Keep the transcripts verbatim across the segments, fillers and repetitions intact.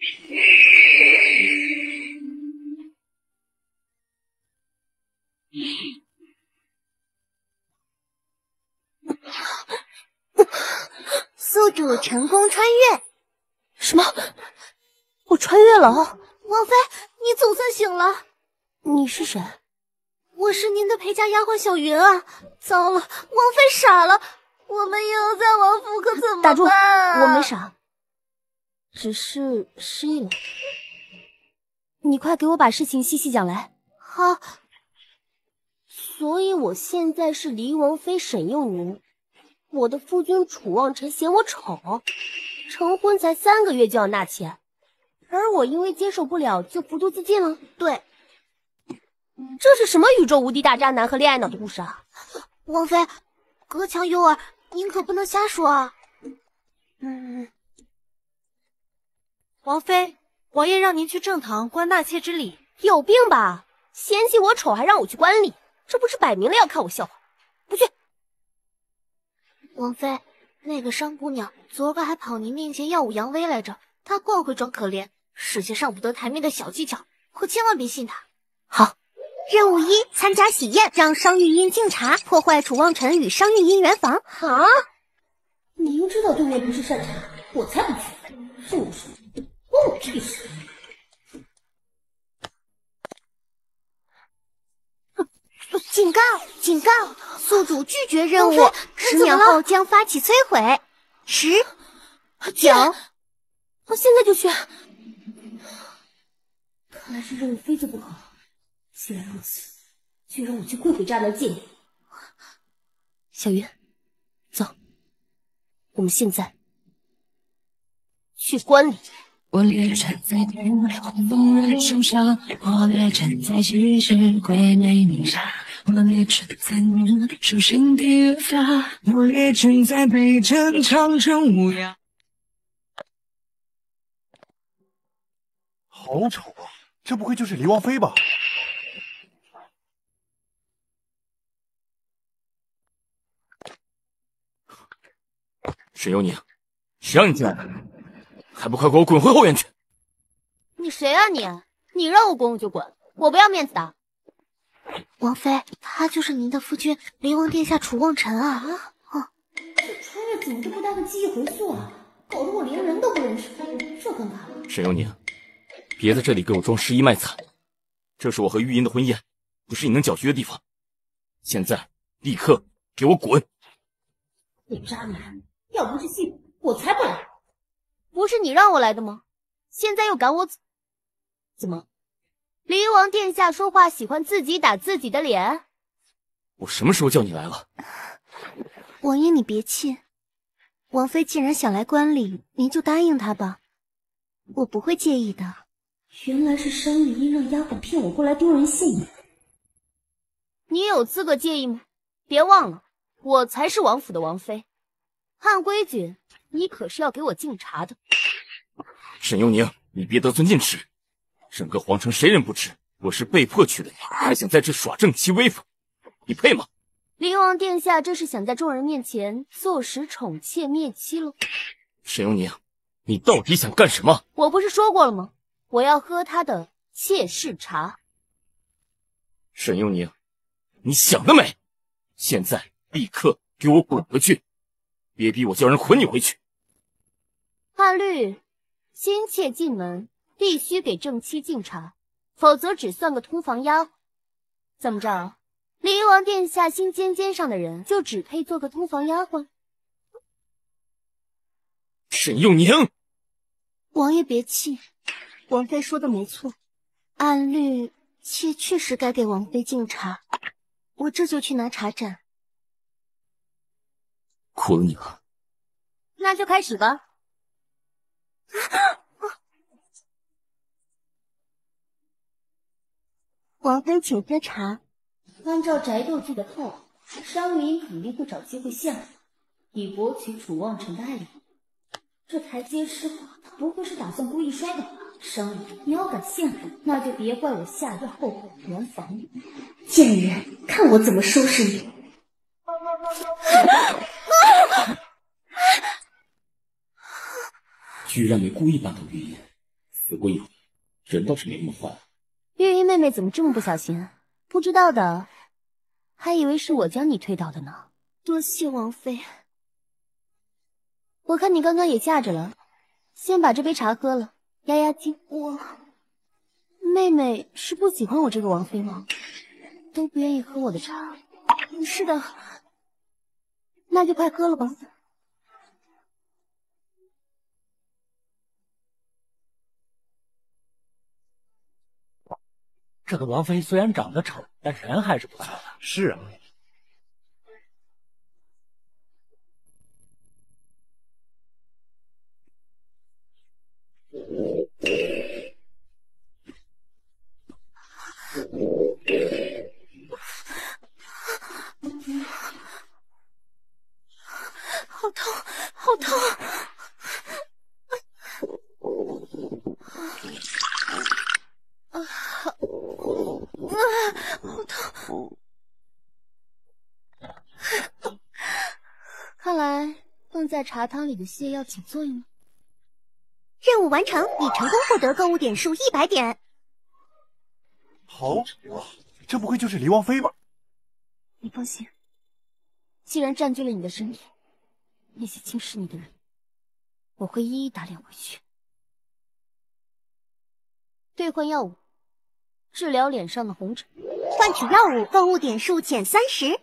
宿主成功穿越。 什么？我穿越了？ 王妃，你总算醒了。 你是谁？ 我是您的陪嫁丫鬟小云啊。糟了，王妃傻了，我们以后在王府可怎么办、啊？ 打住，我没傻，只是失忆了。你快给我把事情细细讲来。 好。 所以我现在是离王妃沈幼宁，我的夫君楚望尘嫌我丑，成婚才三个月就要纳妾，而我因为接受不了就服毒自尽了。 对， 这是什么宇宙无敌大渣男和恋爱脑的故事啊？ 王妃，隔墙有耳，您可不能瞎说啊。 嗯， 王妃，王爷让您去正堂观纳妾之礼。 有病吧？嫌弃我丑还让我去观礼，这不是摆明了要看我笑话？不去。 王妃，那个商姑娘昨个还跑您面前耀武扬威来着，她怪会装可怜，是些上不得台面的小技巧，可千万别信她。 好。 任务一：参加喜宴，让商玉英敬茶，破坏楚望尘与商玉英圆房。 啊！明知道对面不是善茬，我才不去。就是关我屁事。 警告！警告！宿主拒绝任务，十秒后将发起摧毁。十、九， 我现在就去。看来是任务非做不好。既然如此，就让我去跪给渣男见你。小云，走，我们现在去观礼。 我列站在天，风人手上，我列站在西施鬼魅面上，我列站在你手心底月下，我列站在北城长城无恙。 好丑啊！这不会就是黎王妃吧？ 沈幼宁，谁让你进来的？还不快给我滚回后院去！ 你谁啊你？你让我滚我就滚，我不要面子的。 王妃，他就是您的夫君灵王殿下楚望尘啊！ 啊，这穿越怎么都不带个记忆回溯啊，搞得我连人都不认识，这尴尬了。 沈幼宁，别在这里给我装失忆卖惨，这是我和玉音的婚宴，不是你能搅局的地方。现在立刻给我滚！ 你渣男！要不是戏，我才不来。不是你让我来的吗？现在又赶我走，怎么？离王殿下说话喜欢自己打自己的脸？ 我什么时候叫你来了？ 王爷，你别气。王妃既然想来观礼，您就答应她吧，我不会介意的。 原来是商玉英让丫鬟骗我过来丢人现眼。你有资格介意吗？别忘了，我才是王府的王妃。按规矩，你可是要给我敬茶的。 沈幼宁，你别得寸进尺，整个皇城谁人不知我是被迫娶的你，还想在这耍正妻威风，你配吗？ 离王殿下这是想在众人面前坐实宠妾灭妻喽？ 沈幼宁，你到底想干什么？ 我不是说过了吗？我要喝他的妾室茶。 沈幼宁，你想得美！现在立刻给我滚回去！别逼我叫人捆你回去。 按律，新妾进门必须给正妻敬茶，否则只算个通房丫鬟。怎么着？离王殿下心尖尖上的人就只配做个通房丫鬟？ 沈幼宁， 王爷别气，王妃说的没错，按律妾确实该给王妃敬茶，我这就去拿茶盏。 苦了你了。 那就开始吧。 王妃请喝茶。 按照宅斗剧的套路，商玉英肯定会找机会陷害我，以博取楚望尘的爱怜。这台阶失火，他不会是打算故意摔的吧？商玉，你要敢陷害我，那就别怪我下药后悔圆房。贱人，看我怎么收拾你！ 居然没故意扳倒玉音， 死过一回，人倒是没那么坏。 月月妹妹怎么这么不小心？不知道的，还以为是我将你推倒的呢。 多谢王妃。 我看你刚刚也吓着了，先把这杯茶喝了，压压惊。 我妹妹是不喜欢我这个王妃吗？都不愿意喝我的茶。 是的， 那就快喝了吧。 这个王妃虽然长得丑，但人还是不错的。 是啊。 好痛，好痛！啊啊！好痛！ 看来放在茶汤里的泻药起作用了。 任务完成，已成功获得购物点数一百点。 好哇，这不会就是黎王妃吧？ 你放心，既然占据了你的身体，那些轻视你的人，我会一一打脸回去。兑换药物，治疗脸上的红疹。 换取药物，购物点数减三十。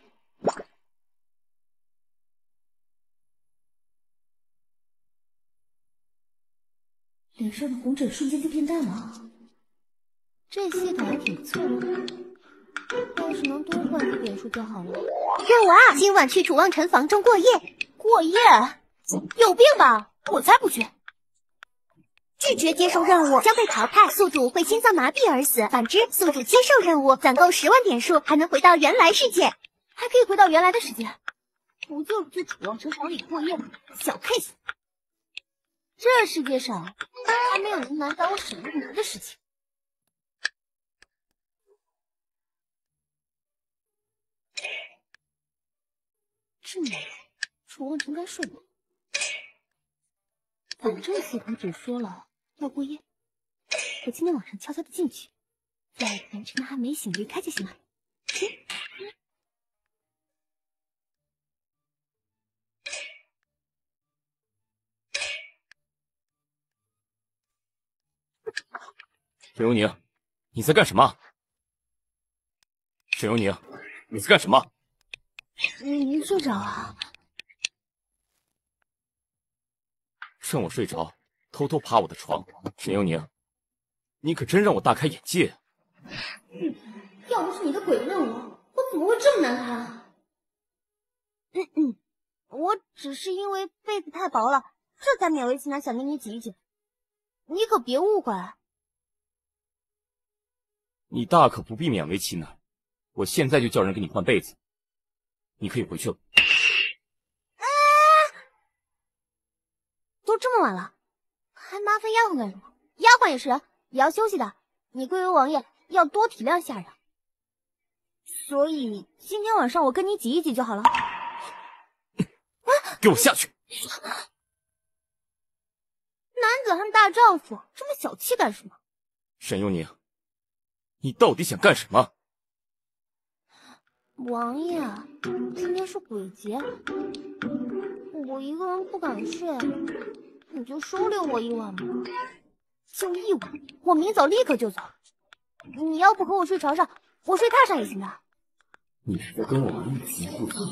脸上的红疹瞬间就变淡了，这系统还挺不错的。要是能多换点点数就好了。 任务二，今晚去楚望城房中过夜。 过夜？有病吧？我才不去！ 拒绝接受任务将被淘汰，宿主会心脏麻痹而死。反之，宿主接受任务，攒够十万点数，还能回到原来世界。 还可以回到原来的世界？不就是去楚望城房里过夜吗？小 case。这世界上还没有能难倒我沈梦宁的事情。这么晚，楚望城该睡了。反正系统只说了要过夜，我今天晚上悄悄的进去，第二天趁他还没醒离开就行了。 沈幽宁，你在干什么？沈幽宁，你在干什么？ 你你睡着了？ 趁我睡着，偷偷爬我的床。沈幽宁，你可真让我大开眼界。 嗯，要不是你的鬼任务，我怎么会这么难堪？嗯嗯，我只是因为被子太薄了，这才勉为其难想跟你挤一挤。你可别误会。 你大可不必勉为其难，我现在就叫人给你换被子，你可以回去了。 啊！都这么晚了，还麻烦丫鬟干什么？丫鬟也是人，也要休息的。你贵为王爷，要多体谅下人。所以今天晚上我跟你挤一挤就好了。 给我下去！ 男子汉大丈夫，这么小气干什么？ 沈幽宁，你到底想干什么？ 王爷，今天是鬼节，我一个人不敢睡，你就收留我一晚吧。就一晚，我明早立刻就走。你要不和我睡床上，我睡榻上也行的。 你是在跟我玩一起不走？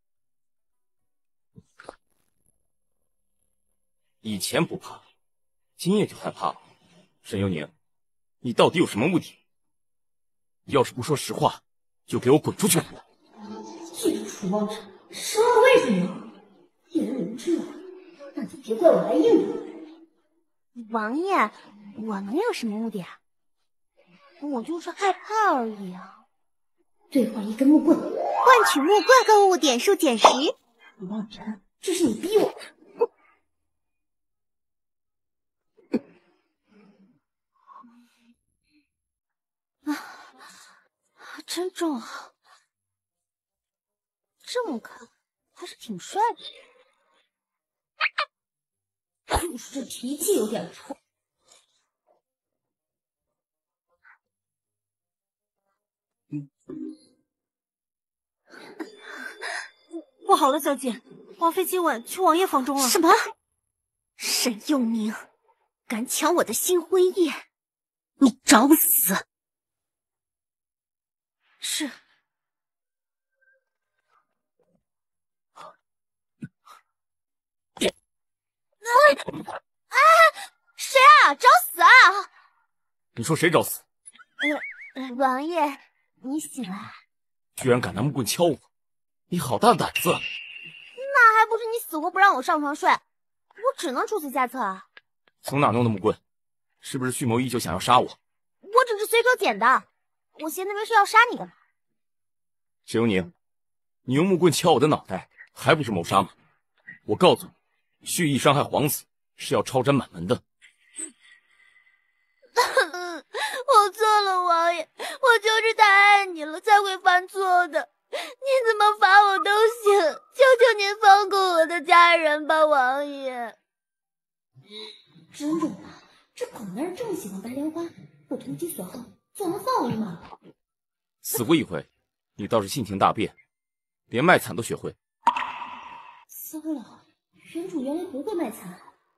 以前不怕，今夜就害怕了。沈幽宁，你到底有什么目的？要是不说实话，就给我滚出去！ 这楚望城生了为什么？既然你不知道，那就别怪我来硬的。王爷，我能有什么目的啊？我就是害怕而已啊。兑换一根木棍， 换取木棍购物点数减十。 楚望城，这是你逼我的。啊，真重啊！这么看还是挺帅的，就是这脾气有点臭。 不好了，小姐，王妃今晚去王爷房中了。 什么？沈佑宁，敢抢我的新婚宴，你找死！ 是。 啊！谁啊？找死啊！ 你说谁找死？ 呃，王爷，你醒了？ 居然敢拿木棍敲我，你好大胆子！ 那还不是你死活不让我上床睡，我只能出此下策啊！ 从哪弄的木棍？是不是蓄谋已久想要杀我？ 我只是随手捡的，我闲的没事要杀你干嘛？ 沈幽宁，你用木棍敲我的脑袋，还不是谋杀吗？我告诉你，蓄意伤害皇子是要抄斩满门的。 我错了，王爷，我就是太爱你了才会犯错的。你怎么罚我都行，求求您放过我的家人吧，王爷。 真的吗？这狗男人这么喜欢白莲花，我投其所好，总能放我一马。 死过一回，你倒是性情大变，连卖惨都学会。 糟了，原主原来不会卖惨。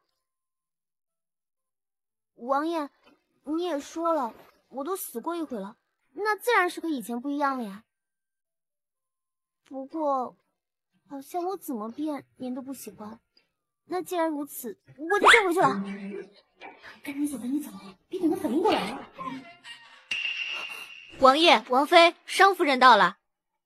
王爷，你也说了，我都死过一回了，那自然是和以前不一样了呀。不过，好像我怎么变您都不喜欢。那既然如此，我就先回去了。 赶紧走，赶紧走，别等他反应过来了。 王爷、王妃，商夫人到了。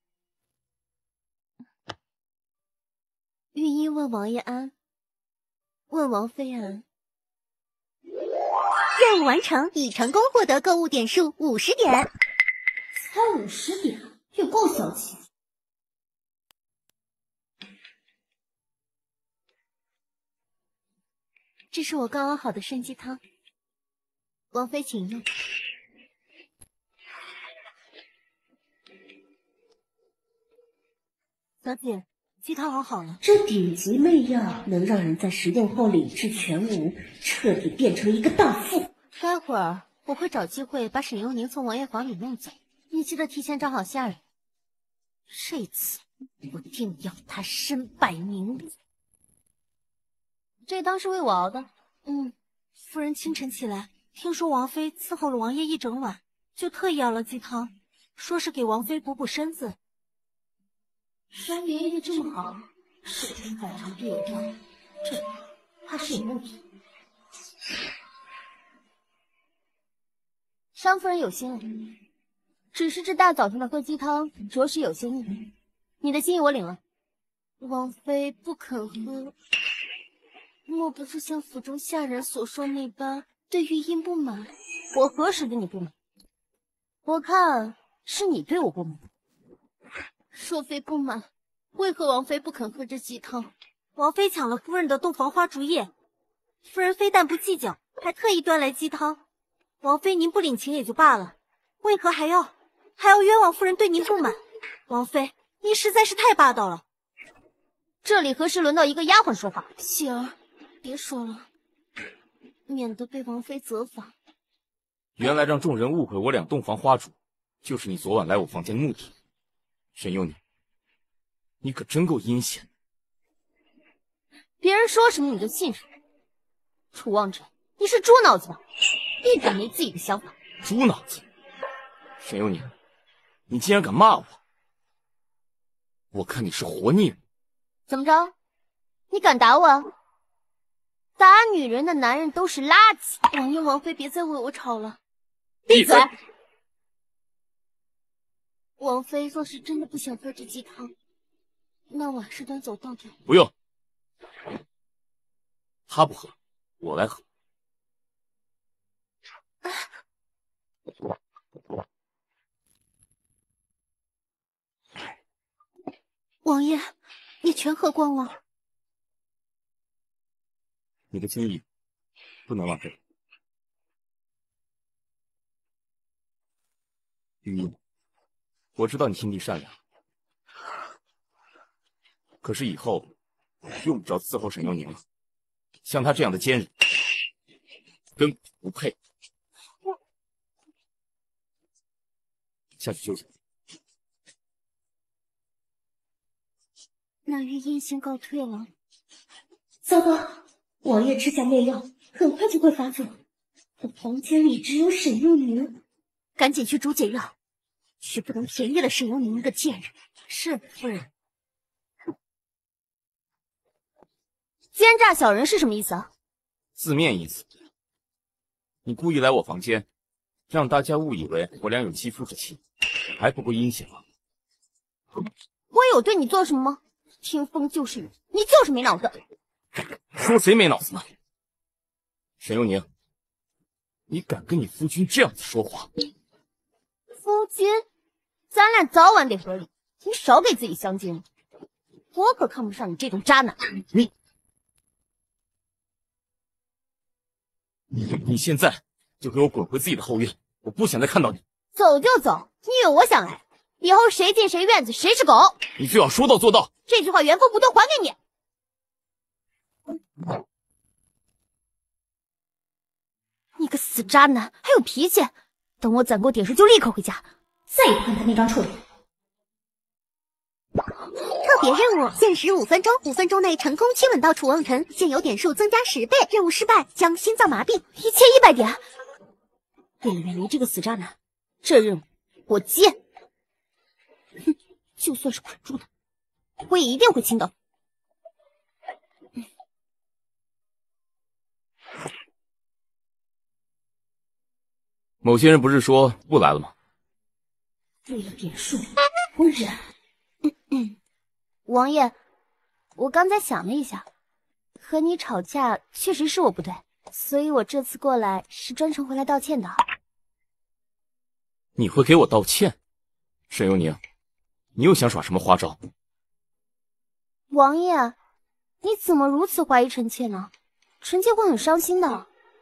御医问王爷安，问王妃安。 任务完成，已成功获得购物点数五十点。 才五十点，也够小气。 这是我刚熬好的参鸡汤，王妃请用。 小姐，鸡汤熬好了。 这顶级媚药能让人在食用后理智全无，彻底变成一个荡妇。 待会儿我会找机会把沈幽宁从王爷房里弄走，你记得提前找好下人。这次我定要他身败名裂。这汤是为我熬的。 嗯，夫人清晨起来，听说王妃伺候了王爷一整晚，就特意熬了鸡汤，说是给王妃补补身子。 伤员医的这么好，是天反常必有妖，这怕是有问题。 商夫人有心了，只是这大早上的喝鸡汤，着实有些腻。你的心意我领了。王妃不肯喝，莫不是像府中下人所说那般对玉音不满？我何时对你不满？我看是你对我不满。若非不满，为何王妃不肯喝这鸡汤？ 王妃抢了夫人的洞房花烛夜，夫人非但不计较，还特意端来鸡汤。王妃您不领情也就罢了，为何还要还要冤枉夫人对您不满？王妃，您实在是太霸道了。 这里何时轮到一个丫鬟说话？ 喜儿，别说了， 免得被王妃责罚。 原来让众人误会我俩洞房花烛，就是你昨晚来我房间的目的。沈幽宁，你可真够阴险。 别人说什么你就信什么。楚望尘，你是猪脑子吧？一点没自己的想法。 猪脑子！沈幽宁，你竟然敢骂我！我看你是活腻了。 怎么着？你敢打我啊？打女人的男人都是垃圾。 王爷王妃别再为我吵了。 闭嘴！王妃若是真的不想喝这鸡汤，那我还是端走倒掉。 不用，他不喝，我来喝。 王爷，你全喝光了。 你的心意不能浪费。玉音，我知道你心地善良，可是以后用不着伺候沈幽宁了。像他这样的奸人，根本不配。下去休息。 那玉燕先告退了。糟糕，王爷吃下媚药，很快就会发作。可房间里只有沈幼宁， 赶紧去煮解药，却不能便宜了沈幼宁那个贱人。是，夫人。 奸诈小人是什么意思啊？ 字面意思。你故意来我房间，让大家误以为我俩有肌肤之亲，还不够阴险吗？ 我有对你做什么吗？听风就是雨，你就是没脑子。 说谁没脑子呢？沈幼宁，你敢跟你夫君这样子说话？ 夫君，咱俩早晚得和离，你少给自己镶金了。我可看不上你这种渣男。 你，你现在就给我滚回自己的后院，我不想再看到你。 走就走，你以为我想来？以后谁进谁院子谁是狗。 你最好说到做到。 这句话原封不动还给你。你个死渣男，还有脾气！等我攒够点数就立刻回家，再也不看他那张臭脸。 特别任务限时五分钟，五分钟内成功亲吻到楚望尘，现有点数增加十倍。任务失败将心脏麻痹， 一千一百点。为了远离这个死渣男，这任务我接。哼，就算是捆住他，我也一定会亲到。 某些人不是说不来了吗？ 为了点数，我忍。 嗯嗯，王爷，我刚才想了一下，和你吵架确实是我不对，所以我这次过来是专程回来道歉的。 你会给我道歉？沈幼宁，你又想耍什么花招？ 王爷，你怎么如此怀疑臣妾呢？臣妾会很伤心的。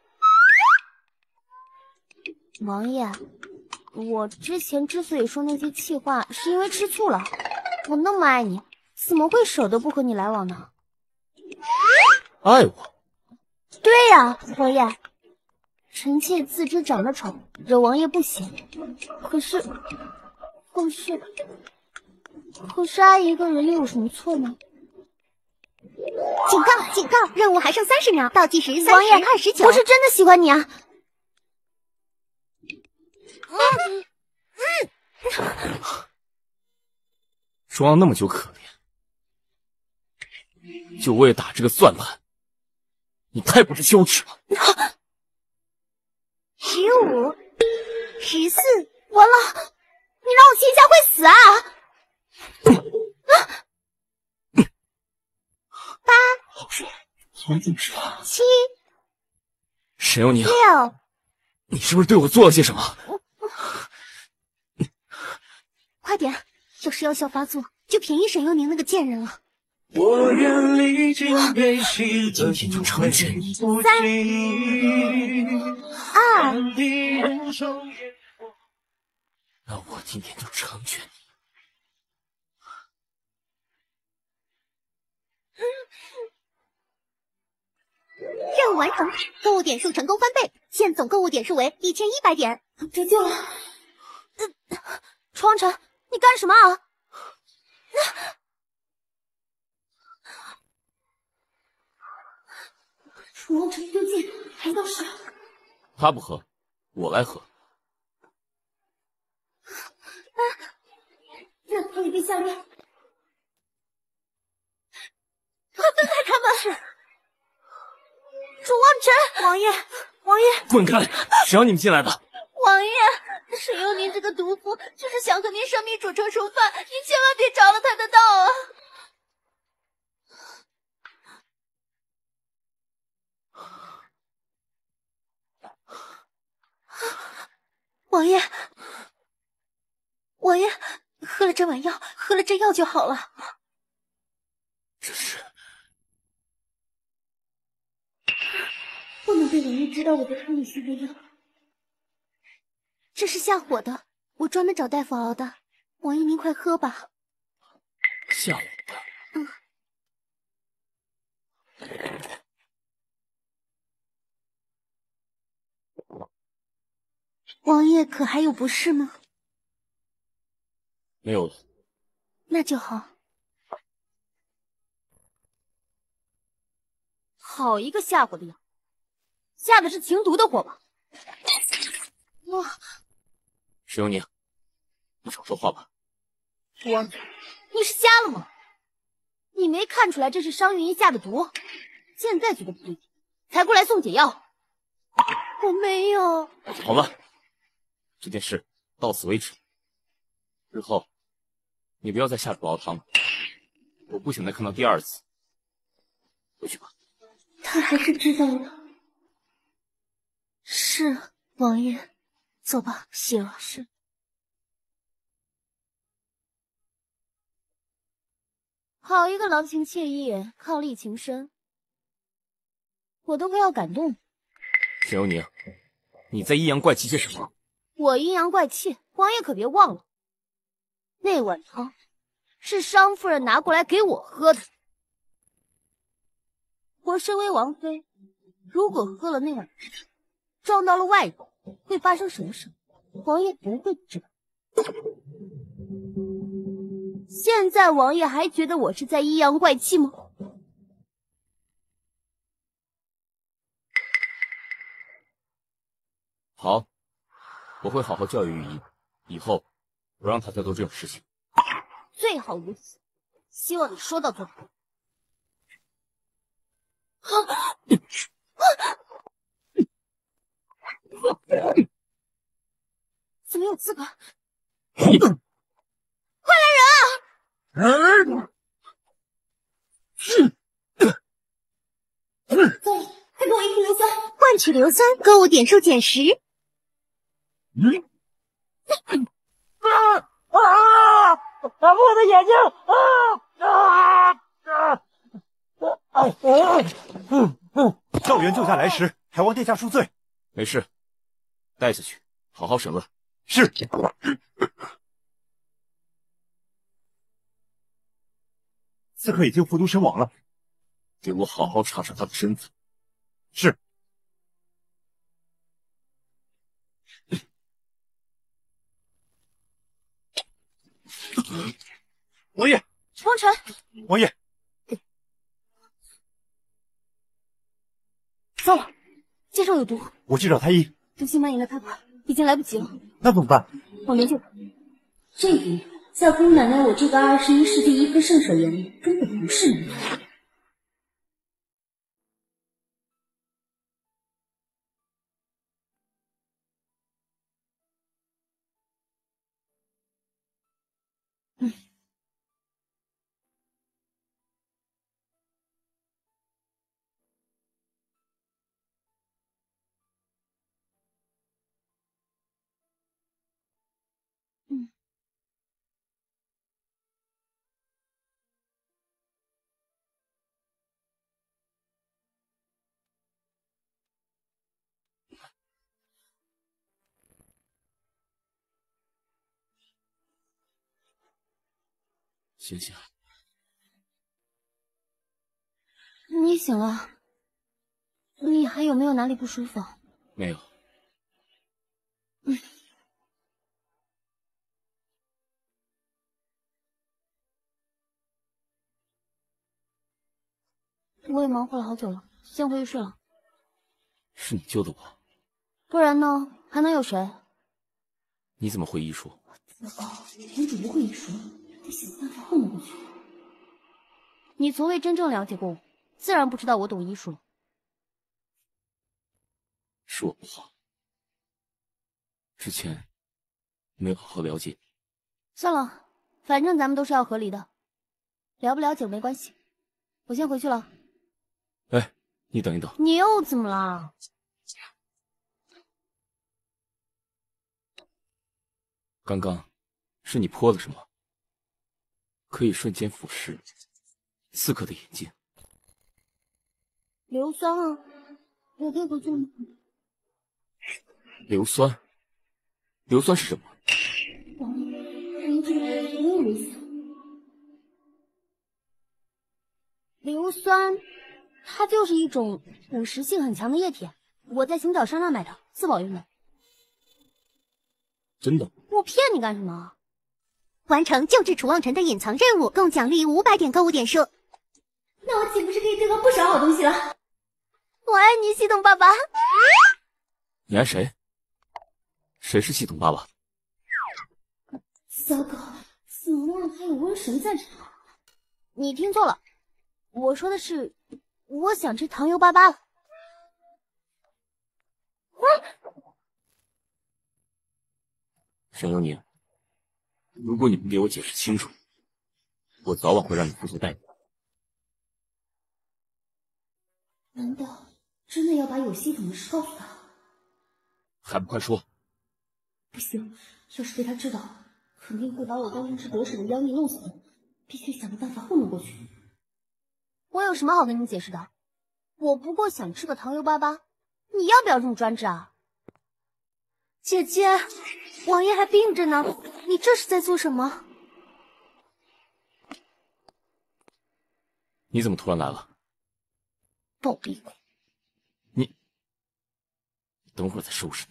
王爷，我之前之所以说那些气话，是因为吃醋了。我那么爱你，怎么会舍得不和你来往呢？ 爱我？ 对呀，王爷，臣妾自知长得丑，惹王爷不喜。可是，可是，可是爱一个人又有什么错呢？ 警告！警告！任务还剩三十秒，倒计时三王爷十、二十九。 我是真的喜欢你啊！嗯嗯，装那么久可怜，就为了打这个算盘，你太不知羞耻了。 十五，十四， 完了，你让我亲一下会死啊！ 八， 好爽，好紧张。 七， 沈幼宁， 六， 你是不是对我做了些什么？ 快点！要是药效发作，就便宜沈幼宁那个贱人了。 我愿历经悲喜， 今天就成全你。 三、二， 那我今天就成全你。 任务完成，购物点数成功翻倍，现总购物点数为一千一百点， 折旧了。 呃，楚望尘，你干什么啊？ 楚望尘丢剑，还倒是。 他不喝，我来喝。 啊，那可以被下面。 快分开他们！是楚望尘， 王爷，王爷， 滚开！谁让你们进来的？ 王爷，沈幼宁这个毒妇就是想和您生米煮成熟饭，您千万别着了他的道啊！ 王爷，王爷，喝了这碗药，喝了这药就好了。 这是不能被王爷知道我在汤里下的药。 这是下火的，我专门找大夫熬的。王爷您快喝吧。 下火的。 嗯。王爷可还有不适吗？ 没有了。 那就好。 好一个吓唬的样，下的是情毒的火吧？哇！ 沈幽宁，你少说话吧。 楚王子，你是瞎了吗？你没看出来这是商云一下的毒？现在觉得不对劲，才过来送解药。我没有。 好了，这件事到此为止。日后你不要再下楚熬汤了，我不想再看到第二次。回去吧。 他还是知道了。 是王爷，走吧，谢了。 是。好一个郎情妾意，伉俪情深，我都快要感动。 沈幽宁，你在阴阳怪气些什么？ 我阴阳怪气，王爷可别忘了，那碗汤是商夫人拿过来给我喝的。我身为王妃，如果喝了那碗汤，撞到了外人，会发生什么事？王爷不会知道。现在王爷还觉得我是在阴阳怪气吗？ 好，我会好好教育玉仪，以后不让她再做这种事情。 最好如此，希望你说到做到。怎么有资格？快来人啊！ 走，快给我一瓶硫酸， 换取硫酸，购物点数减十。 嗯啊啊！啊！我的眼睛！啊啊啊！啊啊！ 嗯嗯，赵元救驾来时，还望殿下恕罪。 没事，带下去，好好审问。 是。刺客已经服毒身亡了， 给我好好查查他的身子。 是。王爷， 汪晨， 王爷， 糟了，肩上有毒， 我去找太医。 毒性蔓延的太快，已经来不及了。 那怎么办？ 往连救。 这毒在姑奶奶我这个二十一世纪医科圣手眼里，根本不是难药。 嗯。嗯。 醒醒！ 你醒了？你还有没有哪里不舒服？ 没有。 嗯。我也忙活了好久了，先回去睡了。 是你救的我， 不然呢？还能有谁？ 你怎么会医术？ 糟糕，田主不会医术，得想办法混过去。 你从未真正了解过我，自然不知道我懂医术了。 是我不好，之前没有好好了解。 算了，反正咱们都是要和离的，了不了解没关系。我先回去了。 哎，你等一等。 你又怎么了？ 刚刚是你泼了什么？可以瞬间腐蚀刺客的眼睛。 硫酸啊，我可以回去了吗？ 硫酸？硫酸是什么？ 王爷，您这个挺有意思。 硫酸，它就是一种腐蚀性很强的液体，我在行脚商那买的，自保用的。 真的？ 我骗你干什么？ 完成救治楚望尘的隐藏任务，共奖励五百点购物点数。 那我岂不是可以得到不少好东西了？ 我爱你，系统爸爸。 你爱谁？谁是系统爸爸？ 糟糕，怎么忘了还有瘟神在这？ 你听错了，我说的是，我想吃糖油粑粑了。 沈幽宁，如果你不给我解释清楚，我早晚会让你付出代价。 难道真的要把有系统的事告诉他？ 还不快说！ 不行，要是被他知道，肯定会把我当人质得逞的妖孽弄死的。必须想个办法糊弄过去。 我有什么好跟你解释的？我不过想吃个糖油粑粑，你要不要这么专制啊？ 姐姐，王爷还病着呢，你这是在做什么？ 你怎么突然来了？ 暴毙鬼！ 你等会儿再收拾你。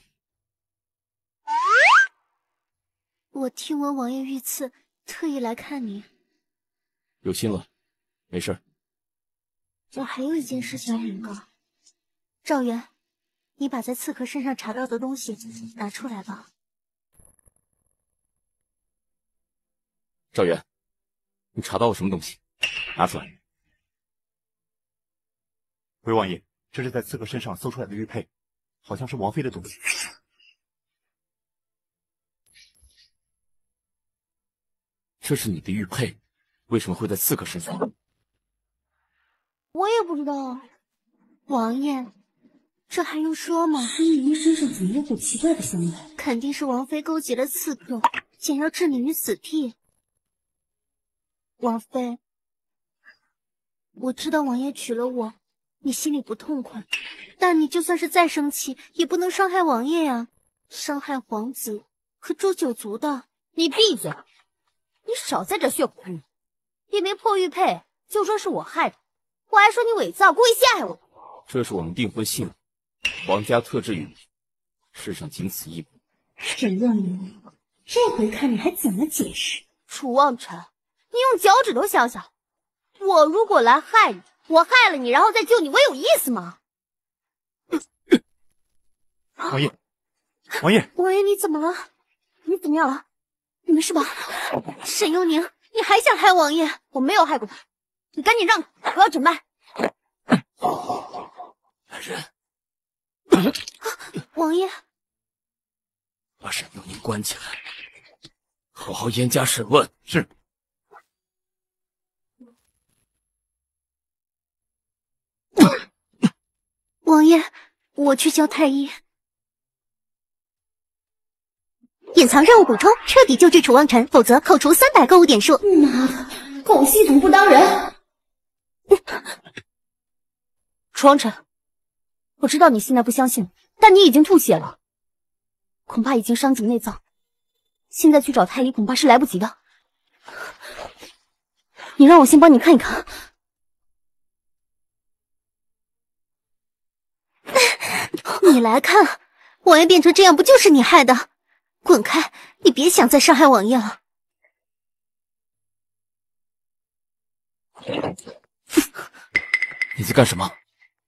我听闻王爷遇刺，特意来看你。 有心了，没事。 我还有一件事情要禀告，赵元，你把在刺客身上查到的东西拿出来吧。 赵元，你查到了什么东西？拿出来。 回王爷，这是在刺客身上搜出来的玉佩，好像是王妃的东西。 这是你的玉佩，为什么会在刺客身上？ 我也不知道。 王爷，这还用说吗？ 申云身上怎么有股奇怪的香味？ 肯定是王妃勾结了刺客，想要置你于死地。王妃，我知道王爷娶了我，你心里不痛快，但你就算是再生气，也不能伤害王爷呀，伤害皇子和诛九族的。 你闭嘴！你少在这血口喷人！一枚破玉佩就说是我害的，我还说你伪造，故意陷害我。 这是我们订婚信，皇家特制玉佩，世上仅此一部。 沈若琳，这回看你还怎么解释？ 楚望尘，你用脚趾头想想，我如果来害你，我害了你，然后再救你，我有意思吗？ 王爷，王爷， 王爷你怎么了？你怎么样了？你没事吧？沈幽宁，你还想害王爷？ 我没有害过他，你赶紧让开，我要诊脉。 来人， 王爷， 把沈幽宁关起来，好好严加审问。 是。 王爷，我去叫太医。 隐藏任务补充，彻底救治楚望尘，否则扣除三百购物点数。 妈的，狗系统不当人！ 楚望尘，我知道你现在不相信，但你已经吐血了，恐怕已经伤及内脏，现在去找太医恐怕是来不及的。你让我先帮你看一看。 你来看，王爷变成这样，不就是你害的？滚开！你别想再伤害王爷了。 你在干什么？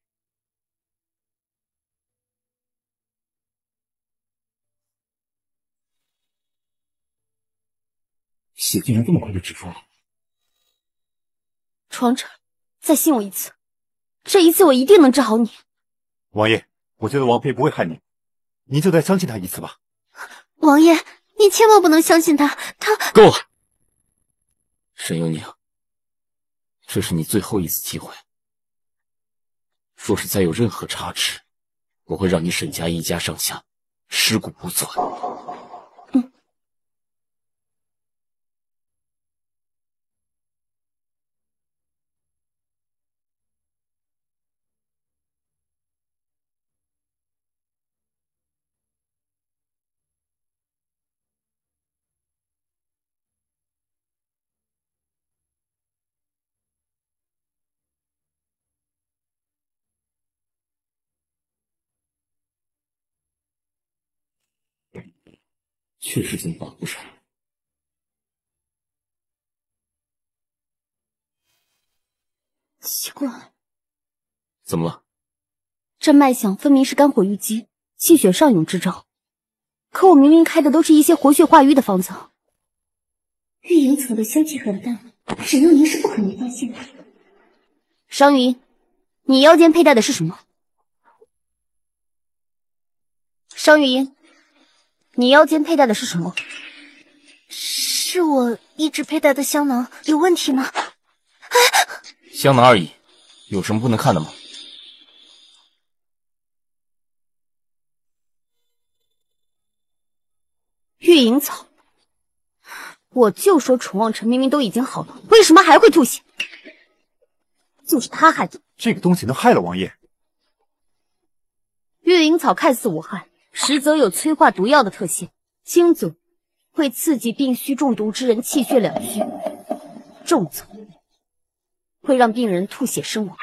血竟然这么快就止住了。 楚望尘，再信我一次，这一次我一定能治好你。 王爷，我觉得王妃不会害你，您就再相信她一次吧。 王爷，你千万不能相信他，他够了，沈幽宁，这是你最后一次机会。若是再有任何差池，我会让你沈家一家上下尸骨无存。 嗯。 确实进法不少。 奇怪， 怎么了？ 这脉象分明是肝火郁积、气血上涌之兆，可我明明开的都是一些活血化瘀的方子。 玉莹草的香气很淡，沈幼宁是不可能发现的。 商云，你腰间佩戴的是什么？商云，你腰间佩戴的是什么？ 是我一直佩戴的香囊，有问题吗？ 香囊而已，有什么不能看的吗？ 玉莹草，我就说楚望尘明明都已经好了，为什么还会吐血？就是他害的。 这个东西能害了王爷？ 玉莹草看似无害，实则有催化毒药的特性，轻则会刺激病虚中毒之人气血两虚，重则会让病人吐血身亡。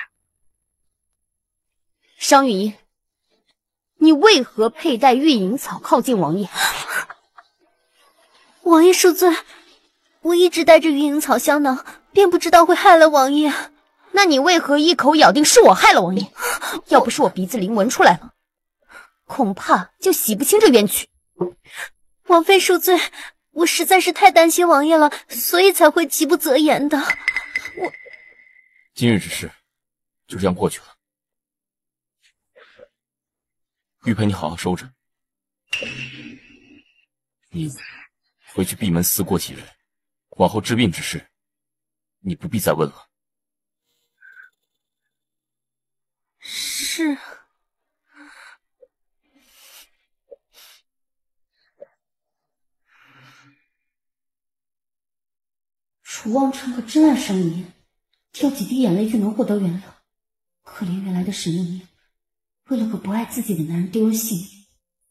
商玉英，你为何佩戴玉莹草靠近王爷？ 王爷恕罪，我一直带着玉莹草香囊，便不知道会害了王爷。 那你为何一口咬定是我害了王爷？要不是我鼻子灵闻出来了，恐怕就洗不清这冤屈。 王妃恕罪，我实在是太担心王爷了，所以才会极不择言的。我今日之事就这样过去了，玉佩你好好收着，你回去闭门思过几日，往后治病之事，你不必再问了。 是。 楚望尘可真爱商云，掉几滴眼泪就能获得原谅。可怜原来的沈幼宁，为了个不爱自己的男人丢了性命。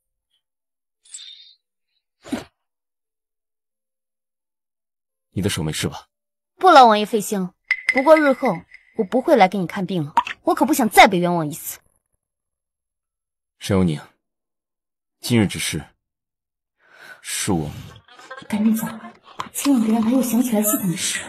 你的手没事吧？ 不劳王爷费心了。不过日后我不会来给你看病了，我可不想再被冤枉一次。 沈幽宁，今日之事是我…… 赶紧走，千万别让他又想起来系统的事。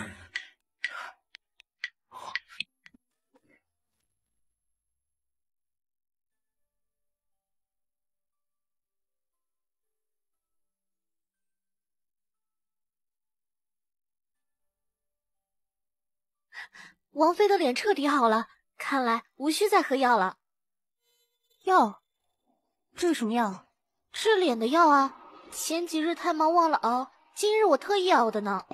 王妃的脸彻底好了，看来无需再喝药了。 药？这是什么药？ 治脸的药啊！前几日太忙忘了熬，今日我特意熬的呢。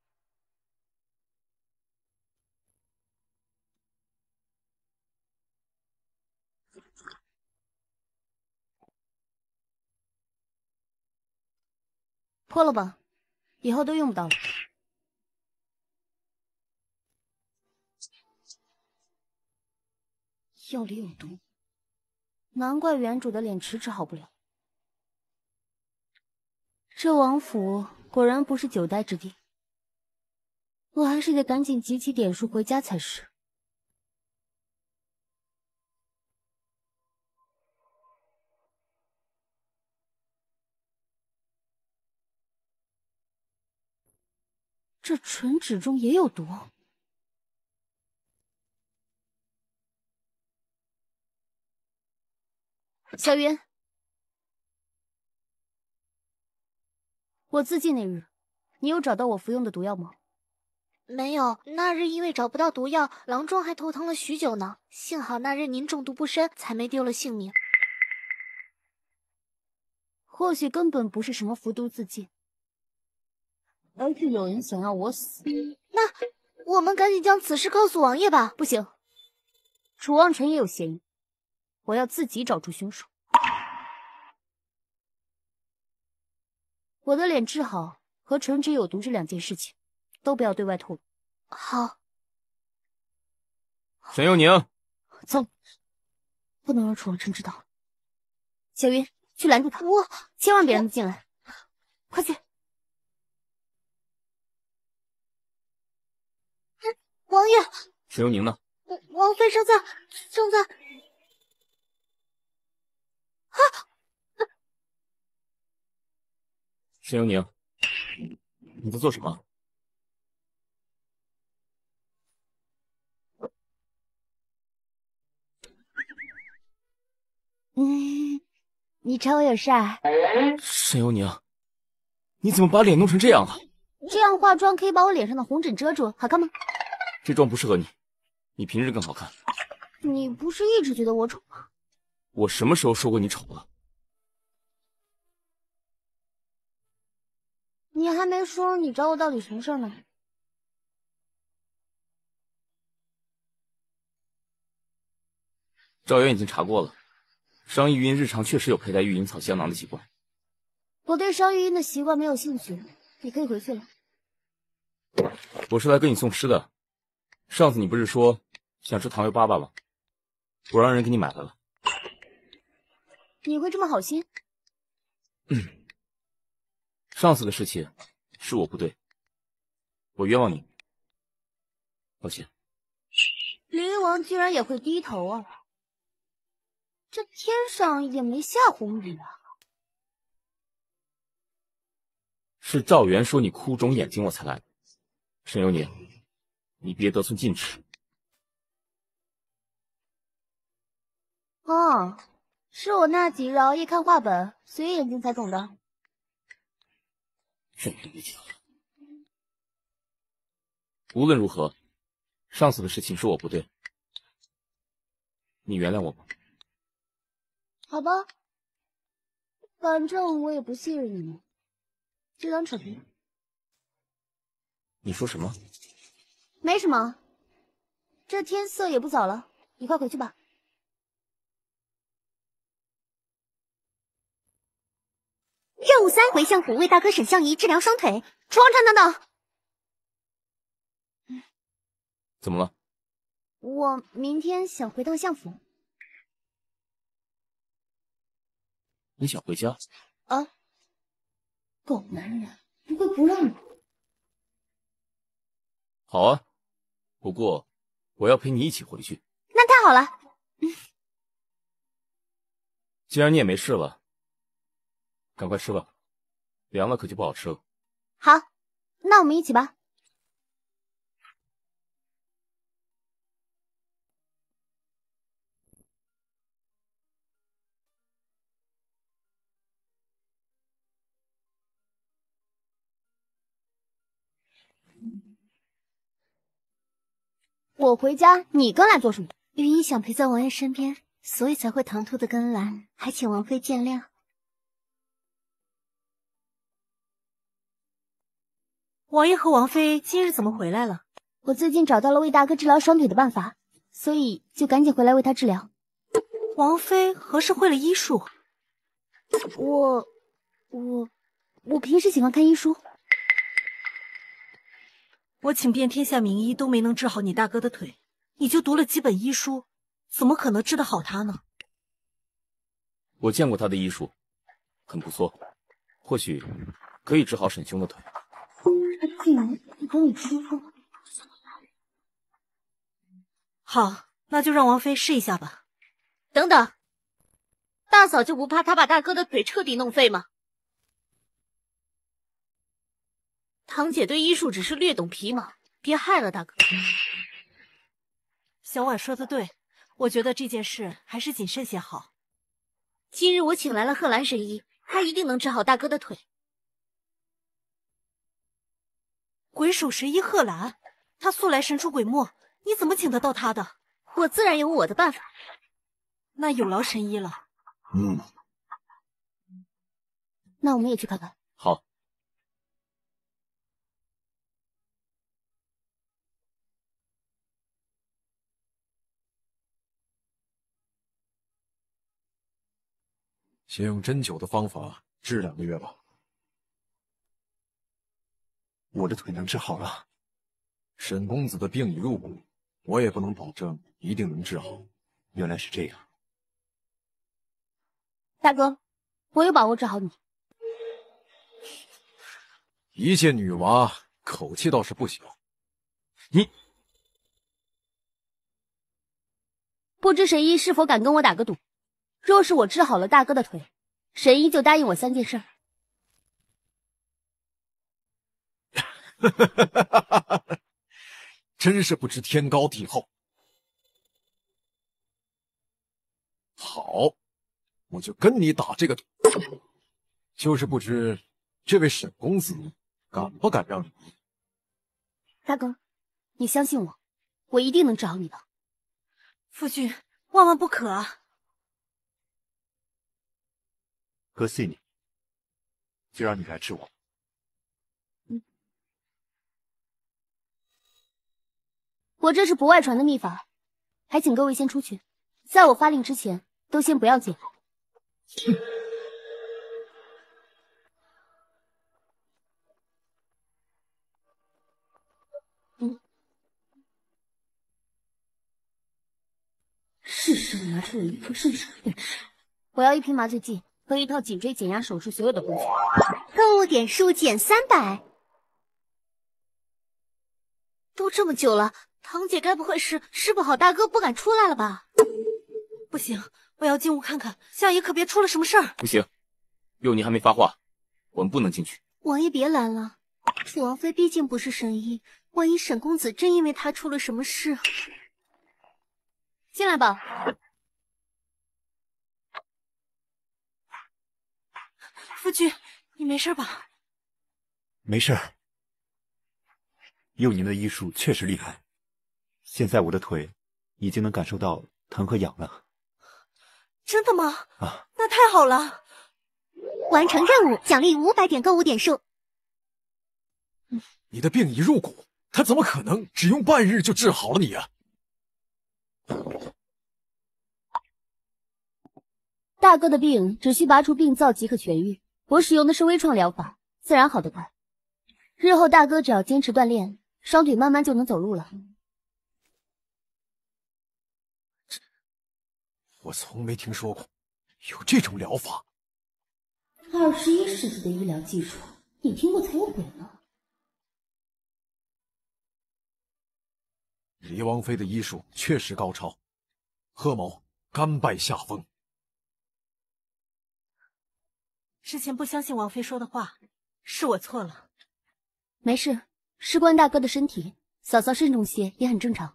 泼了吧，以后都用不到了。药里有毒，难怪原主的脸迟迟好不了。这王府果然不是久待之地，我还是得赶紧集齐点数回家才是。这唇脂中也有毒。小云，我自尽那日，你有找到我服用的毒药吗？ 没有，那日因为找不到毒药，郎中还头疼了许久呢。幸好那日您中毒不深，才没丢了性命。 或许根本不是什么服毒自尽，而是有人想要我死。 那我们赶紧将此事告诉王爷吧。 不行，楚望尘也有嫌疑，我要自己找出凶手。我的脸治好和唇脂有毒这两件事情，都不要对外透露。 好。 沈幽宁， 走，不能让楚望尘知道。小云，去拦住他， 我千万别让他进来，快去！ 王爷， 沈幽宁呢？ 王妃正在正在。啊！ 沈幽宁，你在做什么？ 嗯，你找我有事儿？ 沈幽宁，你怎么把脸弄成这样了？ 这样化妆可以把我脸上的红疹遮住，好看吗？ 这妆不适合你，你平日更好看。 你不是一直觉得我丑吗？ 我什么时候说过你丑了？ 你还没说你找我到底什么事儿呢？ 赵源已经查过了，商玉英日常确实有佩戴玉银草香囊的习惯。 我对商玉英的习惯没有兴趣，你可以回去了。 我是来跟你送诗的。上次你不是说想吃糖油粑粑吗？我让人给你买来了。 你会这么好心？ 嗯。上次的事情是我不对，我冤枉你，抱歉。 灵王居然也会低头啊！这天上也没下红雨啊！ 是赵源说你哭肿眼睛，我才来的。沈幽宁，你别得寸进尺。 哦，是我那几日熬夜看话本，所以眼睛才肿的。 真别讲了。无论如何，上次的事情是我不对，你原谅我吧。 好吧，反正我也不信任你，就当扯皮。 你说什么？ 没什么，这天色也不早了，你快回去吧。 任务三：回相府为大哥沈相宜治疗双腿。 楚王臣，等等。 怎么了？ 我明天想回趟相府。 你想回家？ 啊！狗男人，不会不让你？ 好啊，不过我要陪你一起回去。 那太好了。 既然你也没事了，赶快吃吧，凉了可就不好吃了。 好，那我们一起吧。我回家，你跟来做什么？ 玉英想陪在王爷身边，所以才会唐突的跟来，还请王妃见谅。 王爷和王妃今日怎么回来了？ 我最近找到了为大哥治疗双腿的办法，所以就赶紧回来为他治疗。 王妃何时会了医术？ 我我我平时喜欢看医书。 我请遍天下名医都没能治好你大哥的腿，你就读了几本医书，怎么可能治得好他呢？ 我见过他的医术，很不错，或许可以治好沈兄的腿。 他竟然不跟你说说。 好，那就让王妃试一下吧。 等等，大嫂就不怕他把大哥的腿彻底弄废吗？堂姐对医术只是略懂皮毛，别害了大哥。 小婉说的对，我觉得这件事还是谨慎些好。 今日我请来了贺兰神医，他一定能治好大哥的腿。 鬼手神医贺兰，他素来神出鬼没，你怎么请得到他的？ 我自然有我的办法。 那有劳神医了。 嗯， 那我们也去看看。 好。 先用针灸的方法治两个月吧。 我的腿能治好了。 沈公子的病已入骨，我也不能保证一定能治好。 原来是这样。 大哥，我有把握治好你。 一介女娃，口气倒是不小。 你不知神医是否敢跟我打个赌？若是我治好了大哥的腿，神医就答应我三件事。 真是不知天高地厚。好， 我就跟你打这个赌。就是不知这位沈公子敢不敢让你？ 大哥，你相信我，我一定能治好你的。 夫君，万万不可啊！ 哥信你，就让你来治我。 嗯，我这是不外传的秘法，还请各位先出去，在我发令之前，都先不要进来。 哼。 嗯，是时候拿出我一颗圣手来吃。 我要一瓶麻醉剂和一套颈椎减压手术所有的工具。 购物点数减三百。 都这么久了，堂姐该不会是治不好大哥不敢出来了吧？不行，我要进屋看看，夏爷可别出了什么事儿。 不行，幼妮还没发话，我们不能进去。 王爷别拦了，楚王妃毕竟不是神医，万一沈公子真因为他出了什么事， 进来吧。 夫君，你没事吧？ 没事。幼宁的医术确实厉害，现在我的腿已经能感受到疼和痒了。 真的吗？ 啊， 那太好了！ 完成任务，奖励五百点购物点数。 你的病已入骨，他怎么可能只用半日就治好了你啊？ 大哥的病只需拔除病灶即可痊愈，我使用的是微创疗法，自然好得快。日后大哥只要坚持锻炼，双腿慢慢就能走路了。 我从没听说过有这种疗法。 二十一世纪的医疗技术，你听过才有鬼呢。 黎王妃的医术确实高超，贺某甘拜下风。 之前不相信王妃说的话，是我错了。 没事，事关大哥的身体，嫂嫂慎重些也很正常。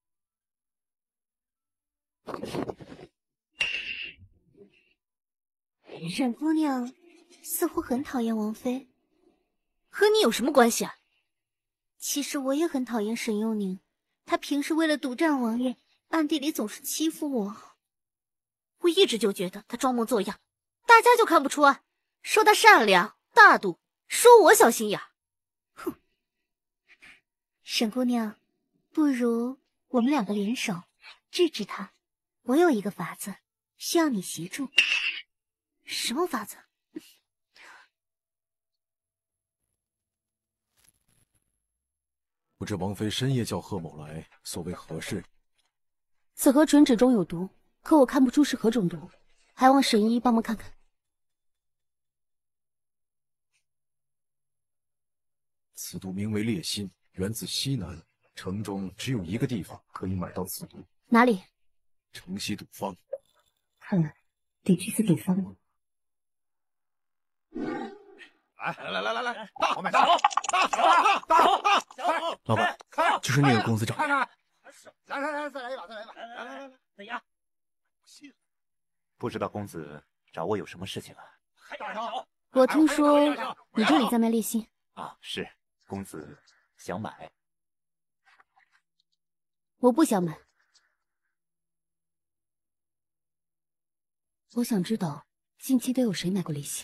沈姑娘似乎很讨厌王妃， 和你有什么关系啊？ 其实我也很讨厌沈幼宁，她平时为了独占王爷，暗地里总是欺负我。 我一直就觉得她装模作样，大家就看不出啊。说她善良大度，说我小心眼。 哼，沈姑娘，不如我们两个联手治治她。我有一个法子，需要你协助。 什么法子？ 不知王妃深夜叫贺某来，所谓何事？ 此盒纯纸中有毒，可我看不出是何种毒，还望神医帮忙看看。 此毒名为烈心，源自西南，城中只有一个地方可以买到此毒。 哪里？ 城西赌坊。 看来得去次赌坊了。 来来来来来，大好买大好，大大大大大！ 老板，就是那个公子找的。 来来来，再来一把，再来一把，来来来来，再压。不知道公子找我有什么事情啊？ 我听说你这里在卖烈心啊？是，公子想买？ 我不想买。我想知道近期都有谁买过烈心。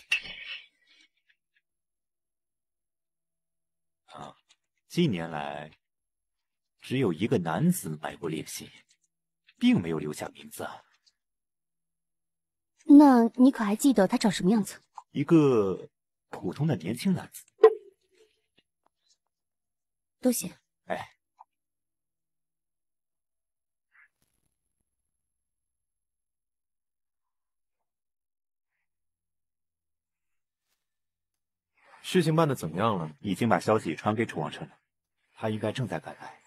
啊，近年来只有一个男子买过烈心，并没有留下名字啊。 那你可还记得他长什么样子？ 一个普通的年轻男子。 多谢。 哎。 事情办得怎么样了？ 已经把消息传给楚王臣了，他应该正在赶来。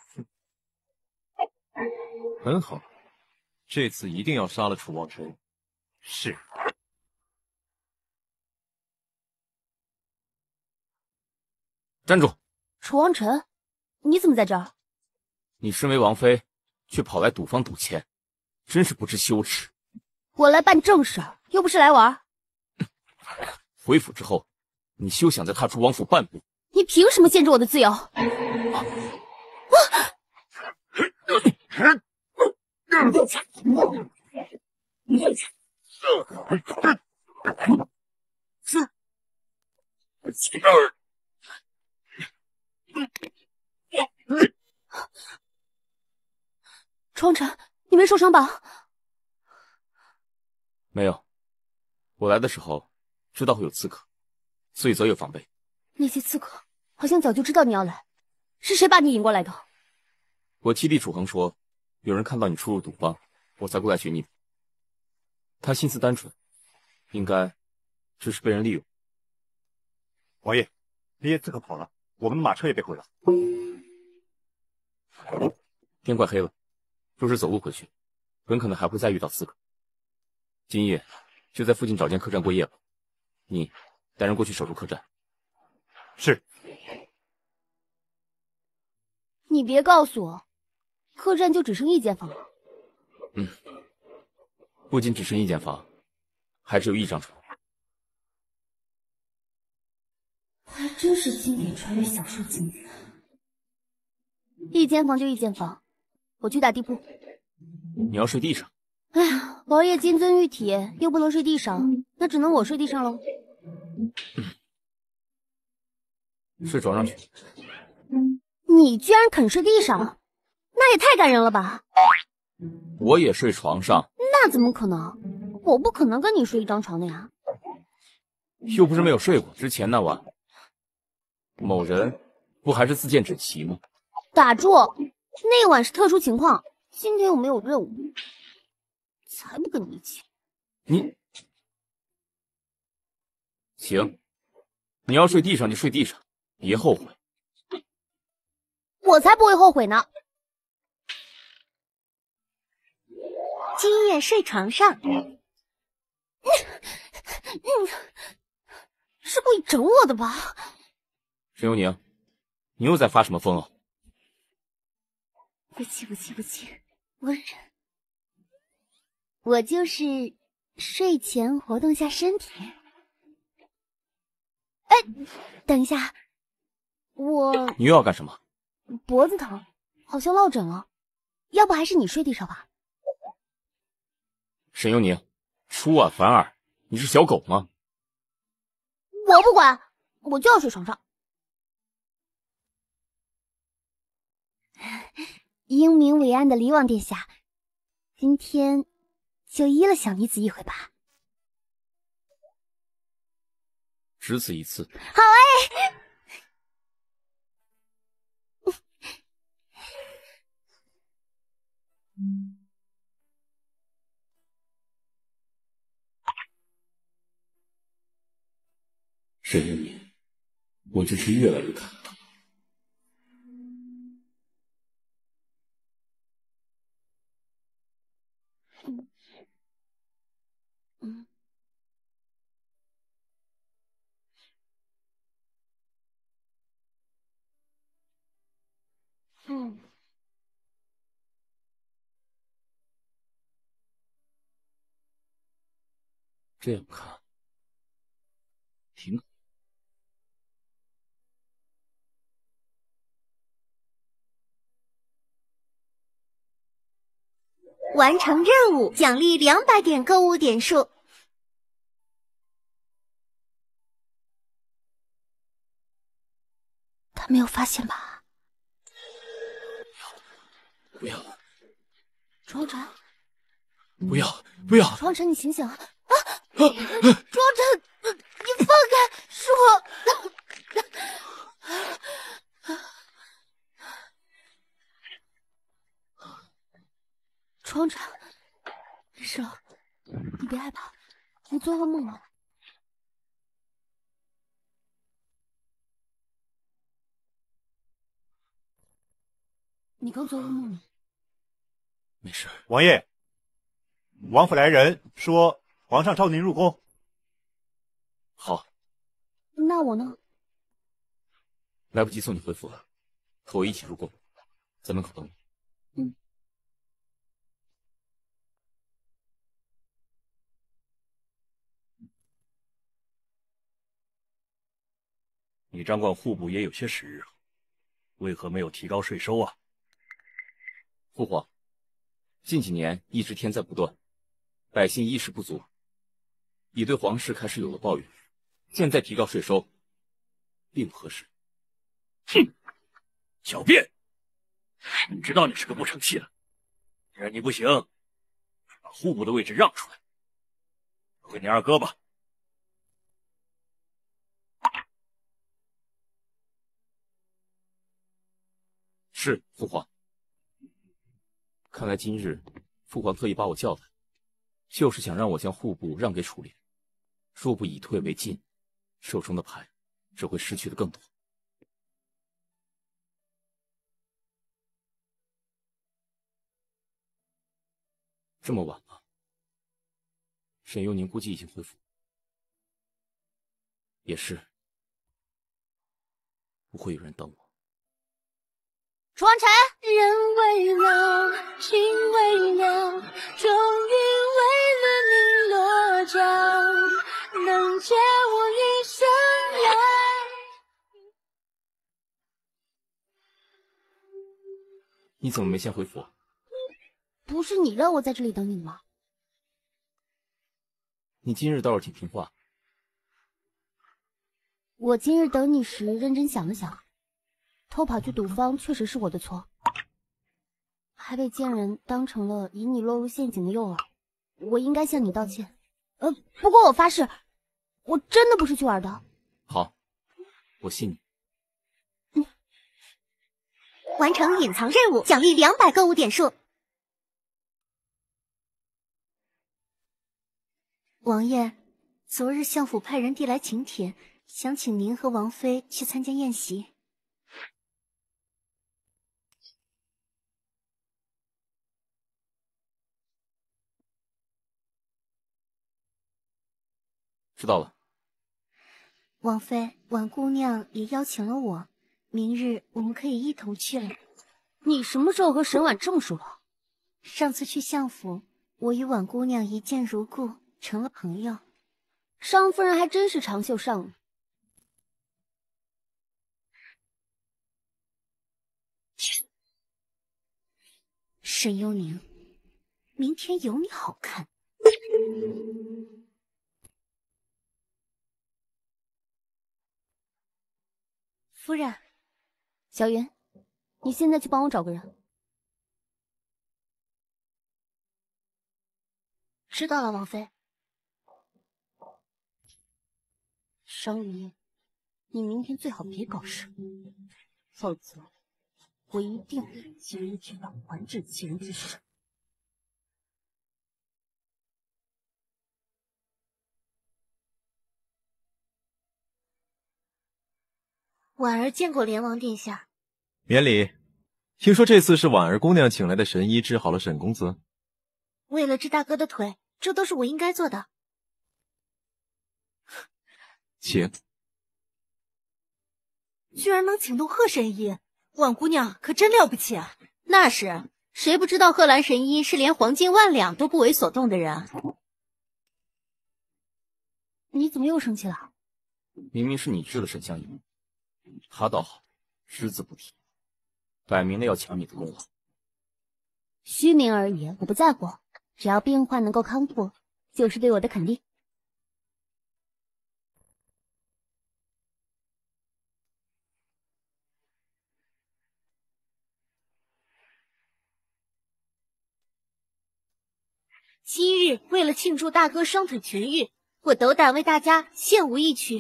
很好，这次一定要杀了楚王臣。 是。 站住！ 楚王臣，你怎么在这儿？ 你身为王妃，却跑来赌坊赌钱，真是不知羞耻。 我来办正事，又不是来玩。 回府之后，你休想再踏出王府半步。 你凭什么限制我的自由？啊！窗臣，你没受伤吧？ 没有，我来的时候知道会有刺客，所以早有防备。 那些刺客好像早就知道你要来，是谁把你引过来的？ 我七弟楚恒说，有人看到你出入赌坊，我才过来寻你。他心思单纯，应该只是被人利用。 王爷，那些刺客跑了，我们的马车也被毁了。 天快黑了，若是走路回去，很可能还会再遇到刺客。今夜就在附近找间客栈过夜吧。你带人过去守住客栈。 是。 你别告诉我，客栈就只剩一间房了。 嗯，不仅只剩一间房，还只有一张床。 还真是经典穿越小说经典。 一间房就一间房，我去打地铺。 你要睡地上？ 哎呀，王爷金尊玉体，又不能睡地上，那只能我睡地上喽。 睡床上去。 你居然肯睡地上，那也太感人了吧！ 我也睡床上。 那怎么可能？我不可能跟你睡一张床的呀。 又不是没有睡过，之前那晚，某人不还是自荐整齐吗？ 打住！那晚是特殊情况，今天我没有任务，才不跟你一起。 你行，你要睡地上就睡地上，别后悔。 我才不会后悔呢。 今夜睡床上。 嗯，是故意整我的吧？ 沈幽宁，你又在发什么疯啊？ 不气不气不气，温忍。我就是睡前活动下身体。 哎，等一下，我你又要干什么？ 脖子疼，好像落枕了，要不还是你睡地上吧。 沈幽宁，出尔反尔，你是小狗吗？ 我不管，我就要睡床上。 英明伟岸的黎王殿下，今天就依了小女子一回吧。 只此一次。 好哎。 沈幽宁，我真是越来越看不懂。 嗯嗯嗯。 这样看，挺好。 完成任务，奖励两百点购物点数。 他没有发现吧？ 不要！ 庄臣， 不要！不要！ 庄臣，你醒醒啊！啊！庄臣，你放开，是我。庄臣，没事了，你别害怕，你做噩梦了。你刚做噩梦了。 没事。 王爷，王府来人说皇上召您入宫。 好。 那我呢？ 来不及送你回府了，和我一起入宫，在门口等你。 嗯。 你掌管户部也有些时日了，为何没有提高税收啊？ 父皇，近几年一直天灾不断，百姓衣食不足，已对皇室开始有了抱怨。现在提高税收，并不合适。 哼，小便！你知道你是个不成器的，既然你不行，把户部的位置让出来，交给你二哥吧。 是，父皇。看来今日父皇特意把我叫来，就是想让我将户部让给楚濂。若不以退为进，手中的牌只会失去的更多。这么晚了，沈幽宁估计已经回府。也是，不会有人等我。 楚王臣， 人为了，情为了，终于为了你落脚，能借我一生来。 你怎么没先回府？ 不是你让我在这里等你吗？ 你今日倒是挺听话。 我今日等你时认真想了想，偷跑去赌坊确实是我的错，还被贱人当成了引你落入陷阱的诱饵，我应该向你道歉。呃，不过我发誓，我真的不是去玩的。 好，我信你。 完成隐藏任务，奖励两百购物点数。王爷，昨日相府派人递来请帖，想请您和王妃去参加宴席。 知道了。 王妃，婉姑娘也邀请了我，明日我们可以一同去了。 你什么时候和沈婉这么熟了？ 上次去相府，我与婉姑娘一见如故，成了朋友。 商夫人还真是长袖善舞。 沈幽宁，明天有你好看。 夫人，小云，你现在去帮我找个人。 知道了，王妃。 商云，你明天最好别搞事，否则我一定会今日去把还治其人之事。 婉儿见过连王殿下。 免礼。听说这次是婉儿姑娘请来的神医治好了沈公子。 为了治大哥的腿，这都是我应该做的。 请。 居然能请动贺神医，婉姑娘可真了不起啊！ 那是，谁不知道贺兰神医是连黄金万两都不为所动的人啊？ 你怎么又生气了？ 明明是你治了沈香凝，他倒好，只字不提，摆明了要抢你的功劳。 虚名而已，我不在乎，只要病患能够康复，就是对我的肯定。 今日为了庆祝大哥双腿痊愈，我斗胆为大家献舞一曲。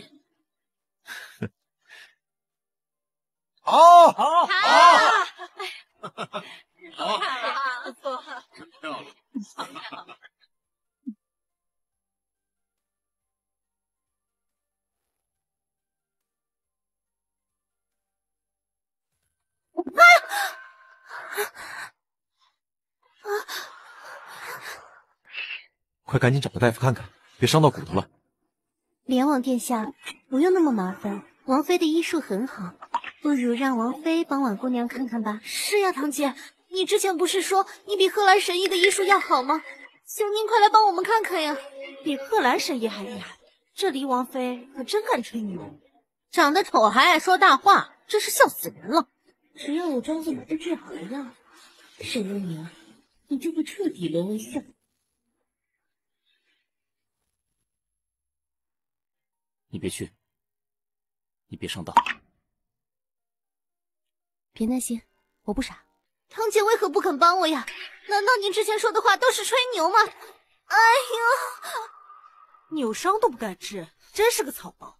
好， 好，好， 好， 不错， 漂亮。 快赶紧找个大夫看看，别伤到骨头了。 连王殿下，不用那么麻烦，王妃的医术很好，不如让王妃帮婉姑娘看看吧。是呀，堂姐，你之前不是说你比贺兰神医的医术要好吗？求您快来帮我们看看呀！比贺兰神医还厉害，这离王妃可真敢吹牛。 长得丑还爱说大话，真是笑死人了。 只要我装作不治好的样子，沈幽宁，你就会彻底沦为笑。 你别去，你别上当。 别担心，我不傻。 堂姐为何不肯帮我呀？难道您之前说的话都是吹牛吗？哎呦，扭伤都不敢治，真是个草包。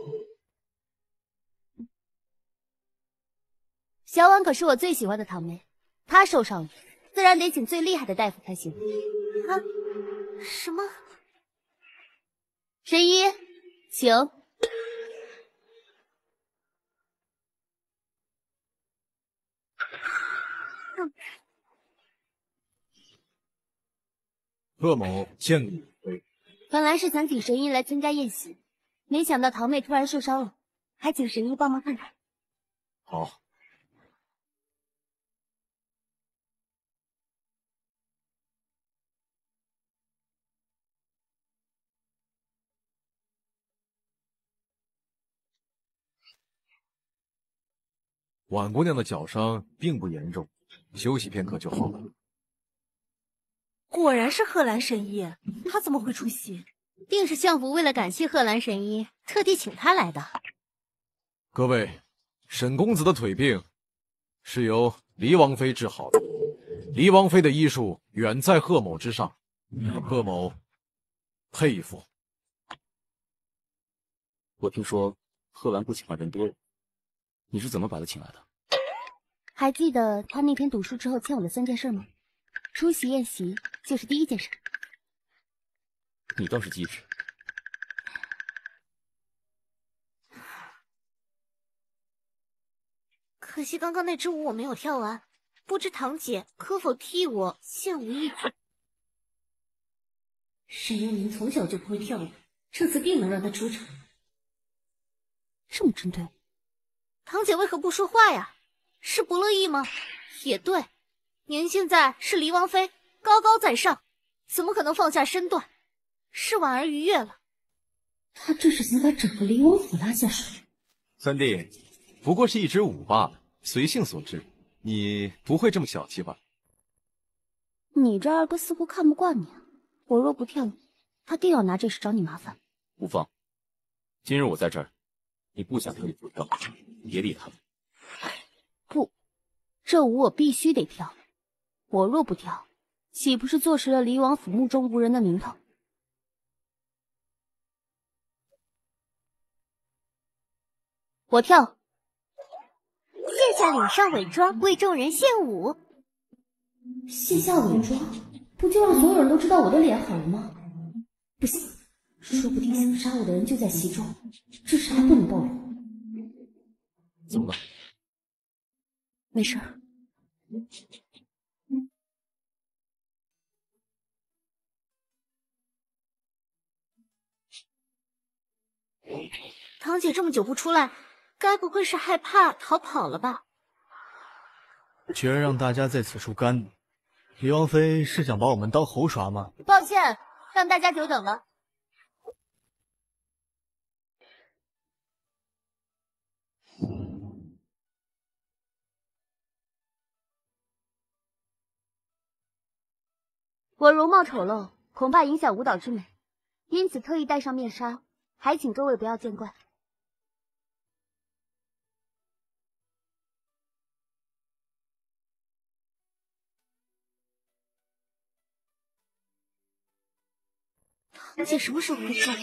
小婉可是我最喜欢的堂妹，她受伤了，自然得请最厉害的大夫才行。 啊？什么？ 神医，请。 嗯。 贺某见过武妃。 本来是想请神医来参加宴席，没想到堂妹突然受伤了，还请神医帮忙看看。 好。婉姑娘的脚伤并不严重，休息片刻就好了。 果然是贺兰神医，他怎么会出席？ 定是相府为了感谢贺兰神医，特地请他来的。 各位，沈公子的腿病是由黎王妃治好的，黎王妃的医术远在贺某之上，贺某佩服。 我听说贺兰不请了人多了。你是怎么把他请来的？ 还记得他那天赌输之后欠我的三件事吗？出席宴席就是第一件事。 你倒是机智。 可惜刚刚那支舞我没有跳完，不知堂姐可否替我献舞一曲？ 沈幽宁从小就不会跳舞，这次定能让他出场。 这么针对？ 堂姐为何不说话呀？是不乐意吗？也对，您现在是黎王妃，高高在上，怎么可能放下身段？是婉儿逾越了。 他这是想把整个黎王府拉下水。 三弟，不过是一支舞罢了，随性所致，你不会这么小气吧？ 你这二哥似乎看不惯你啊！我若不跳，他定要拿这事找你麻烦。 无妨，今日我在这儿，你不想跳就不跳，别理他们。 不，这舞我必须得跳。我若不跳，岂不是坐实了黎王府目中无人的名头？我跳。 卸下脸上伪装，为众人献舞。 卸下伪装，不就让所有人都知道我的脸好了吗？不行，说不定想杀我的人就在其中，这事还不能暴露。 怎么了？ 没事儿。 堂姐这么久不出来，该不会是害怕逃跑了吧？ 居然让大家在此处干你，黎王妃是想把我们当猴耍吗？ 抱歉，让大家久等了。我容貌丑陋，恐怕影响舞蹈之美，因此特意戴上面纱，还请各位不要见怪。 堂姐什么时候会说？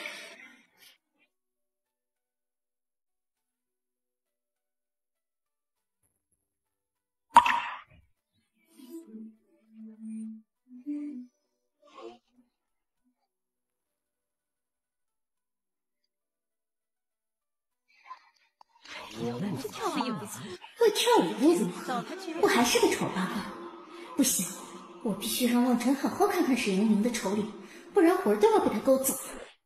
跳舞也不行，会跳舞又怎么？我还是个丑八怪。不行，我必须让望尘好好看看沈幽宁的丑脸，不然会儿都要被他勾走。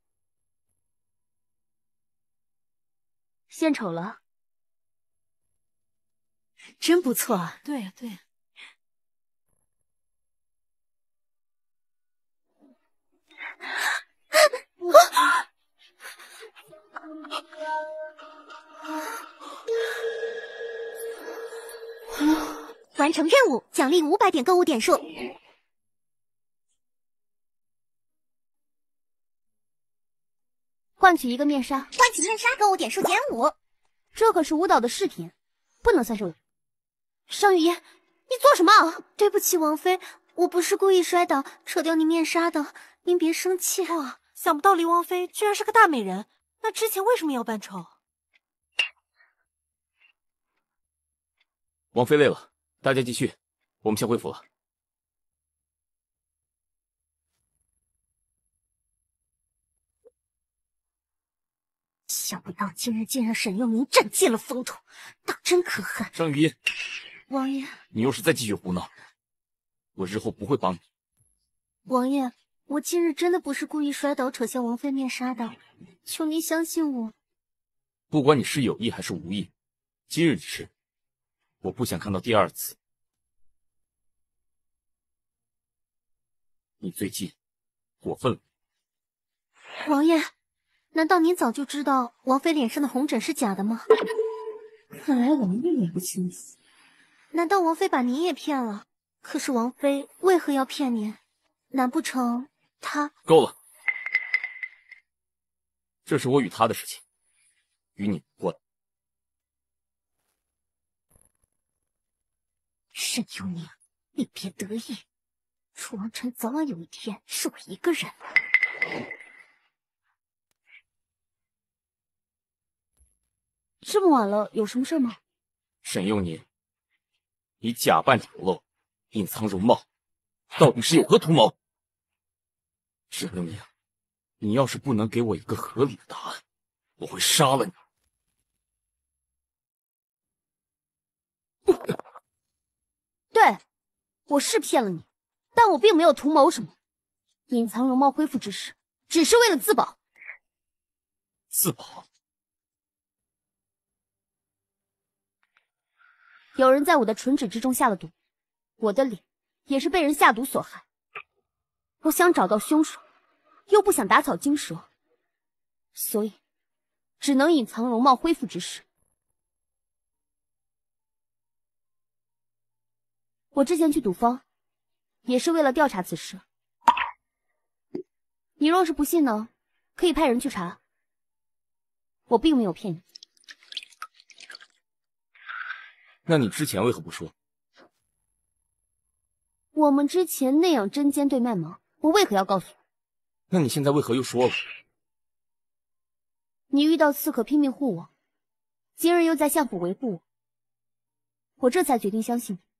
献丑了， 真不错啊！ 对呀、啊、对呀、 啊。 完成任务，奖励五百点购物点数。 换取一个面纱， 换取面纱，购物点数减五。 这可是舞蹈的饰品，不能算是。商雨嫣，你做什么？ 对不起，王妃，我不是故意摔倒扯掉你面纱的，您别生气。哇，想不到离王妃居然是个大美人，那之前为什么要扮丑？ 王妃累了，大家继续，我们先恢复了。 想不到今日竟让沈佑宁占尽了风头，当真可恨。 商雨嫣， 王爷， 你要是再继续胡闹，我日后不会帮你。 王爷，我今日真的不是故意摔倒扯下王妃面纱的，求您相信我。 不管你是有意还是无意，今日之事，我不想看到第二次。你最近过分了。 王爷，难道您早就知道王妃脸上的红疹是假的吗？ 看来王爷也不清楚。 难道王妃把您也骗了？可是王妃为何要骗您？难不成她…… 够了，这是我与他的事情，与你无关。 沈佑宁，你别得意，楚王臣早晚有一天是我一个人。 这么晚了，有什么事吗？ 沈佑宁，你假扮丑陋，隐藏容貌，到底是有何图谋？沈佑宁，你要是不能给我一个合理的答案，我会杀了你。 对，我是骗了你，但我并没有图谋什么。隐藏容貌恢复之事，只是为了自保。 自保？ 有人在我的唇脂之中下了毒，我的脸也是被人下毒所害。我想找到凶手，又不想打草惊蛇，所以只能隐藏容貌恢复之事。我之前去赌坊，也是为了调查此事。你若是不信呢，可以派人去查。我并没有骗你。 那你之前为何不说？ 我们之前那样针尖对麦芒，我为何要告诉你？ 那你现在为何又说了？ 你遇到刺客拼命护我，今日又在相府维护我，我这才决定相信你。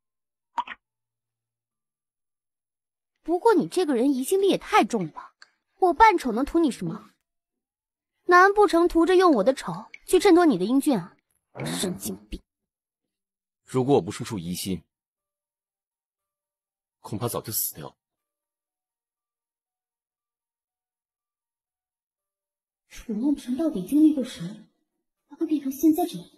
不过你这个人疑心病也太重了吧？我扮丑能图你什么？难不成图着用我的丑去衬托你的英俊啊？神经病！ 如果我不处处疑心，恐怕早就死掉了。 楚望尘到底经历过什么，才会变成现在这样？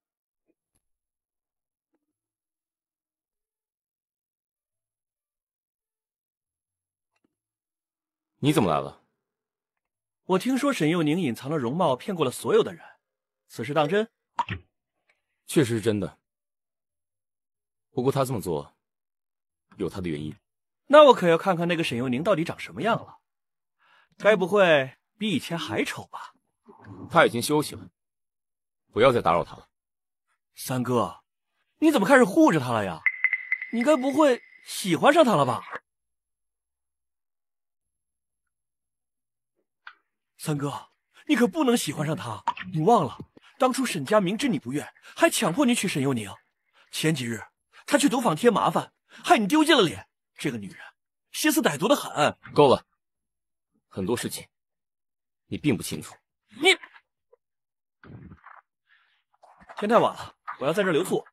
你怎么来了？ 我听说沈佑宁隐藏了容貌，骗过了所有的人，此事当真？ 确实是真的。不过他这么做，有他的原因。 那我可要看看那个沈佑宁到底长什么样了。该不会比以前还丑吧？ 他已经休息了，不要再打扰他了。 三哥，你怎么开始护着他了呀？你该不会喜欢上他了吧？三哥，你可不能喜欢上他！你忘了，当初沈家明知你不愿，还强迫你娶沈佑宁。前几日他去赌坊添麻烦，害你丢尽了脸。这个女人心思歹毒的很。 够了，很多事情你并不清楚。 你天太晚了，我要在这留宿。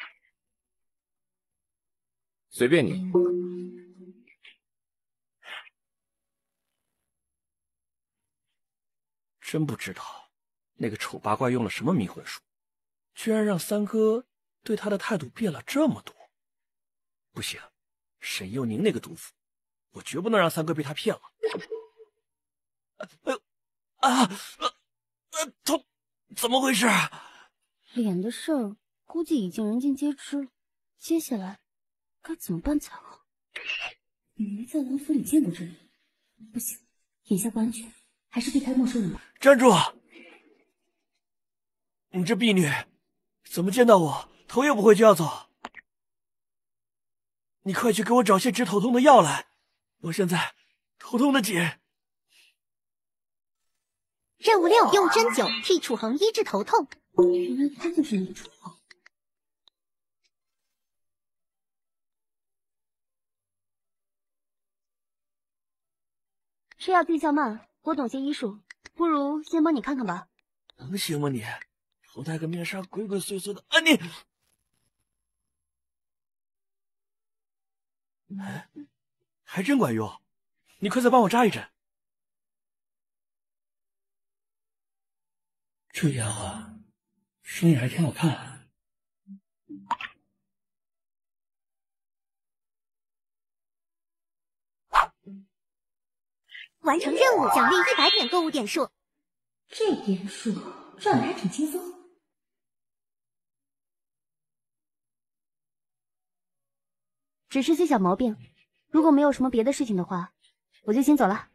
随便你。 真不知道那个丑八怪用了什么迷魂术，居然让三哥对他的态度变了这么多。不行，沈佑宁那个毒妇，我绝不能让三哥被他骗了。哎呦啊！呃，痛！怎么回事？ 脸的事儿估计已经人尽皆知，接下来该怎么办才好？你没在王府里见过这人，不行，眼下不安全，还是避开陌生人吧。 站住！你这婢女，怎么见到我头也不回就要走？你快去给我找些治头痛的药来，我现在头痛的紧。 任务六：用针灸替楚恒医治头痛。 原来他就是那个楚恒。 吃药见效慢，我懂些医术，不如先帮你看看吧。 能行吗你？头戴个面纱，鬼鬼祟祟的啊你！哎，还真管用，你快再帮我扎一针。这丫鬟声音还挺好看。 完成任务，奖励一百点购物点数。 这点数赚的还挺轻松。 只是些小毛病，如果没有什么别的事情的话，我就先走了。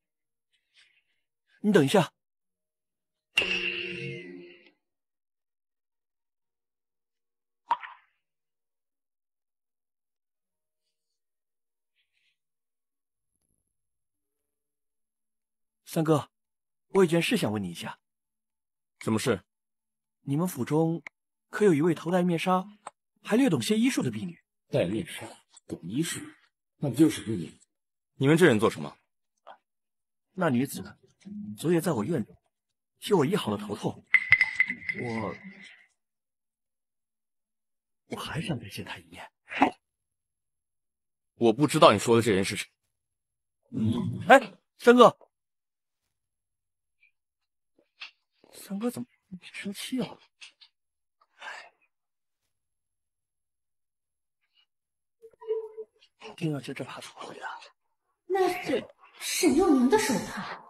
你等一下。三哥，我有件事想问你一下。 什么事？ 你们府中可有一位头戴面纱，还略懂些医术的婢女？ 戴面纱，懂医术，那不就是你？你们这人做什么？ 那女子昨夜在我院中替我医好了头痛，我我还想再见她一面。 我不知道你说的这人是谁。 嗯，哎，三哥，三哥怎么生气了？一定要将这帕子还回来。 那是沈幼宁的手帕。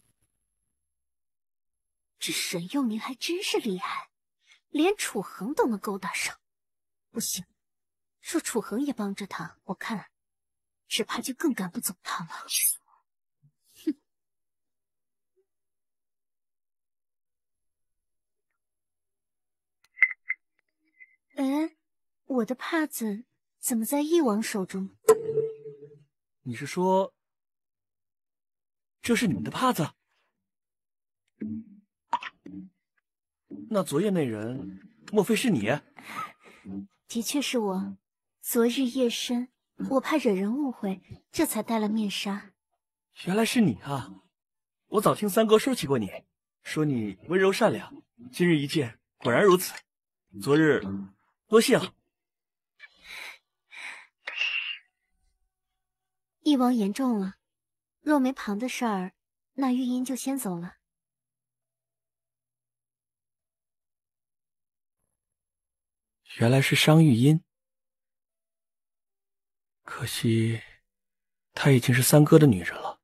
这沈幼宁还真是厉害，连楚恒都能勾搭上。不行，若楚恒也帮着他，我看只怕就更赶不走他了。哼！哎，我的帕子怎么在翼王手中？ 你是说，这是你们的帕子？那昨夜那人，莫非是你？ 的确是我。昨日夜深，我怕惹人误会，这才戴了面纱。 原来是你啊！我早听三哥说起过你，说你温柔善良。今日一见，果然如此。昨日多谢了。 翼王言重了，若没旁的事儿，那玉音就先走了。 原来是商玉音，可惜她已经是三哥的女人了。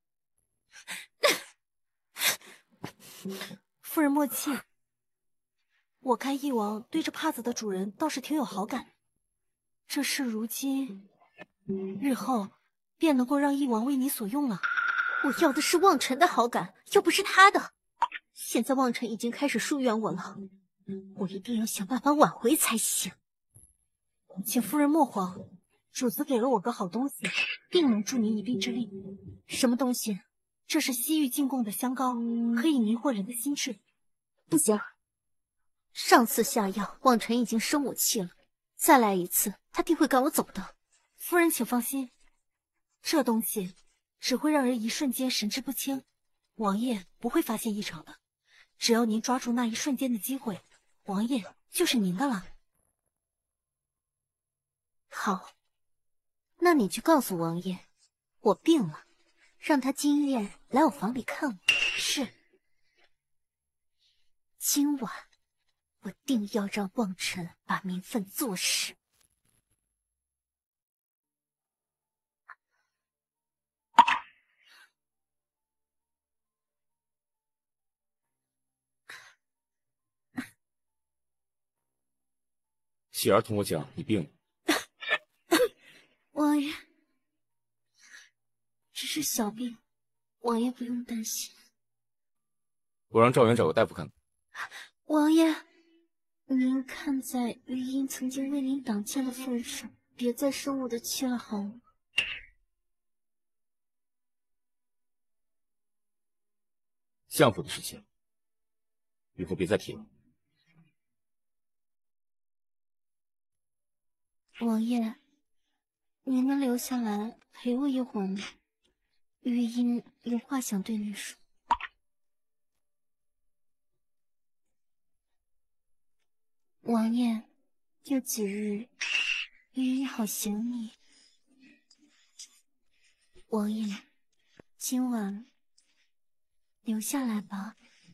夫人莫气，我看翼王对这帕子的主人倒是挺有好感，这事如今，日后便能够让翼王为你所用了。 我要的是望尘的好感，又不是他的。现在望尘已经开始疏远我了，我一定要想办法挽回才行。 请夫人莫慌，主子给了我个好东西，定能助你一臂之力。 什么东西？ 这是西域进贡的香膏，可以迷惑人的心智。 不行，上次下药，望尘已经生我气了，再来一次，他定会赶我走的。 夫人请放心，这东西只会让人一瞬间神志不清，王爷不会发现异常的。只要您抓住那一瞬间的机会，王爷就是您的了。 好，那你去告诉王爷，我病了，让他今夜来我房里看我。 是。 今晚我定要让望尘把名分坐实。 喜儿同我讲，你病了。 是小病，王爷不用担心。 我让赵元找个大夫看。 王爷，您看在玉英曾经为您挡箭的份上，别再生我的气了，好吗？ 相府的事情，以后别再提了。 王爷，您能留下来陪我一会儿吗？玉英有话想对你说。王爷，有几日，玉英好想你。王爷，今晚留下来吧。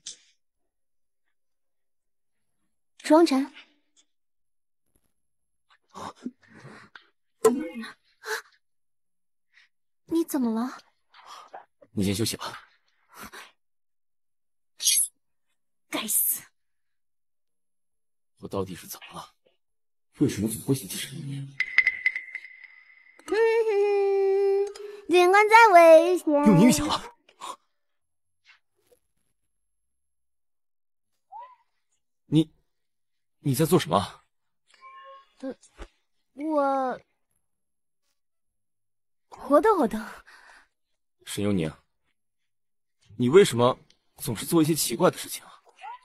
楚王晨， 你怎么了？ 你先休息吧。 该死！ 我到底是怎么了？为什么总会想起沈你？ 哼哼，尽管再危险。 用你预想了。你你在做什么？ 呃，我活动活动。 沈幽宁，你为什么总是做一些奇怪的事情啊？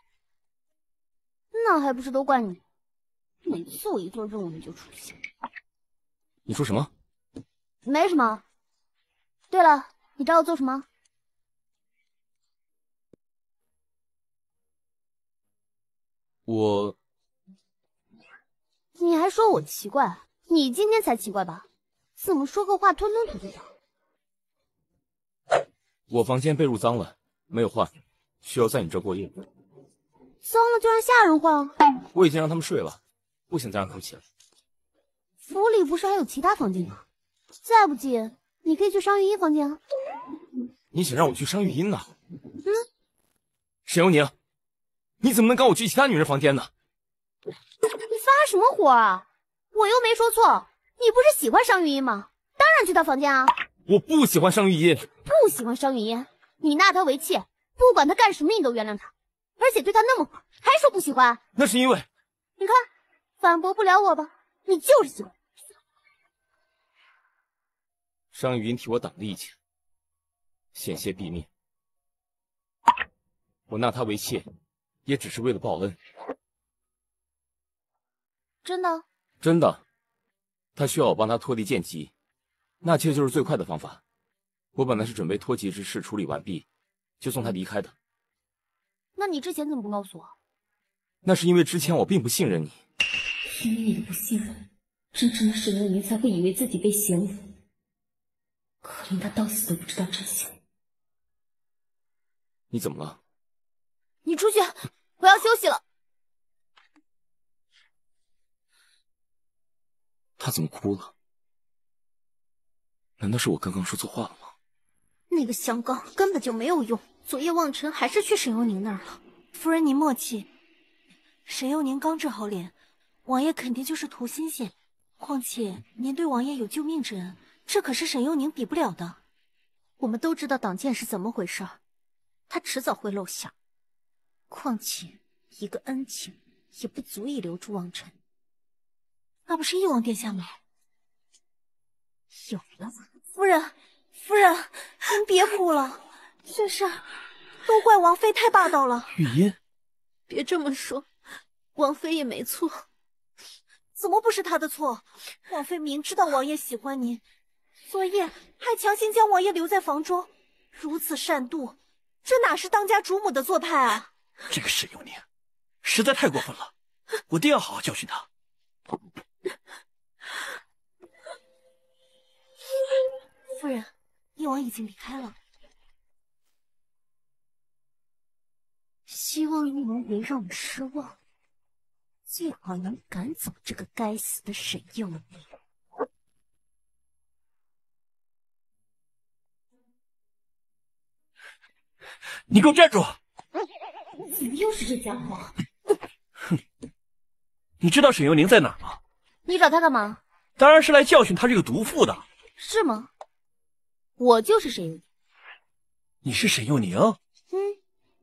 那还不是都怪你！每次我一做任务你就出现。 你说什么？ 没什么。对了，你找我做什么？ 我…… 你还说我奇怪？你今天才奇怪吧？怎么说个话吞吞吐吐的？ 我房间被褥脏了，没有换，需要在你这过夜。 脏了就让下人换。 我已经让他们睡了，不想再让他们起来。 府里不是还有其他房间吗？再不济，你可以去商玉英房间啊。 你想让我去商玉英呢？ 嗯。 沈幽宁，你怎么能赶我去其他女人房间呢？ 你发什么火啊？我又没说错，你不是喜欢商玉英吗？当然去她房间啊。 我不喜欢商玉英。 不喜欢商玉英，你纳她为妾，不管她干什么你都原谅她。而且对他那么好，还说不喜欢？ 那是因为…… 你看，反驳不了我吧？你就是喜欢。 商玉英替我挡了一劫，险些毙命。我纳她为妾，也只是为了报恩。 真的？ 真的。她需要我帮她脱离剑疾，纳妾就是最快的方法。我本来是准备脱籍之事处理完毕，就送她离开的。 那你之前怎么不告诉我？ 那是因为之前我并不信任你。 因为你的不信任，真正的沈幽宁才会以为自己被嫌恶。可怜他到死都不知道真相。 你怎么了？ 你出去，我要休息了。 他怎么哭了？难道是我刚刚说错话了吗？ 那个香膏根本就没有用。昨夜望尘还是去沈幽宁那儿了。 夫人，您莫气。沈幽宁刚治好脸，王爷肯定就是图新鲜。况且您对王爷有救命之恩，这可是沈幽宁比不了的。 我们都知道党建是怎么回事，他迟早会露馅。况且一个恩情也不足以留住望尘。 那不是翼王殿下吗？ 有了， 夫人，夫人，您别哭了。这事都怪王妃太霸道了。 玉音， 别这么说，王妃也没错。 怎么不是她的错？王妃明知道王爷喜欢您，昨夜还强行将王爷留在房中，如此善妒，这哪是当家主母的做派啊！ 这个沈幽宁实在太过分了，我定要好好教训他。 夫人，翼王已经离开了。 希望翼王别让我失望，最好能赶走这个该死的沈幽宁。 你给我站住！ 怎么又是这家伙？ 哼！你知道沈幽宁在哪儿吗？ 你找他干嘛？ 当然是来教训他这个毒妇的。 是吗？ 我就是沈幼宁。 你是沈幼宁？ 嗯。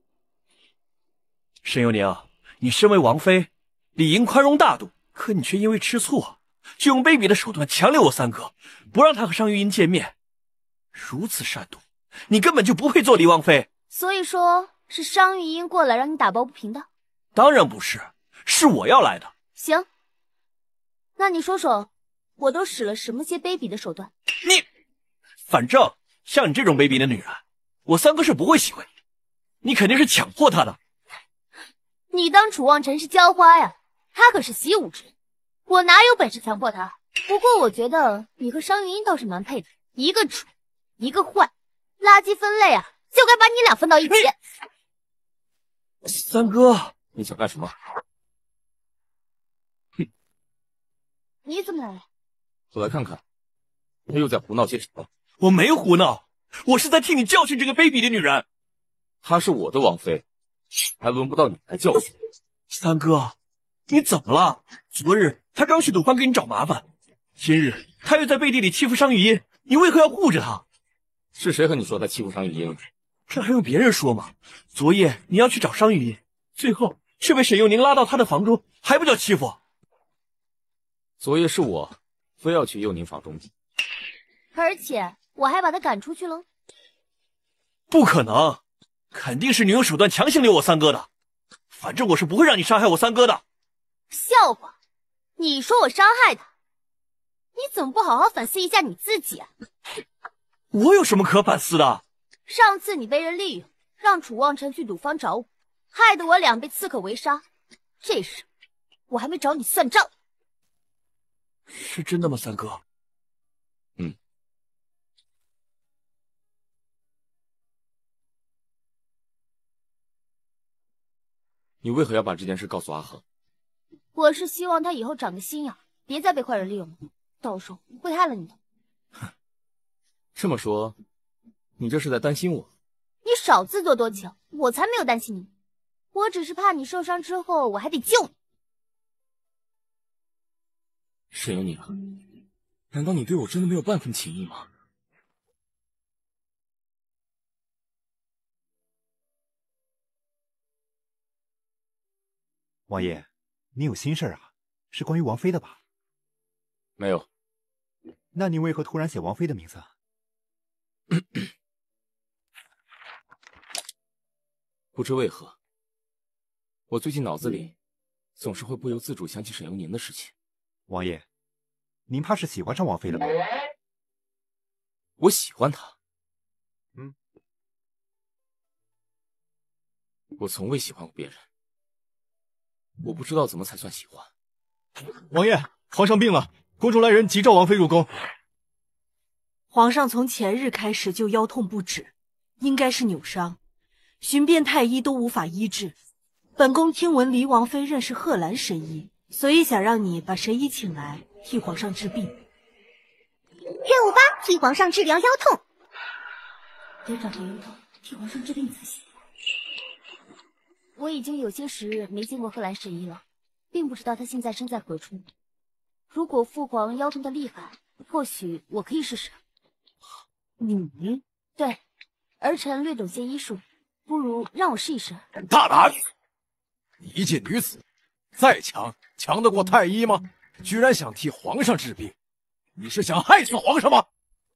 沈幼宁，你身为王妃，理应宽容大度，可你却因为吃醋，就用卑鄙的手段强留我三哥，不让他和商玉英见面。如此善毒，你根本就不配做离王妃。 所以说是商玉英过来让你打抱不平的？ 当然不是，是我要来的。 行，那你说说，我都使了什么些卑鄙的手段？ 你，反正像你这种卑鄙的女人，我三哥是不会喜欢你的。你肯定是强迫他的。 你当楚望尘是浇花呀，他可是习武之人，我哪有本事强迫他？不过我觉得你和商玉英倒是蛮配的，一个蠢，一个坏，垃圾分类啊，就该把你俩分到一起。 三哥， 你想干什么？ 哼，你怎么来了？ 我来看看，他又在胡闹些什么？ 我没胡闹，我是在替你教训这个卑鄙的女人。 她是我的王妃，还轮不到你来教训。 三哥，你怎么了？昨日他刚去赌坊给你找麻烦，今日他又在背地里欺负商玉英，你为何要护着他？ 是谁和你说他欺负商玉英？ 这还用别人说吗？昨夜你要去找商玉英，最后却被沈幼宁拉到他的房中，还不叫欺负？ 昨夜是我非要去幼宁房中的， 而且我还把他赶出去了。 不可能，肯定是你用手段强行留我三哥的。反正我是不会让你伤害我三哥的。 笑话，你说我伤害他，你怎么不好好反思一下你自己啊？ 我有什么可反思的？ 上次你被人利用，让楚望尘去赌坊找我，害得我俩被刺客围杀。这事我还没找你算账。 是真的吗，三哥？ 嗯。你为何要把这件事告诉阿恒？ 我是希望他以后长个心眼，别再被坏人利用了，到时候会害了你的。 哼，这么说，你这是在担心我？ 你少自作多情，我才没有担心你，我只是怕你受伤之后我还得救你。 沈幼宁，难道你对我真的没有半分情意吗？ 王爷，你有心事啊？是关于王妃的吧？ 没有。 那你为何突然写王妃的名字？ 不知为何，我最近脑子里总是会不由自主想起沈幼宁的事情。 王爷，您怕是喜欢上王妃了吧？ 我喜欢她。 嗯， 我从未喜欢过别人，我不知道怎么才算喜欢。 王爷，皇上病了，宫中来人急召王妃入宫。 皇上从前日开始就腰痛不止，应该是扭伤，寻遍太医都无法医治。本宫听闻黎王妃认识贺兰神医，所以想让你把神医请来替皇上治病。 任务八，替皇上治疗腰痛。 得找个腰痛替皇上治病才行。 我已经有些时日没见过贺兰神医了，并不知道他现在身在何处。如果父皇腰痛的厉害，或许我可以试试。 你？ 对，儿臣略懂些医术，不如让我试一试。 大胆！一介女子，再强，强得过太医吗？居然想替皇上治病，你是想害死皇上吗？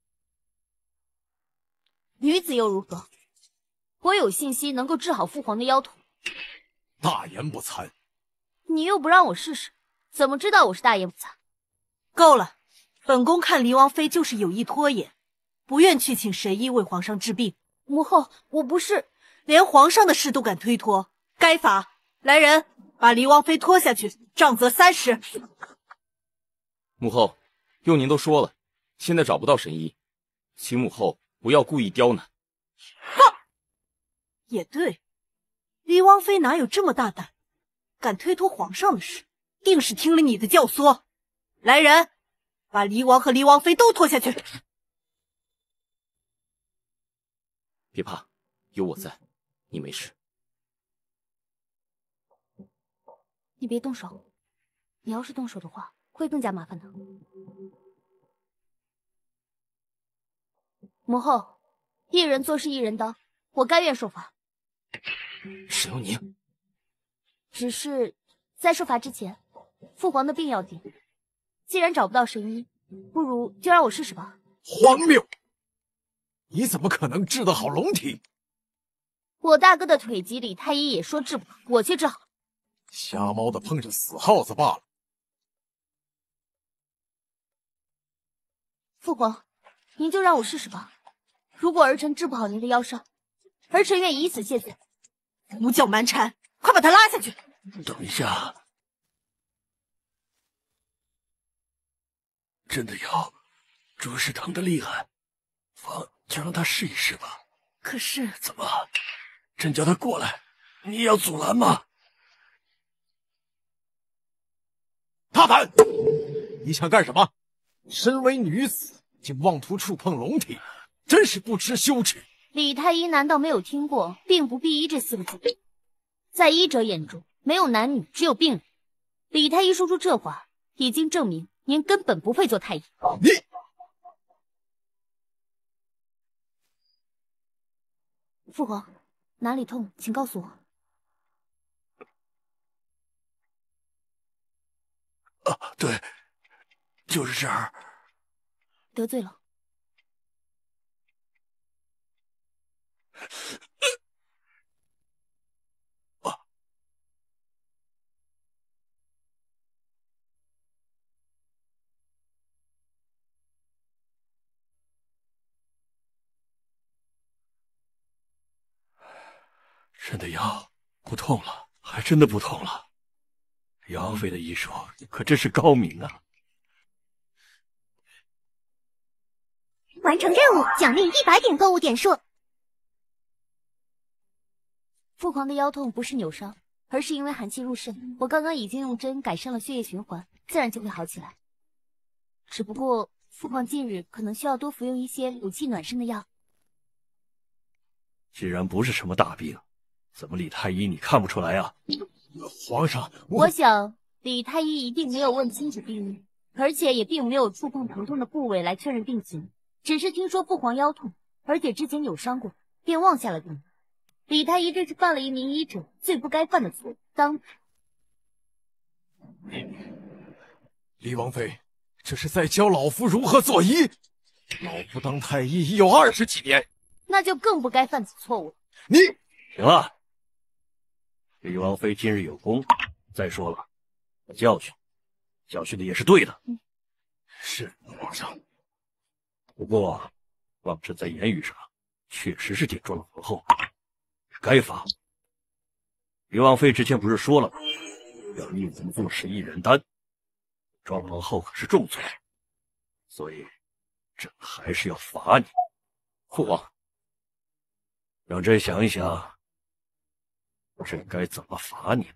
女子又如何？我有信心能够治好父皇的腰痛。 大言不惭！ 你又不让我试试，怎么知道我是大言不惭？ 够了，本宫看黎王妃就是有意拖延，不愿去请神医为皇上治病。 母后，我不是， 连皇上的事都敢推脱，该罚！来人，把黎王妃拖下去，杖责三十。 母后，幼宁都说了，现在找不到神医，请母后不要故意刁难。 放！也对，黎王妃哪有这么大胆，敢推脱皇上的事，定是听了你的教唆。来人，把黎王和黎王妃都拖下去。 别怕，有我在，你没事。 你别动手，你要是动手的话，会更加麻烦的。 母后，一人做事一人当，我甘愿受罚。 沈幽宁， 只是在受罚之前，父皇的病要紧，既然找不到神医，不如就让我试试吧。 荒谬！你怎么可能治得好龙体？ 我大哥的腿疾，李太医也说治不好，我却治好。 瞎猫的碰着死耗子罢了。 父皇，您就让我试试吧。如果儿臣治不好您的腰伤，儿臣愿以死谢罪。 胡搅蛮缠，快把他拉下去！ 等一下，真的要着实疼得厉害，放就让他试一试吧。 可是怎么，朕叫他过来，你也要阻拦吗？ 大胆！你想干什么？身为女子，竟妄图触碰龙体，真是不知羞耻！ 李太医难道没有听过“病不避医”这四个字？在医者眼中，没有男女，只有病人。李太医说出这话，已经证明您根本不配做太医。 你父皇，哪里痛，请告诉我。 啊，对，就是这儿。 得罪了。 啊！朕的腰不痛了，还真的不痛了。姚王妃的医术可真是高明啊！ 完成任务，奖励一百点购物点数。 父皇的腰痛不是扭伤，而是因为寒气入肾。我刚刚已经用针改善了血液循环，自然就会好起来。只不过父皇近日可能需要多服用一些补气暖身的药。 既然不是什么大病，怎么李太医你看不出来啊？ 皇上， 我, 我想李太医一定没有问清楚病因，而且也并没有触碰疼痛的部位来确认病情，只是听说父皇腰痛，而且之前扭伤过，便妄下了定论。李太医这是犯了一名医者最不该犯的错。当李王妃，这是在教老夫如何做医。老夫当太医已有二十几年， 那就更不该犯此错误了。 你行了。李王妃今日有功，再说了，教训，教训的也是对的。 嗯， 是皇上。 不过，望朕在言语上确实是点中了皇后，该罚。李王妃之前不是说了吗？要一人做事一人担，庄皇后可是重罪，所以朕还是要罚你。 父王， 让朕想一想，朕该怎么罚你呢？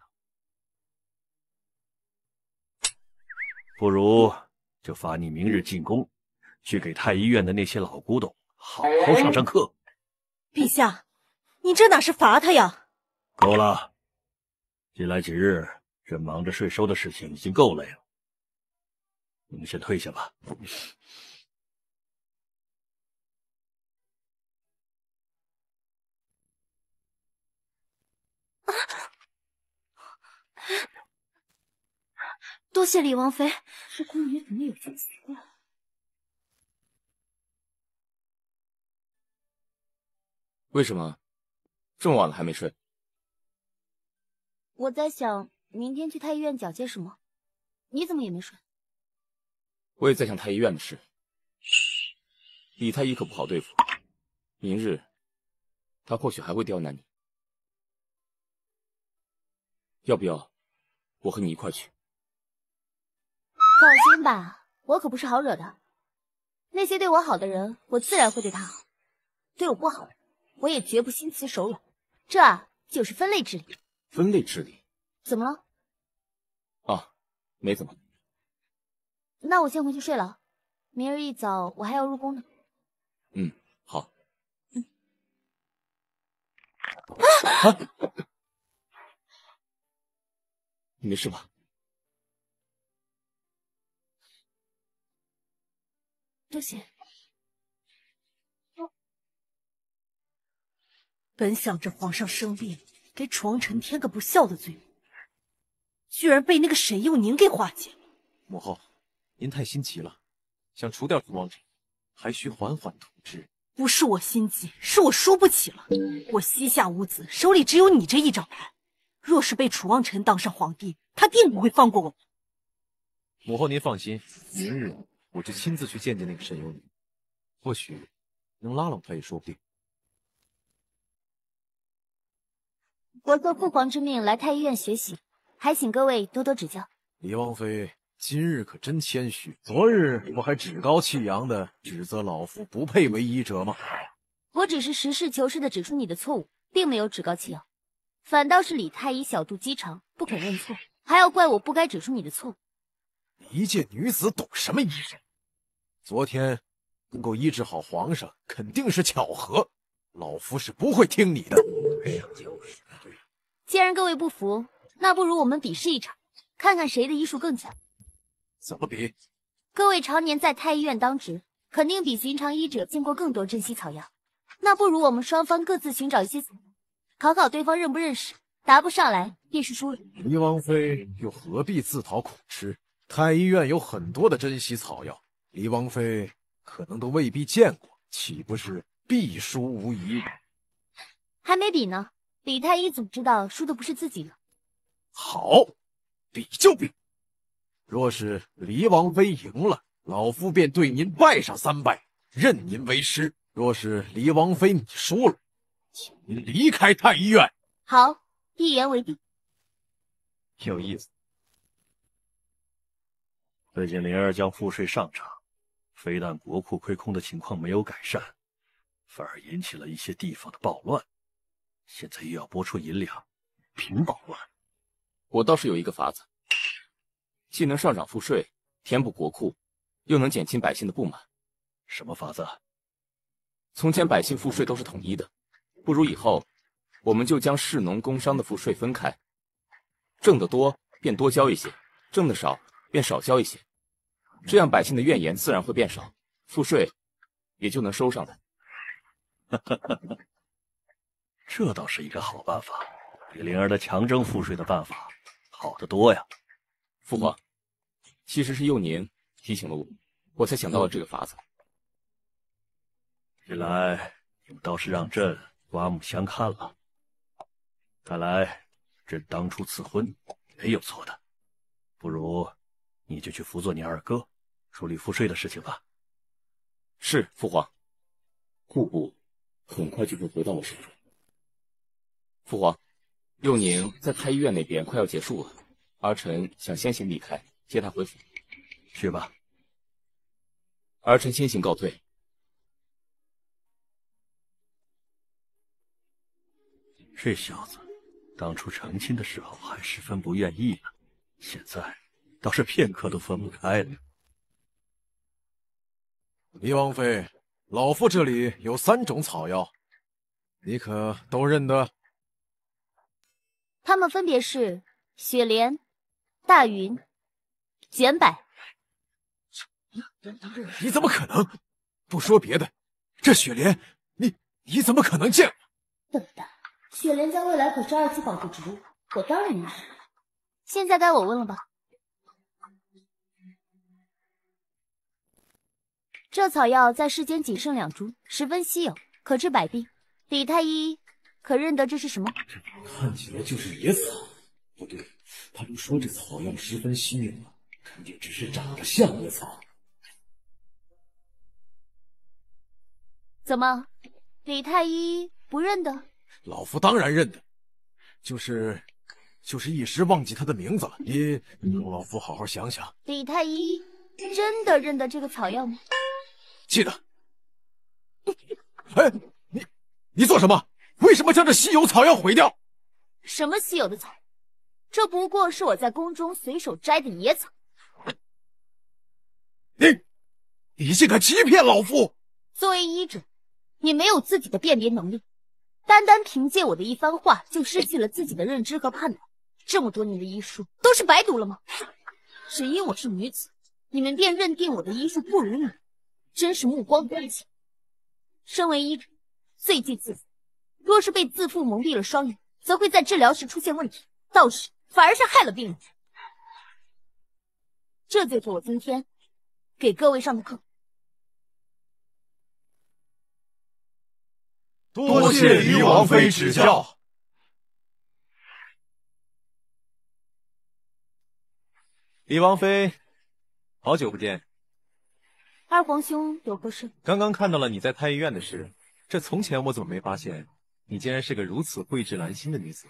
不如就罚你明日进宫，去给太医院的那些老古董好好上上课。 陛下，你这哪是罚他呀？ 够了，近来几日朕忙着税收的事情已经够累了，你们先退下吧。 多谢李王妃。 这宫女怎么有些奇怪？ 为什么这么晚了还没睡？ 我在想明天去太医院讲些什么。你怎么也没睡？ 我也在想太医院的事。李太医可不好对付，明日他或许还会刁难你。要不要我和你一块去？ 放心吧，我可不是好惹的。那些对我好的人，我自然会对他好；对我不好的，我也绝不心慈手软。这啊，就是分类治理。 分类治理？ 怎么了？ 啊，没怎么。 那我先回去睡了，明儿一早我还要入宫呢。 嗯，好。 嗯。 啊！你没事吧？ 多谢。哦本想着皇上生病，给楚王臣添个不孝的罪名，居然被那个沈佑宁给化解了。 母后，您太心急了，想除掉楚王臣，还需缓缓图之。 不是我心急，是我输不起了。我膝下无子，手里只有你这一张牌。若是被楚王臣当上皇帝，他定不会放过我们。 母后您放心，明日我就亲自去见见那个沈佑宁，或许能拉拢他也说不定。 我遵父皇之命来太医院学习，还请各位多多指教。 李王妃今日可真谦虚，昨日不还趾高气扬的指责老夫不配为医者吗？ 我只是实事求是的指出你的错误，并没有趾高气扬，反倒是李太医小肚鸡肠，不肯认错，还要怪我不该指出你的错误。 一介女子懂什么医人？昨天能够医治好皇上，肯定是巧合，老夫是不会听你的。对呀，就是。 既然各位不服，那不如我们比试一场，看看谁的医术更强。 怎么比？ 各位常年在太医院当值，肯定比寻常医者见过更多珍稀草药。那不如我们双方各自寻找一些草药，考考对方认不认识，答不上来便是输了。 黎王妃又何必自讨苦吃？太医院有很多的珍稀草药，黎王妃可能都未必见过，岂不是必输无疑？ 还没比呢，李太医总知道输的不是自己呢。 好，比就比。若是黎王妃赢了，老夫便对您拜上三拜，认您为师；若是黎王妃你输了，请您离开太医院。 好，一言为定。 有意思。最近灵儿将赋税上涨，非但国库亏空的情况没有改善，反而引起了一些地方的暴乱。现在又要拨出银两，平暴乱。 我倒是有一个法子，既能上涨赋税，填补国库，又能减轻百姓的不满。 什么法子？ 从前百姓赋税都是统一的，不如以后我们就将士农工商的赋税分开，挣得多便多交一些，挣得少便少交一些，这样百姓的怨言自然会变少，赋税也就能收上来。 这倒是一个好办法，比灵儿的强征赋税的办法好得多呀。 父皇，其实是幼宁提醒了我，我才想到了这个法子。 原来你们倒是让朕刮目相看了。看来朕当初赐婚没有错的，不如你就去辅佐你二哥处理赋税的事情吧。 是，父皇。户部很快就会回到我手中。父皇，幼宁在太医院那边快要结束了，儿臣想先行离开，接他回府。 去吧。 儿臣先行告退。 这小子当初成亲的时候还十分不愿意呢，现在倒是片刻都分不开了。 黎王妃，老夫这里有三种草药，你可都认得？ 它们分别是雪莲、大云、卷柏。 你怎么可能？不说别的，这雪莲，你你怎么可能见过？ 笨蛋，雪莲在未来可是二级保护植物，我当然认识。 现在该我问了吧？这草药在世间仅剩两株，十分稀有，可治百病。李太医可认得这是什么？ 这看起来就是野草。不对，他都说这草药十分稀有了，肯定只是长得像野草。 怎么，李太医不认得？ 老夫当然认得，就是就是一时忘记他的名字了。你容老夫好好想想。 李太医真的认得这个草药吗？ 记得。哎，你你做什么？为什么将这稀有草药毁掉？ 什么稀有的草？这不过是我在宫中随手摘的野草。 你你竟敢欺骗老夫！ 作为医者，你没有自己的辨别能力，单单凭借我的一番话就失去了自己的认知和判断，这么多年的医术都是白读了吗？只因我是女子，你们便认定我的医术不如你，真是目光短浅。身为医者，最忌自负， 若是被自负蒙蔽了双眼，则会在治疗时出现问题，到时反而是害了病人。这就是我今天给各位上的课。 多谢黎王妃指教。 黎王妃，好久不见。 二皇兄有何事？ 刚刚看到了你在太医院的事，这从前我怎么没发现？你竟然是个如此蕙质兰心的女子。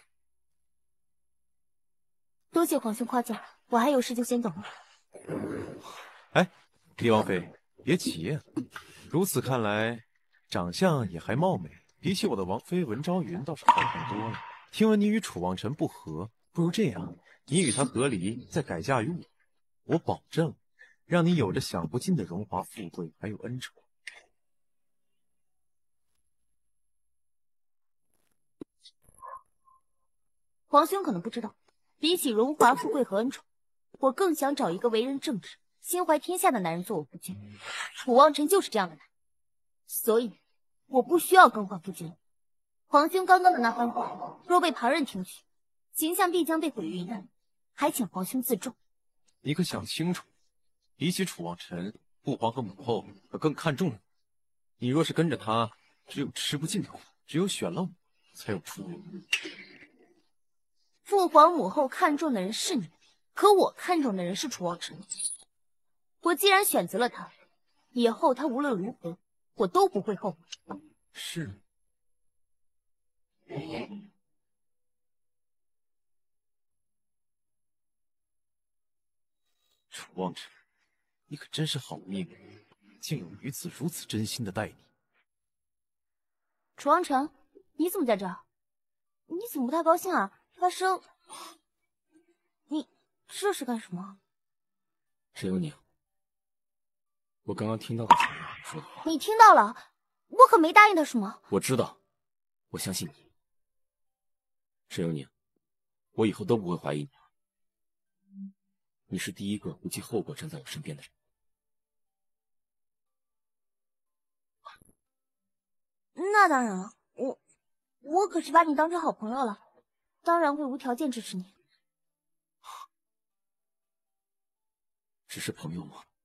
多谢皇兄夸奖，我还有事就先走了。 哎，黎王妃，别急，如此看来，长相也还貌美，比起我的王妃文昭云倒是好看多了。听闻你与楚望尘不和，不如这样，你与他和离，再改嫁于我，我保证让你有着享不尽的荣华富贵，还有恩宠。 皇兄可能不知道，比起荣华富贵和恩宠，我更想找一个为人正直、心怀天下的男人做我夫君。楚望尘就是这样的男人，所以我不需要更换夫君。皇兄刚刚的那番话，若被旁人听取，形象必将被毁于一旦，还请皇兄自重。 你可想清楚，比起楚望尘，父皇和母后可更看重了你。你若是跟着他，只有吃不尽的苦；只有选了我，才有出路。 父皇母后看重的人是你，可我看重的人是楚望尘。我既然选择了他，以后他无论如何，我都不会后悔。 是。楚望尘，你可真是好命，竟有女子如此真心的待你。 楚望尘，你怎么在这儿？你怎么不太高兴啊？发生……你这是干什么？ 沈幽宁，我刚刚听到了楚望尘说的话。 你听到了？我可没答应他什么。 我知道，我相信你。沈幽宁，我以后都不会怀疑你了。你是第一个不计后果站在我身边的人。 那当然了，我我可是把你当成好朋友了，当然会无条件支持你。 只是朋友吗？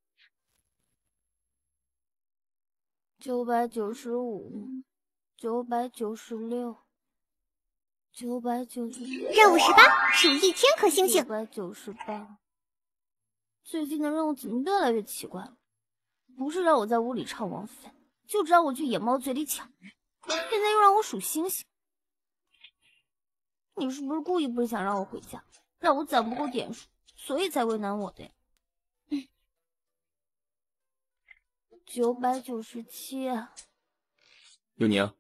九百九十五，九百九十六，九百九十。 任务十八，数一千颗星星。 九百九十八。最近的任务怎么越来越奇怪了？不是让我在屋里唱王妃，就是让我去野猫嘴里抢人，现在又让我数星星。你是不是故意不想让我回家，让我攒不够点数，所以才为难我的呀？九百九十七。 幽宁，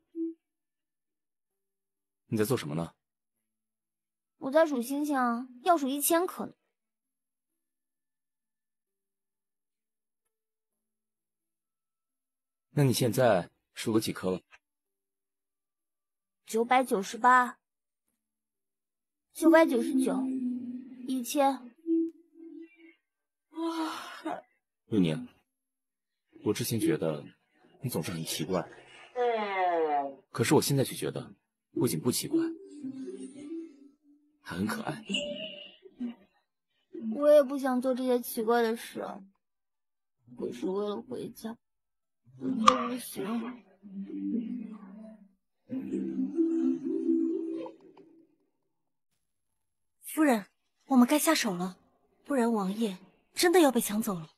你在做什么呢？ 我在数星星啊，要数一千颗呢。 那你现在数了几颗了？ 九百九十八，九百九十九，一千。 幽宁，我之前觉得你总是很奇怪，可是我现在却觉得不仅不奇怪，还很可爱。 我也不想做这些奇怪的事啊，可是为了回家，我就不行。 夫人，我们该下手了，不然王爷真的要被抢走了。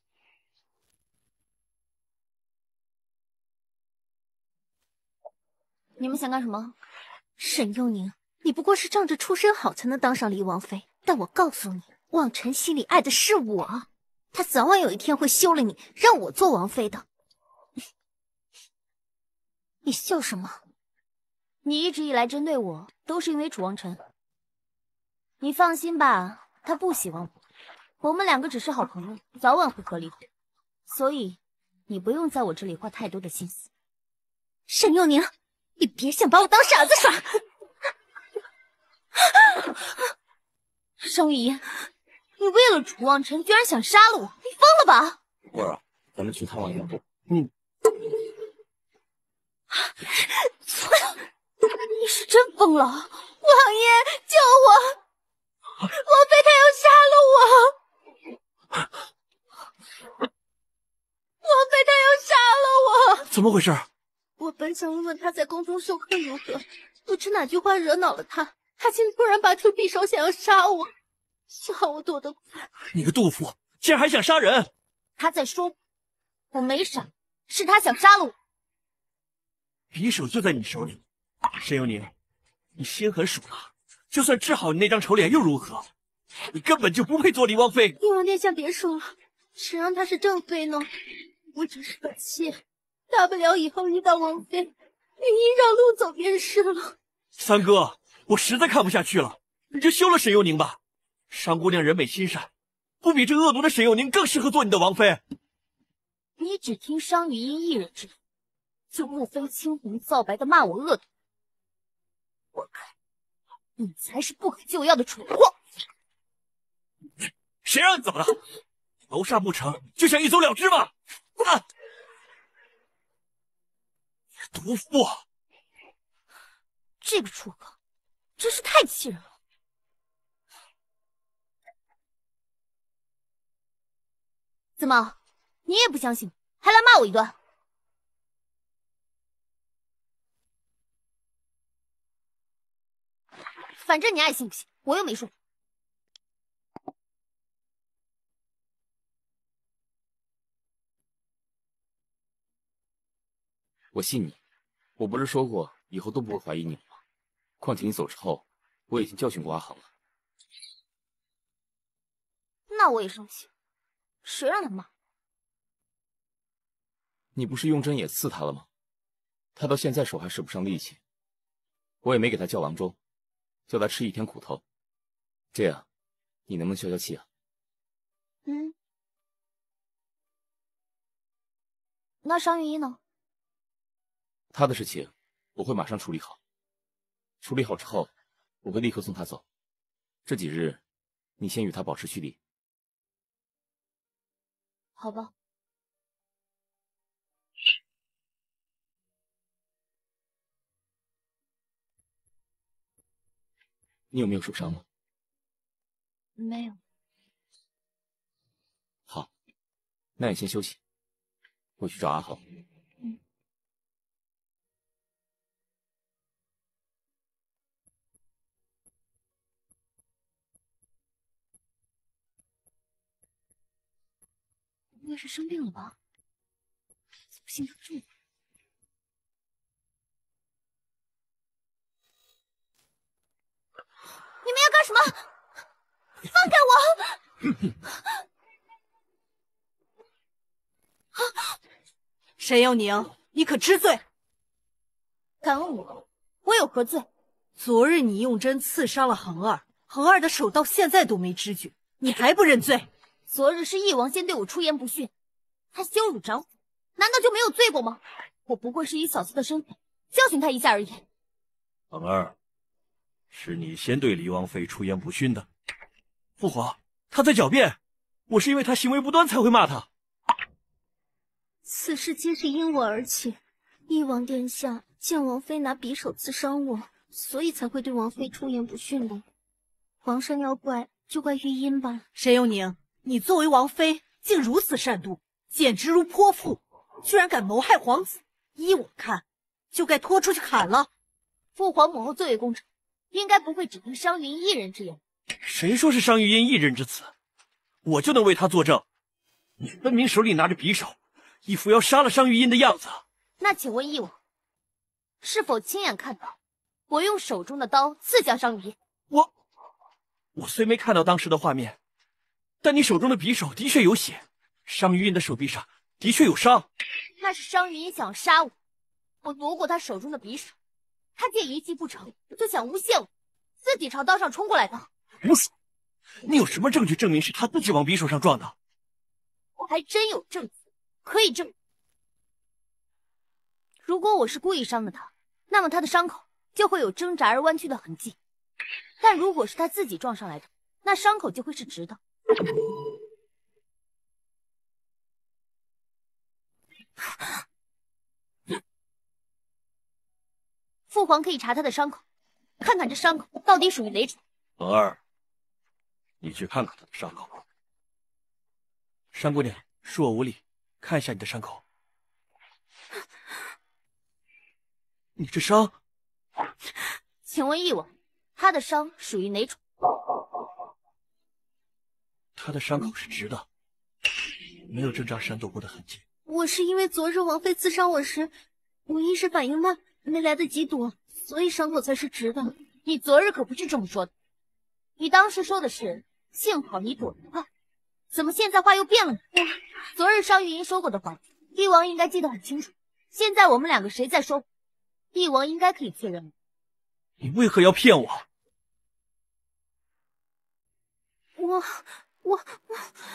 你们想干什么？ 沈幽宁，你不过是仗着出身好才能当上黎王妃，但我告诉你，望尘心里爱的是我，他早晚有一天会休了你，让我做王妃的。你笑什么？ 你一直以来针对我，都是因为楚望尘。你放心吧，他不喜欢我，我们两个只是好朋友，早晚会和离的，所以你不用在我这里花太多的心思。 沈幽宁，你别想把我当傻子耍！ 商云，你为了楚望尘居然想杀了我，你疯了吧？ 过儿啊，咱们去探望养父。你你是真疯了，王爷，救我！王妃她要杀了我！王妃她要杀了我！ 怎么回事？ 我本想问问她在宫中受困如何，不知哪句话惹恼了她，她竟突然拔出匕首想要杀我，幸好我躲得快。 你个杜甫，竟然还想杀人！ 他在说我，我没傻，是他想杀了我。 匕首就在你手里，沈幽宁，你心狠手辣，就算治好你那张丑脸又如何？你根本就不配做李王妃。 翼王殿下别说了，谁让她是正妃呢？我只是个妾，大不了以后遇到王妃，御医绕路走便是了。 三哥，我实在看不下去了，你就休了沈幽宁吧。商姑娘人美心善，不比这恶毒的沈幽宁更适合做你的王妃。 你只听商于音一人之言，就不分青红皂白的骂我恶毒，我看你才是不可救药的蠢货。 谁让你走的？谋杀不成就想一走了之吗？啊！毒妇， 这个畜生真是太气人了。怎么，你也不相信，还来骂我一顿？反正你爱信不信，我又没说。 我信你，我不是说过以后都不会怀疑你了吗？况且你走之后，我已经教训过阿恒了。 那我也生气，谁让他骂？ 你不是用针也刺他了吗？他到现在手还使不上力气，我也没给他叫郎中，叫他吃一天苦头。这样，你能不能消消气啊？ 嗯。那商云一呢？ 他的事情我会马上处理好，处理好之后，我会立刻送他走。这几日，你先与他保持距离。 好吧。 你有没有受伤吗？ 没有。 好，那你先休息，我去找阿豪。 嗯。不会是生病了吧？怎么心疼这么？你们要干什么？放开我！ 沈幽宁，你可知罪？ 敢问我，我有何罪？ 昨日你用针刺伤了恒儿，恒儿的手到现在都没知觉，你还不认罪？ 昨日是翼王先对我出言不逊，他羞辱长府，难道就没有罪过吗？我不过是以小妾的身份教训他一下而已。 恒儿，是你先对黎王妃出言不逊的。父皇，他在狡辩，我是因为他行为不端才会骂他。 此事皆是因我而起，翼王殿下见王妃拿匕首刺伤我，所以才会对王妃出言不逊的。皇上要怪就怪玉音吧。 沈幽宁，你作为王妃竟如此善妒，简直如泼妇，居然敢谋害皇子！依我看，就该拖出去砍了。 父皇母后作为功臣，应该不会只听商云一人之言。 谁说是商玉音一人之词？我就能为他作证。你分明手里拿着匕首，一副要杀了商玉音的样子。 那请问翼王，是否亲眼看到我用手中的刀刺向商玉音？ 我我虽没看到当时的画面，但你手中的匕首的确有血，商玉音的手臂上的确有伤。 那是商玉音想杀我，我夺过他手中的匕首，他见一计不成，就想诬陷我，自己朝刀上冲过来的。 胡说！你有什么证据证明是他自己往匕首上撞的？ 我还真有证据可以证明。如果我是故意伤的他，那么他的伤口就会有挣扎而弯曲的痕迹；但如果是他自己撞上来的，那伤口就会是直的。 父皇可以查他的伤口，看看这伤口到底属于哪种。 恒儿，你去看看他的伤口。山姑娘，恕我无礼，看一下你的伤口。你这伤， 请问义王，他的伤属于哪种？ 他的伤口是直的，没有挣扎闪躲过的痕迹。 我是因为昨日王妃刺伤我时，我一时反应慢，没来得及躲，所以伤口才是直的。 你昨日可不是这么说的，你当时说的是幸好你躲得快，怎么现在话又变了呢？昨日商玉英说过的话，义王应该记得很清楚。现在我们两个谁在说？义王应该可以确认。 你为何要骗我？ 我我我，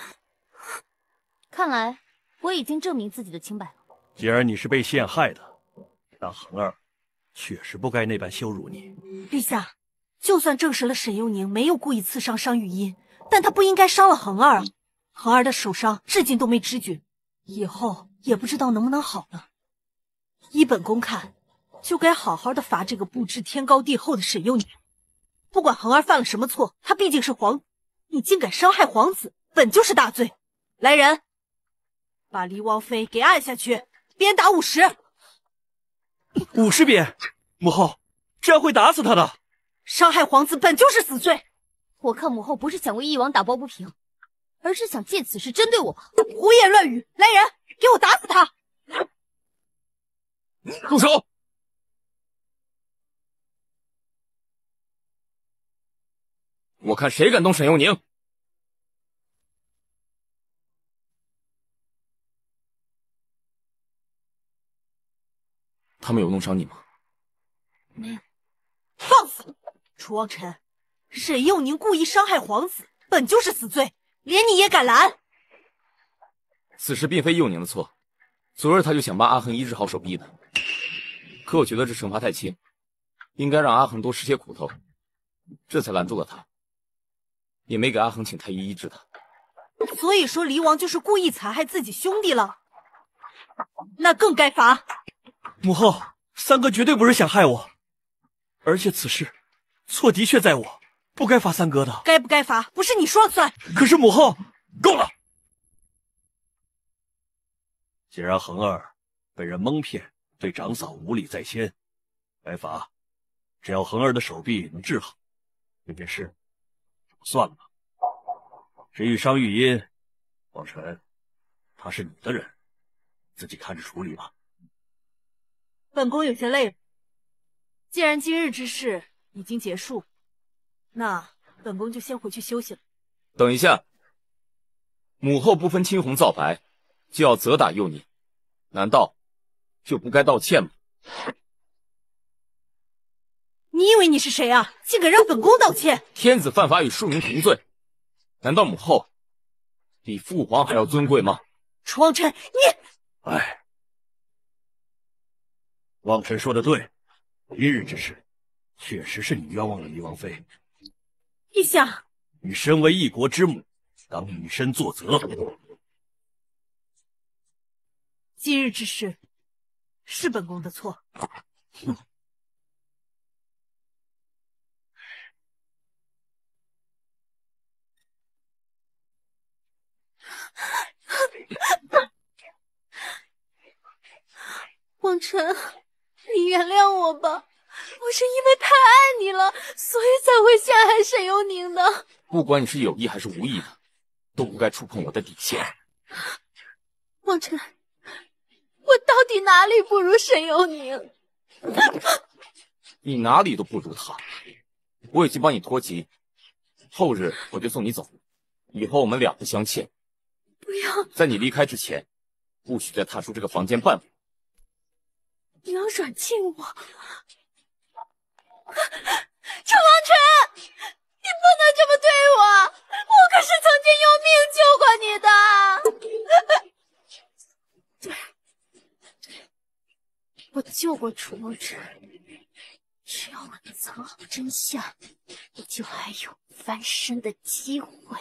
看来我已经证明自己的清白了。 既然你是被陷害的，那恒儿确实不该那般羞辱你。 陛下，就算证实了沈幼宁没有故意刺伤商玉音，但他不应该伤了恒儿啊！恒儿的手伤至今都没知觉，以后也不知道能不能好呢。依本宫看，就该好好的罚这个不知天高地厚的沈幼宁。不管恒儿犯了什么错，他毕竟是皇子，你竟敢伤害皇子，本就是大罪。来人，把黎王妃给按下去，鞭打五十。 五十鞭，母后，这样会打死他的。 伤害皇子本就是死罪。 我看母后不是想为义王打抱不平，而是想借此事针对我吧。 胡言乱语！来人，给我打死他！ 住手！我看谁敢动沈幼宁！他们有弄伤你吗？ 没有。放肆！楚望尘，沈幼宁故意伤害皇子，本就是死罪，连你也敢拦？ 此事并非幼宁的错，昨日他就想帮阿恒医治好手臂的，可我觉得这惩罚太轻，应该让阿恒多吃些苦头，这才拦住了他，也没给阿恒请太医医治他。 所以说黎王就是故意残害自己兄弟了，那更该罚。 母后，三哥绝对不是想害我，而且此事错的确在我，不该罚三哥的。 该不该罚，不是你说了算。 可是母后，够了！既然恒儿被人蒙骗，对长嫂无礼在先，该罚。只要恒儿的手臂能治好，这件事算了吧。至于商玉音，王晨，他是你的人，自己看着处理吧。 本宫有些累了，既然今日之事已经结束，那本宫就先回去休息了。 等一下，母后不分青红皂白就要责打幼宁，难道就不该道歉吗？ 你以为你是谁啊？竟敢让本宫道歉！ 天子犯法与庶民同罪，难道母后比父皇还要尊贵吗？ 楚望尘，你…… 哎。望尘说的对，今日之事，确实是你冤枉了黎王妃。 陛下， 你身为一国之母，当以身作则。 今日之事，是本宫的错。哼。望尘，你原谅我吧，我是因为太爱你了，所以才会陷害沈幼宁的。 不管你是有意还是无意的，都不该触碰我的底线。 望尘，我到底哪里不如沈幼宁？ 你哪里都不如他，我已经帮你脱籍，后日我就送你走，以后我们两不相欠。 不要！在你离开之前，不许再踏出这个房间半步。 你要软禁我，楚望尘，你不能这么对我，我可是曾经用命救过你的。我救过楚望尘，只要我能藏好真相，我就还有翻身的机会。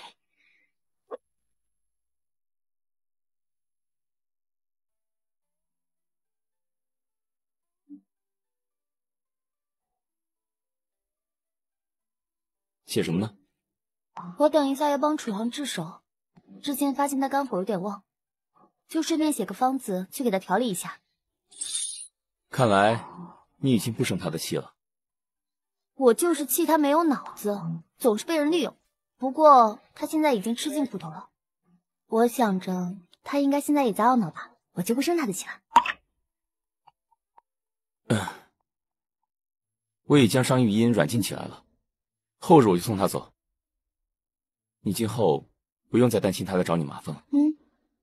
写什么呢？ 我等一下要帮楚王治手，之前发现他肝火有点旺，就顺便写个方子去给他调理一下。 看来你已经不生他的气了。 我就是气他没有脑子，总是被人利用。不过他现在已经吃尽苦头了，我想着他应该现在也在懊恼吧，我就不生他的气了。 嗯，我已将商玉音软禁起来了，后日我就送他走。你今后不用再担心他来找你麻烦了。 嗯。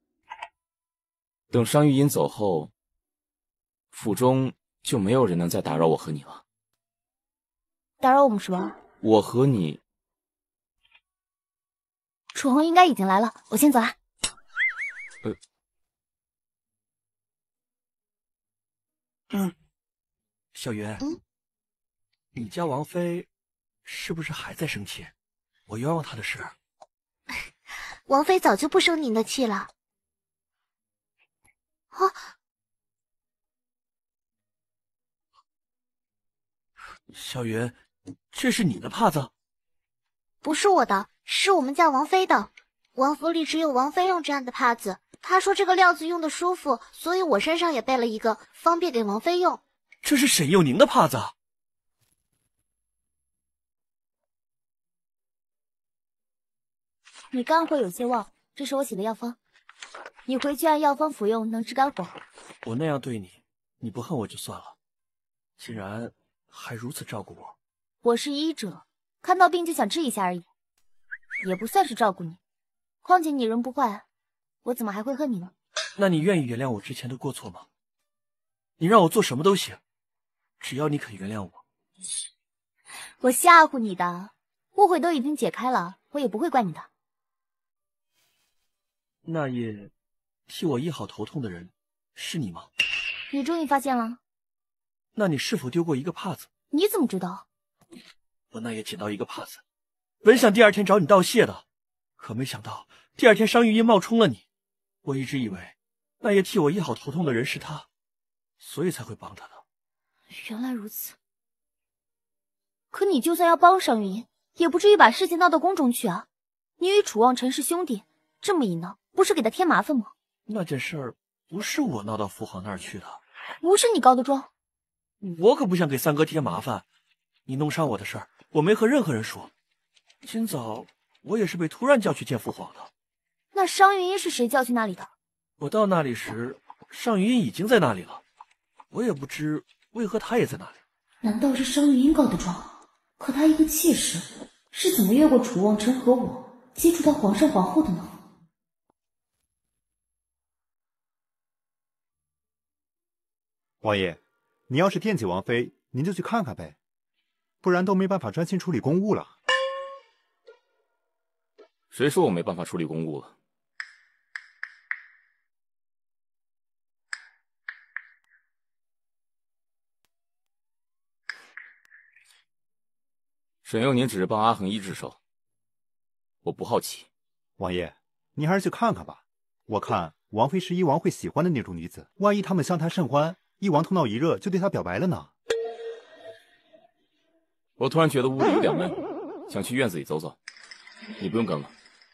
等商玉音走后，府中就没有人能再打扰我和你了。 打扰我们什么？ 我和你。 楚红应该已经来了，我先走了。 呃。 嗯。小云， 嗯， 你家王妃是不是还在生气？我冤枉她的事。 王妃早就不生您的气了。啊！ 小云，这是你的帕子？ 不是我的，是我们家王妃的。王府里只有王妃用这样的帕子，她说这个料子用的舒服，所以我身上也备了一个，方便给王妃用。 这是沈佑宁的帕子。 你肝火有些旺，这是我写的药方，你回去按药方服用，能治肝火。 我那样对你，你不恨我就算了，竟然还如此照顾我。 我是医者，看到病就想治一下而已，也不算是照顾你。况且你人不坏，我怎么还会恨你呢？ 那你愿意原谅我之前的过错吗？你让我做什么都行，只要你肯原谅我。 我吓唬你的，误会都已经解开了，我也不会怪你的。 那夜替我医好头痛的人是你吗？ 你终于发现了？ 那你是否丢过一个帕子？ 你怎么知道？ 我那夜捡到一个帕子，本想第二天找你道谢的，可没想到第二天商玉音冒充了你。我一直以为那夜替我医好头痛的人是他，所以才会帮他的。 原来如此。可你就算要帮商玉音，也不至于把事情闹到宫中去啊！你与楚望尘是兄弟，这么一闹，不是给他添麻烦吗？ 那件事儿不是我闹到父皇那儿去的， 不是你告的状。 我可不想给三哥添麻烦。你弄伤我的事儿，我没和任何人说。今早我也是被突然叫去见父皇的。 那商玉音是谁叫去那里的？ 我到那里时，商玉音已经在那里了，我也不知为何他也在那里。 难道是商玉音告的状？可他一个妾室，是怎么越过楚望尘和我，接触到皇上皇后的呢？ 王爷，你要是惦记王妃，您就去看看呗，不然都没办法专心处理公务了。 谁说我没办法处理公务了？沈佑宁只是帮阿恒一治手，我不好奇。 王爷，你还是去看看吧。我看王妃是医王会喜欢的那种女子，万一他们相谈甚欢，医王头脑一热就对她表白了呢。 我突然觉得屋里有点闷，想去院子里走走。你不用跟了。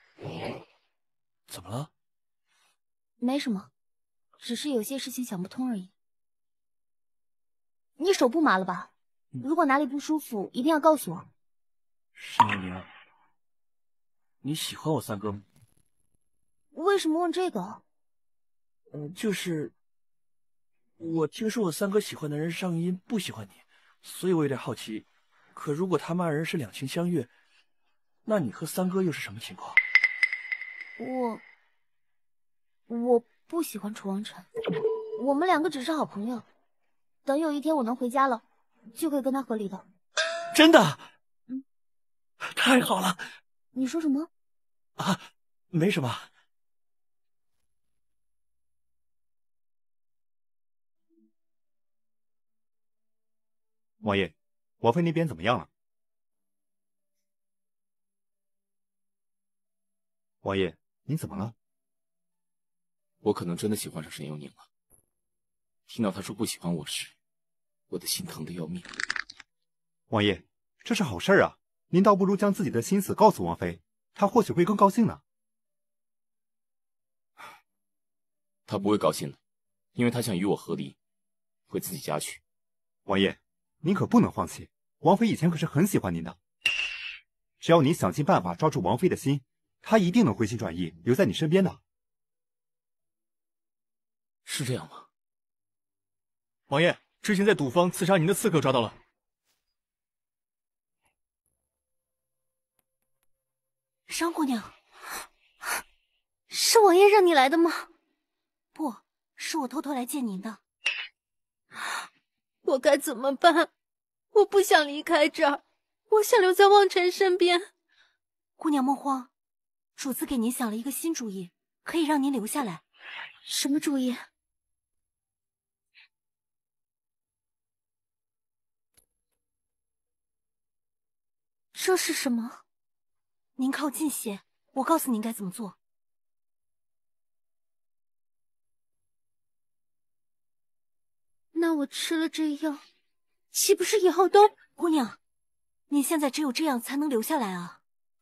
怎么了？ 没什么，只是有些事情想不通而已。你手不麻了吧？如果哪里不舒服，一定要告诉我。 沈佑宁，你喜欢我三哥吗？ 为什么问这个？ 嗯，就是我听说我三哥喜欢的人商玉音不喜欢你，所以我有点好奇。可如果他们二人是两情相悦，那你和三哥又是什么情况？ 我我不喜欢楚望尘，我们两个只是好朋友。等有一天我能回家了，就可以跟他和离的。 真的？ 嗯， 太好了。 你说什么？ 啊，没什么。 王爷，王妃那边怎么样了？王爷，您怎么了？ 我可能真的喜欢上沈佑宁了。听到他说不喜欢我时，我的心疼的要命。 王爷，这是好事啊！ 您倒不如将自己的心思告诉王妃，她或许会更高兴呢。 她不会高兴的，因为她想与我和离，回自己家去。 王爷，您可不能放弃，王妃以前可是很喜欢您的。只要你想尽办法抓住王妃的心，她一定能回心转意，留在你身边的。 是这样吗？ 王爷，之前在赌坊刺杀您的刺客抓到了。 商姑娘，是王爷让你来的吗？不，是我偷偷来见您的。 我该怎么办？我不想离开这儿，我想留在望尘身边。 姑娘莫慌，主子给您想了一个新主意，可以让您留下来。 什么主意？ 这是什么？您靠近些，我告诉您该怎么做。 那我吃了这药，岂不是以后都…… 姑娘，您现在只有这样才能留下来啊！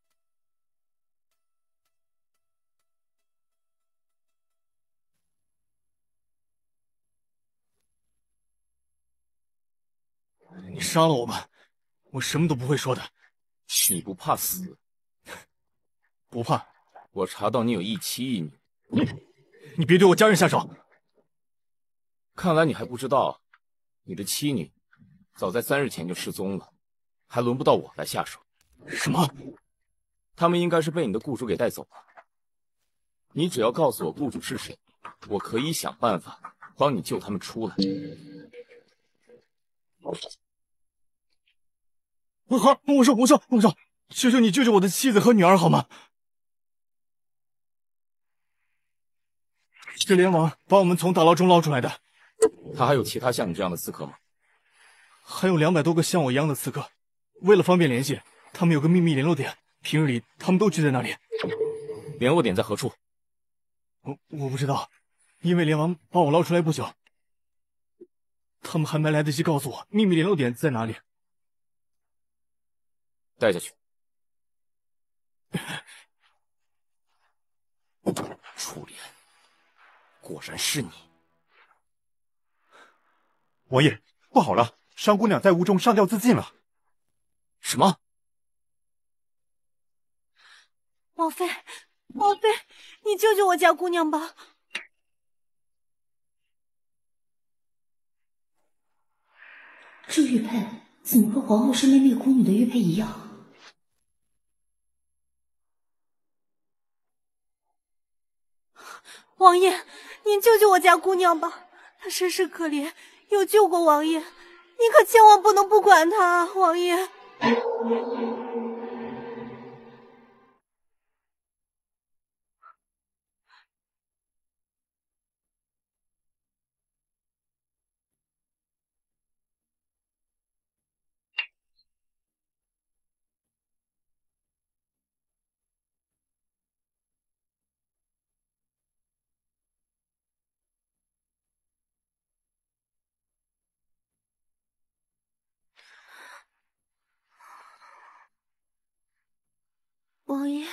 你杀了我吧，我什么都不会说的。 你不怕死？ 不怕。 我查到你有一妻一女。 你别对我家人下手。 看来你还不知道，你的妻女早在三日前就失踪了，还轮不到我来下手。 什么？ 他们应该是被你的雇主给带走了。你只要告诉我雇主是谁，我可以想办法帮你救他们出来。 我好，我说，我说，我说，求求你救救我的妻子和女儿好吗？是连王把我们从大牢中捞出来的。 他还有其他像你这样的刺客吗？ 还有两百多个像我一样的刺客。为了方便联系，他们有个秘密联络点，平日里他们都聚在那里。 联络点在何处？ 我我不知道，因为连王把我捞出来不久，他们还没来得及告诉我秘密联络点在哪里。 带下去。楚莲，果然是你。 王爷，不好了，商姑娘在屋中上吊自尽了。 什么？ 王妃，王妃，你救救我家姑娘吧！ 这玉佩怎么和皇后身边那个宫女的玉佩一样？ 王爷，您救救我家姑娘吧，她身世可怜，有救过王爷，您可千万不能不管她啊，王爷。王爷，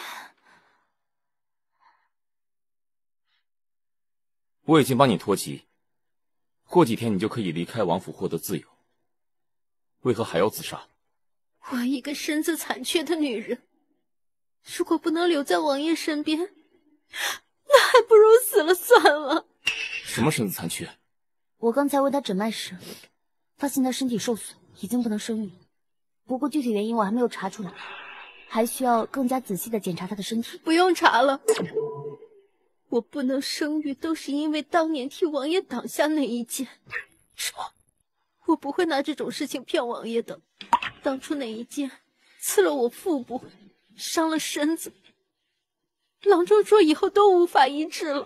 我已经帮你脱籍，过几天你就可以离开王府获得自由。为何还要自杀？ 我一个身子残缺的女人，如果不能留在王爷身边，那还不如死了算了。 什么身子残缺？ 我刚才为他诊脉时，发现他身体受损，已经不能生育。不过具体原因我还没有查出来，还需要更加仔细的检查他的身体。 不用查了，我不能生育，都是因为当年替王爷挡下那一剑。 什么？ 我不会拿这种事情骗王爷的。当初那一剑刺了我腹部，伤了身子，郎中说以后都无法医治了，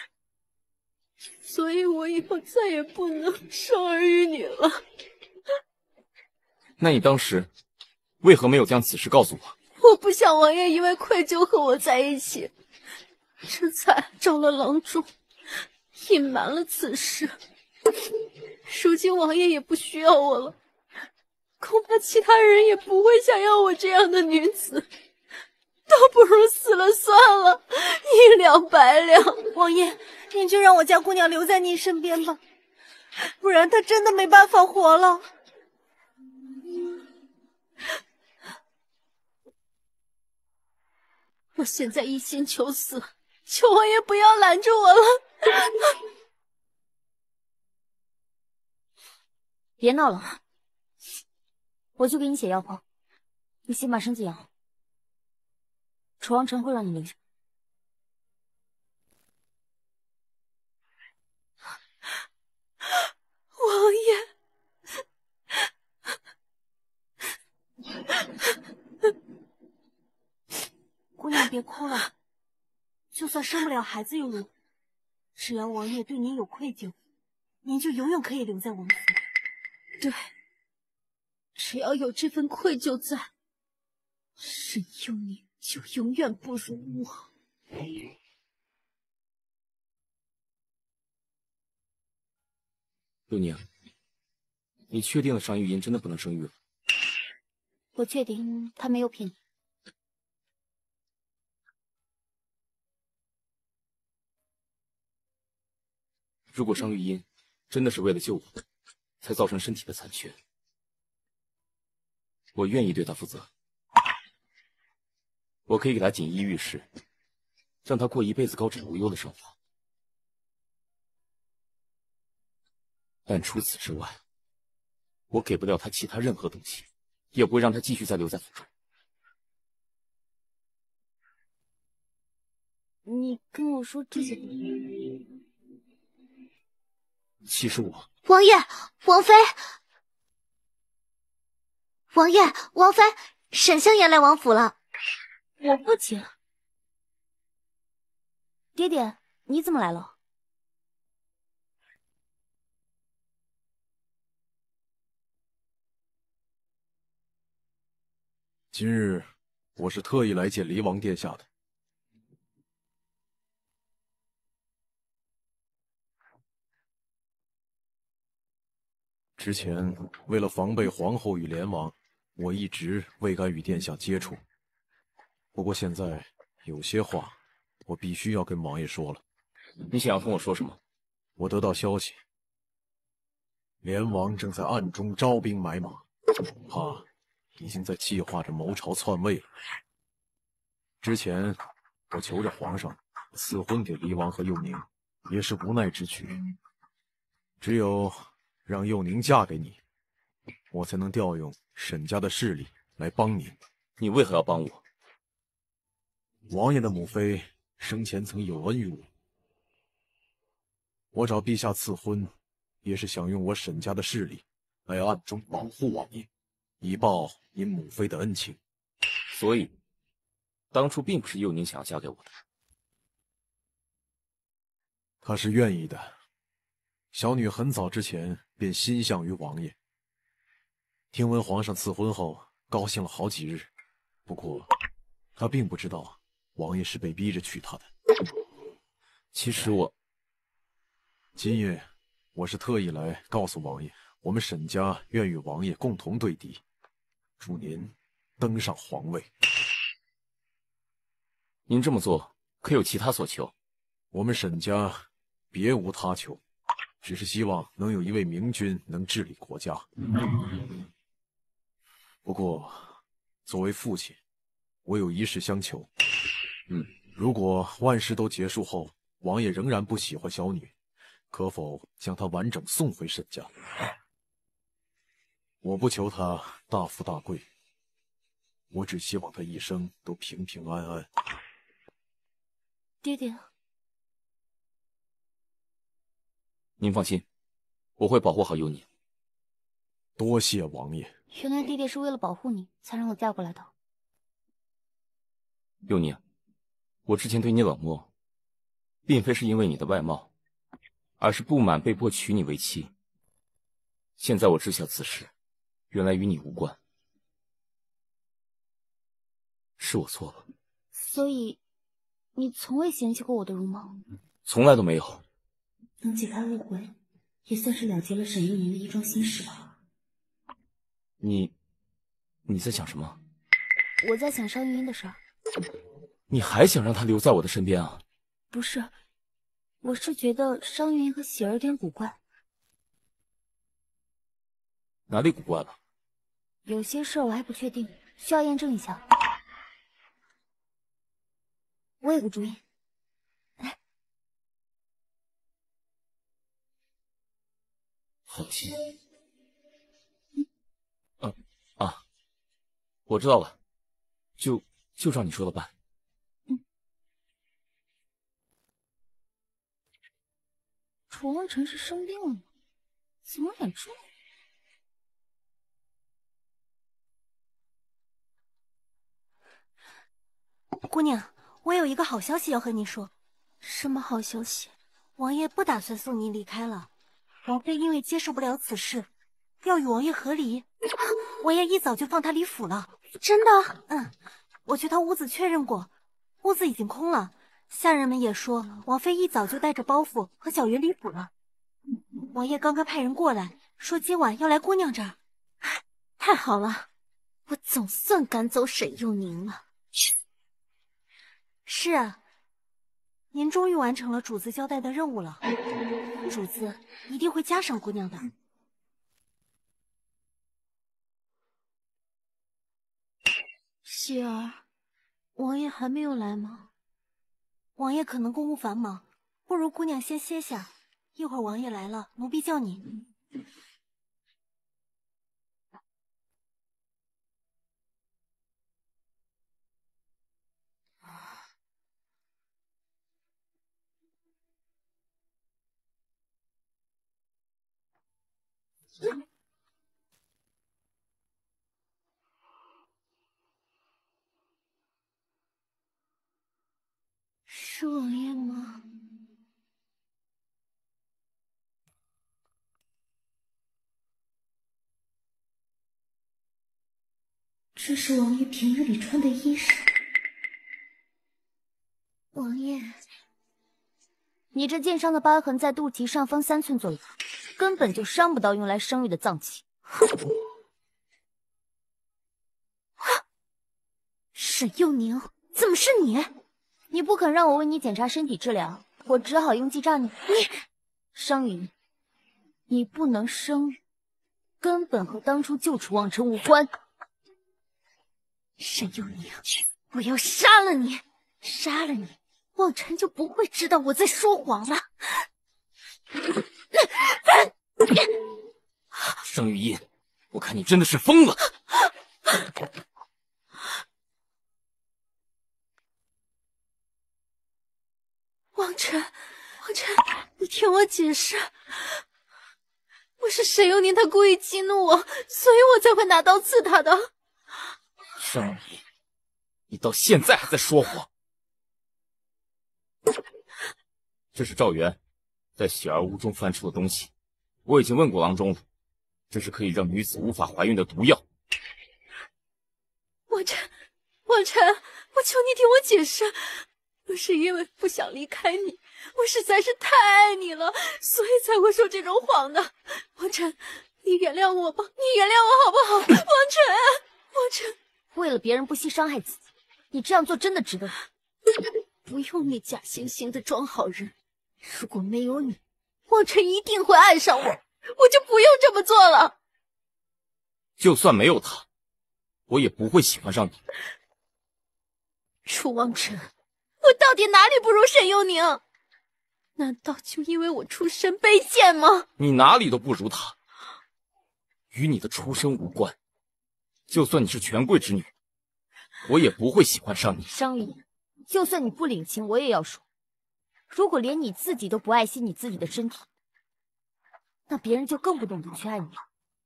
所以我以后再也不能生儿育女了。 那你当时为何没有将此事告诉我？ 我不想王爷因为愧疚和我在一起，这才找了郎中隐瞒了此事。如今王爷也不需要我了， 恐怕其他人也不会想要我这样的女子，倒不如死了算了，一了百了。 王爷，您就让我家姑娘留在您身边吧，不然她真的没办法活了。 我现在一心求死，求王爷不要拦着我了。 别闹了，我去给你写药方，你先把身子养好。楚王臣会让你留下。 王爷。 姑娘别哭了，就算生不了孩子又如何？只要王爷对您有愧疚，您就永远可以留在王府。 对，只要有这份愧疚在，沈幼宁就永远不如我。 幼宁，你确定了商玉音真的不能生育了？ 我确定他没有骗你。 如果商玉音真的是为了救我才造成身体的残缺，我愿意对他负责。我可以给他锦衣玉食，让他过一辈子高枕无忧的生活。但除此之外，我给不了他其他任何东西，也不会让他继续再留在府中。 你跟我说这些， 其实我…… 王爷，王妃，王爷，王妃，沈香也来王府了。 我父亲，爹爹，你怎么来了？ 今日我是特意来见离王殿下的。之前为了防备皇后与连王，我一直未敢与殿下接触。不过现在有些话，我必须要跟王爷说了。 你想要跟我说什么？ 我得到消息，连王正在暗中招兵买马，怕已经在计划着谋朝篡位了。之前我求着皇上赐婚给离王和幼宁，也是无奈之举。只有让幼宁嫁给你，我才能调用沈家的势力来帮你。 你为何要帮我？ 王爷的母妃生前曾有恩于我，我找陛下赐婚，也是想用我沈家的势力来暗中保护王爷，以报您母妃的恩情。 所以，当初并不是幼宁想要嫁给我的。 她是愿意的。小女很早之前便心向于王爷，听闻皇上赐婚后，高兴了好几日。不过，她并不知道王爷是被逼着娶她的。 其实我， 今夜我是特意来告诉王爷，我们沈家愿与王爷共同对敌，祝您登上皇位。 您这么做可有其他所求？ 我们沈家别无他求，只是希望能有一位明君能治理国家。不过，作为父亲，我有一事相求。 嗯， 如果万事都结束后，王爷仍然不喜欢小女，可否将她完整送回沈家？我不求她大富大贵，我只希望她一生都平平安安。 爹爹， 您放心，我会保护好幼宁。 多谢王爷。 原来爹爹是为了保护你，才让我嫁过来的。 幼宁，我之前对你冷漠，并非是因为你的外貌，而是不满被迫娶你为妻。现在我知晓此事，原来与你无关，是我错了。 所以，你从未嫌弃过我的容貌？ 从来都没有。 能解开误会，也算是了结了沈幼宁的一桩心事吧。 你，你在想什么？ 我在想商云的事儿。 你还想让他留在我的身边啊？ 不是，我是觉得商云和喜儿有点古怪。 哪里古怪了？ 有些事儿我还不确定，需要验证一下。我有个主意。哎， 好心。嗯啊，我知道了，就就照你说的办。 嗯。楚望尘是生病了吗？怎么脸这么…… 姑娘，我有一个好消息要和你说。 什么好消息？ 王爷不打算送你离开了。王妃因为接受不了此事，要与王爷和离。王爷一早就放他离府了。 真的？ 嗯，我去他屋子确认过，屋子已经空了。下人们也说，王妃一早就带着包袱和小云离府了。王爷刚刚派人过来，说今晚要来姑娘这儿。 太好了，我总算赶走沈幼宁了。 是啊，您终于完成了主子交代的任务了。主子一定会加赏姑娘的。 喜儿，王爷还没有来吗？ 王爷可能公务繁忙，不如姑娘先歇下，一会儿王爷来了，奴婢叫你。 是王爷吗？ 这是王爷平日里穿的衣裳。 王爷，你这剑伤的疤痕在肚脐上方三寸左右，根本就伤不到用来生育的脏器。 沈幼宁，怎么是你？ 你不肯让我为你检查身体治疗，我只好用计炸你。你，商云，你不能生育，根本和当初救楚望尘无关。 沈幼宁，我要杀了你！杀了你，望尘就不会知道我在说谎了。 商玉印，我看你真的是疯了！ 望尘，望尘，你听我解释，我是沈幼宁，他故意激怒我，所以我才会拿刀刺他的。 商玉印，你到现在还在说谎。这是赵元在喜儿屋中翻出的东西，我已经问过郎中了，这是可以让女子无法怀孕的毒药。 望尘，望尘，我求你听我解释，我是因为不想离开你，我实在是太爱你了，所以才会说这种谎的。望尘，你原谅我吧，你原谅我好不好？望尘，望尘， 为了别人不惜伤害自己，你这样做真的值得？ 不用你假惺惺的装好人，如果没有你，望尘一定会爱上我，我就不用这么做了。 就算没有他，我也不会喜欢上你。 楚望尘，我到底哪里不如沈幼宁？难道就因为我出身卑贱吗？ 你哪里都不如他，与你的出身无关。就算你是权贵之女，我也不会喜欢上你。 商云，就算你不领情，我也要说，如果连你自己都不爱惜你自己的身体，那别人就更不懂得去爱你了。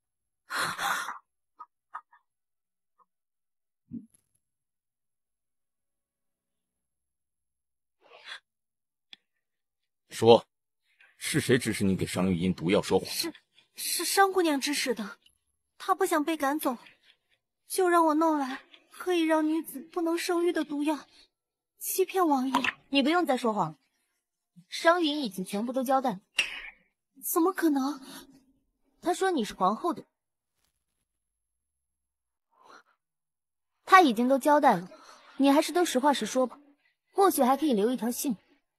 说，是谁指使你给商玉印毒药说谎？ 是是商姑娘指使的，她不想被赶走，就让我弄来可以让女子不能生育的毒药，欺骗王爷。 你不用再说谎了，商云已经全部都交代了。 怎么可能？ 他说你是皇后的， 他已经都交代了，你还是都实话实说吧，或许还可以留一条性。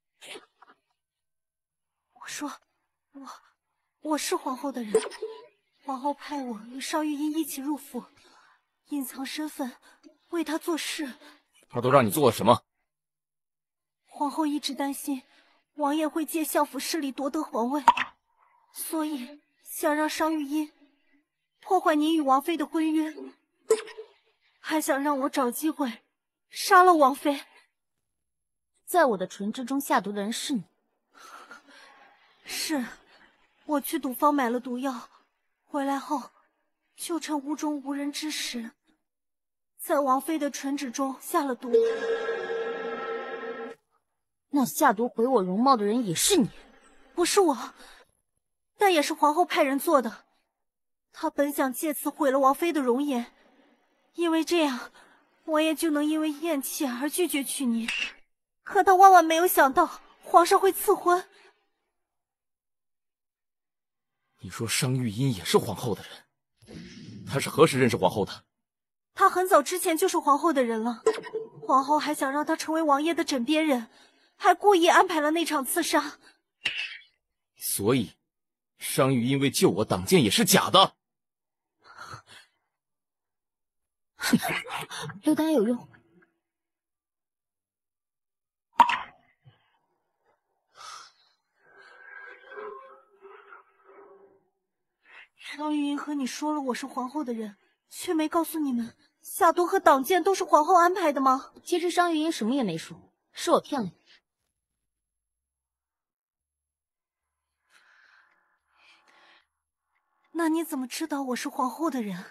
我说，我我是皇后的人，皇后派我与邵玉英一起入府，隐藏身份，为她做事。 他都让你做了什么？ 皇后一直担心王爷会借相府势力夺得皇位，所以想让邵玉英破坏你与王妃的婚约，还想让我找机会杀了王妃。 在我的唇之中下毒的人是你。 是，我去赌坊买了毒药，回来后就趁屋中无人之时，在王妃的唇脂中下了毒。 那下毒毁我容貌的人也是你？ 不是我，但也是皇后派人做的。她本想借此毁了王妃的容颜，因为这样王爷就能因为厌弃而拒绝娶你。可她万万没有想到皇上会赐婚。 你说商玉英也是皇后的人，她是何时认识皇后的？ 她很早之前就是皇后的人了，皇后还想让她成为王爷的枕边人，还故意安排了那场刺杀。 所以，商玉英为救我挡剑也是假的。 刘丹有用。 商玉英和你说了我是皇后的人，却没告诉你们下毒和挡剑都是皇后安排的吗？ 其实商玉英什么也没说，是我骗了你。 那你怎么知道我是皇后的人？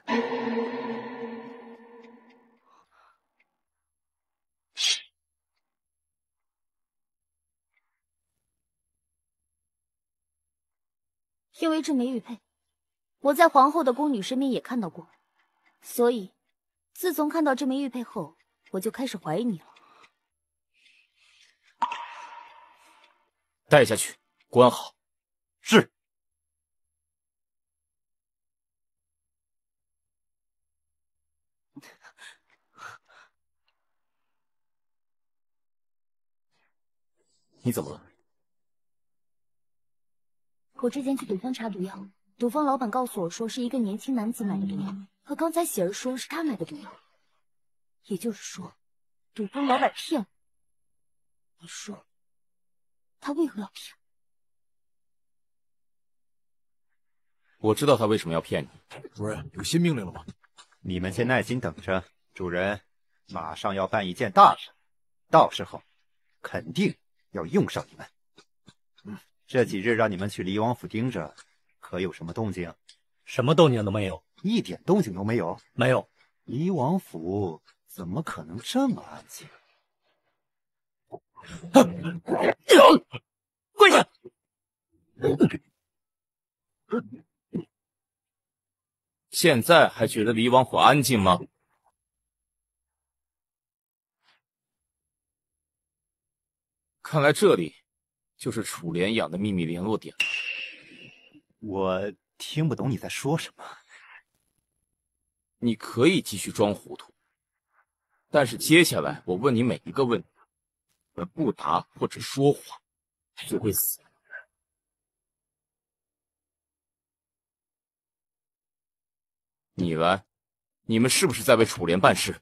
因为这枚玉佩，我在皇后的宫女身边也看到过，所以自从看到这枚玉佩后，我就开始怀疑你了。 带下去，关好。 是。 你怎么了？ 我之前去赌坊查毒药，赌坊老板告诉我说是一个年轻男子买的毒药，可刚才喜儿说是他买的毒药，也就是说，赌坊老板骗我。你说，他为何要骗我？我知道他为什么要骗你。 主人，有新命令了吗？ 你们先耐心等着，主人马上要办一件大事，到时候肯定要用上你们。嗯，这几日让你们去黎王府盯着，可有什么动静？ 什么动静都没有， 一点动静都没有。 没有。 黎王府怎么可能这么安静？ 跪下！ 现在还觉得黎王府安静吗？看来这里就是楚濂养的秘密联络点。 我听不懂你在说什么。 你可以继续装糊涂，但是接下来我问你每一个问题，不答或者说谎，就会死。你来，你们是不是在为楚濂办事？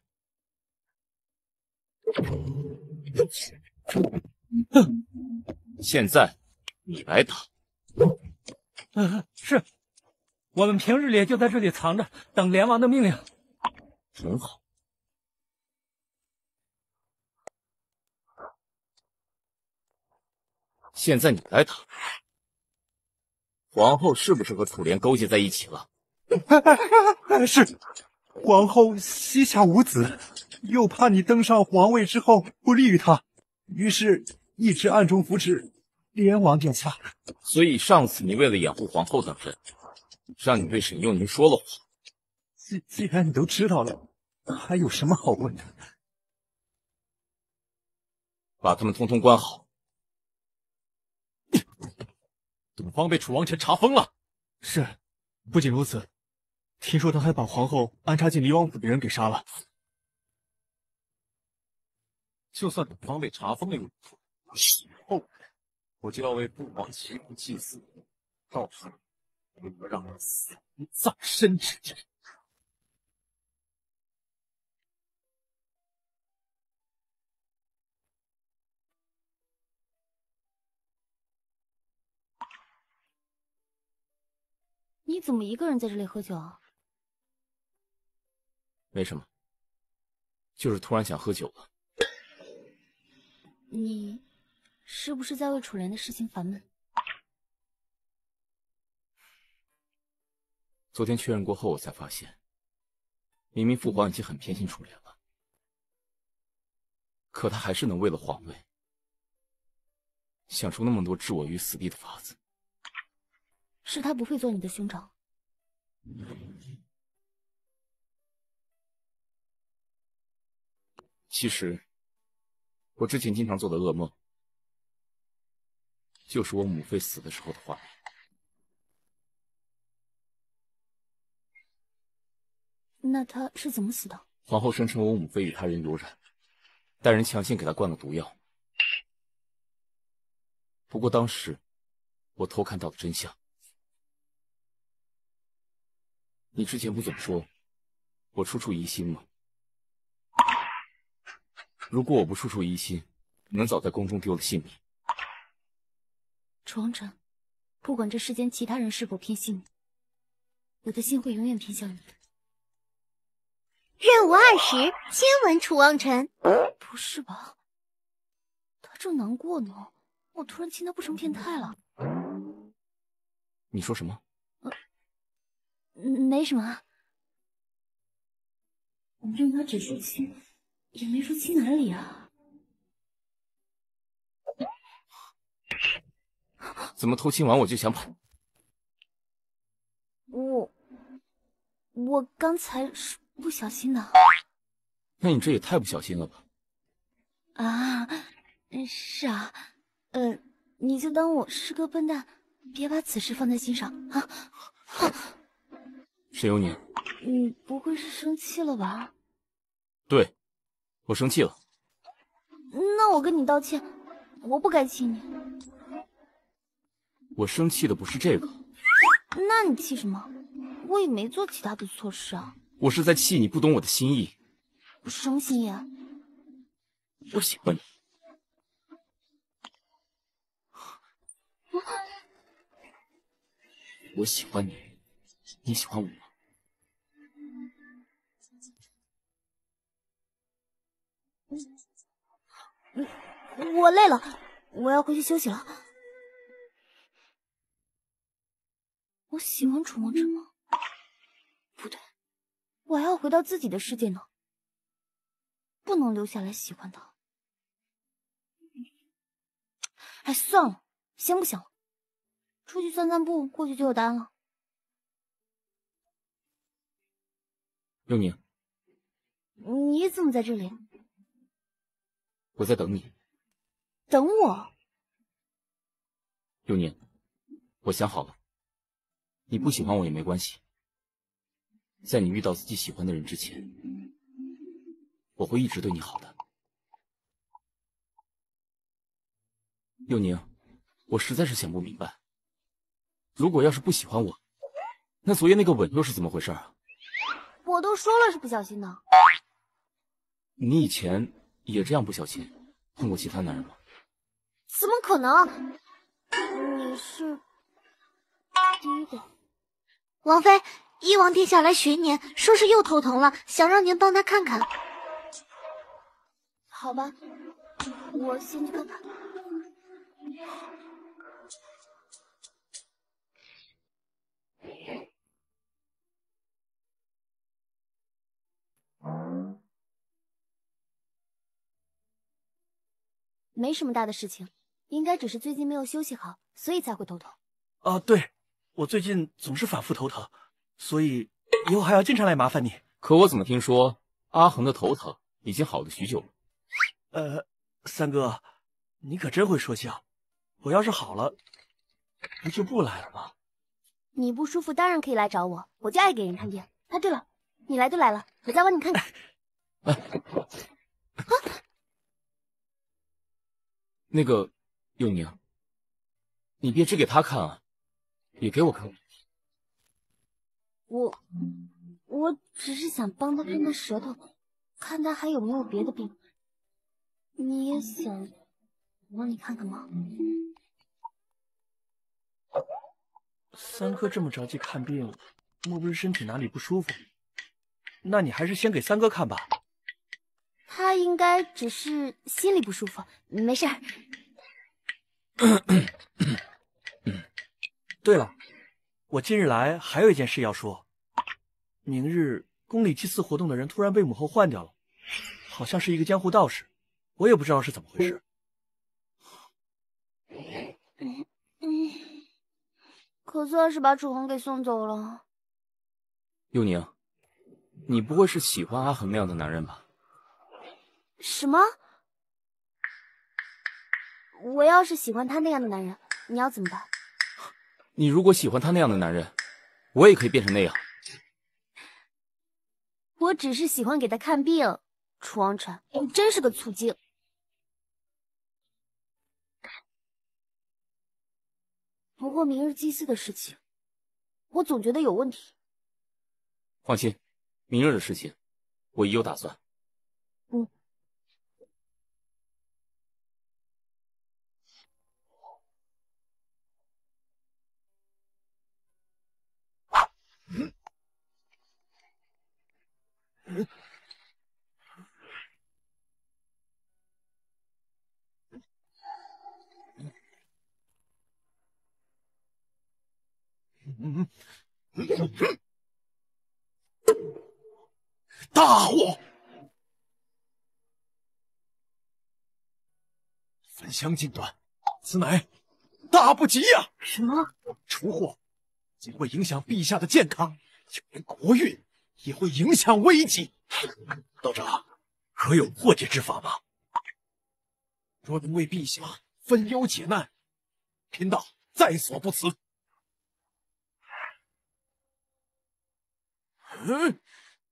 现在你来打。 嗯，是，我们平日里就在这里藏着，等连王的命令。 很好。现在你来打。皇后是不是和楚濂勾结在一起了？ 是，皇后膝下无子，又怕你登上皇位之后不利于她，于是一直暗中扶持连王殿下。 所以上次你为了掩护皇后等人，让你对沈幼宁说了谎。 既既然你都知道了，还有什么好问的？ 把他们通通关好。 赌坊被楚王臣查封了。 是，不仅如此，听说他还把皇后安插进黎王府的人给杀了。 就算董方被查封了用途，以后我就要为父皇祈福祭祀，到时候我要让他死无葬身之地。 你怎么一个人在这里喝酒啊？ 没什么，就是突然想喝酒了。 你是不是在为楚莲的事情烦闷？ 昨天确认过后，我才发现，明明父皇已经很偏心楚莲了，可他还是能为了皇位，想出那么多置我于死地的法子。 是他不配做你的兄长。 其实，我之前经常做的噩梦，就是我母妃死的时候的画面。 那她是怎么死的？ 皇后声称我母妃与他人有染，带人强行给她灌了毒药。不过当时，我偷看到了真相。你之前不总说我处处疑心吗？如果我不处处疑心，能早在宫中丢了性命。 楚王臣，不管这世间其他人是否偏心你，我的心会永远偏向你的。 任务二十，亲吻楚王臣。 不是吧？他正难过呢，我突然亲他不成变态了？ 你说什么？ 没什么啊。 我让他只说亲，也没说亲哪里啊。 怎么偷亲完我就想跑？ 我我刚才是不小心的。 那你这也太不小心了吧？ 啊，是啊，呃，你就当我是个笨蛋，别把此事放在心上啊。 沈有宁， 你不会是生气了吧？ 对，我生气了。 那我跟你道歉，我不该气你。 我生气的不是这个。 那你气什么？我也没做其他的错事啊。 我是在气你不懂我的心意。 什么心意啊？ 我喜欢你。我喜欢你，你喜欢我吗？ 我累了，我要回去休息了。我喜欢楚王臣吗？不对，我还要回到自己的世界呢，不能留下来喜欢他。哎，算了，先不想了，出去散散步，或许就有答案了。 有宁， 你怎么在这里？ 我在等你。 等我？ 有宁，我想好了，你不喜欢我也没关系。在你遇到自己喜欢的人之前，我会一直对你好的。有宁，我实在是想不明白，如果要是不喜欢我，那昨夜那个吻又是怎么回事啊？ 我都说了是不小心的。 你以前也这样不小心碰过其他男人吗？ 怎么可能？你是第一个。 王妃，翼王殿下来寻您，说是又头疼了，想让您帮他看看。 好吧，我先去看看。没什么大的事情，应该只是最近没有休息好，所以才会头疼。 啊，对，我最近总是反复头疼，所以以后还要经常来麻烦你。 可我怎么听说阿恒的头疼已经好了许久了？ 呃，三哥，你可真会说笑。我要是好了，不就不来了吗？ 你不舒服当然可以来找我，我就爱给人看病。啊，对了，你来都来了，我再帮你看看。 哎， 啊， 那个佑宁，你别只给他看啊，也给我看看。 我我只是想帮他看看舌头，看他还有没有别的病。你也想我帮你看看吗？ 三哥这么着急看病，莫不是身体哪里不舒服？那你还是先给三哥看吧。 他应该只是心里不舒服，没事儿。 对了，我今日来还有一件事要说。明日宫里祭祀活动的人突然被母后换掉了，好像是一个江湖道士，我也不知道是怎么回事。 嗯嗯，可算是把楚恒给送走了。 佑宁，你不会是喜欢阿恒那样的男人吧？ 什么？我要是喜欢他那样的男人，你要怎么办？ 你如果喜欢他那样的男人，我也可以变成那样。 我只是喜欢给他看病。楚王辰，你真是个醋精。不过明日祭祀的事情，我总觉得有问题。 放心，明日的事情我已有打算。 嗯。 嗯嗯嗯，大祸！焚香尽断，此乃大不吉呀！ 什么？ 出祸仅会影响陛下的健康，就连国运也会影响危机。 道长，可有破解之法吗？ 若能为陛下分忧解难，贫道在所不辞。嗯，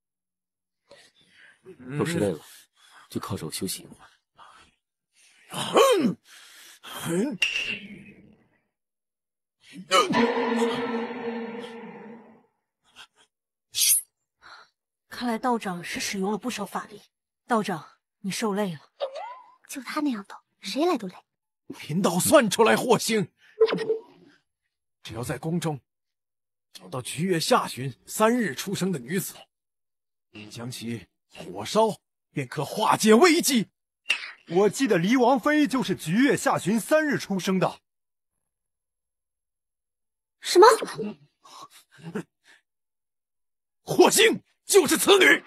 若是累了，就靠着我休息一会儿。 嗯嗯看来道长是使用了不少法力。道长，你受累了。 就他那样的，谁来都累。 贫道算出来祸星，只要在宫中找到菊月下旬三日出生的女子，将其火烧，便可化解危机。 我记得黎王妃就是菊月下旬三日出生的。 什么？ 祸星就是此女。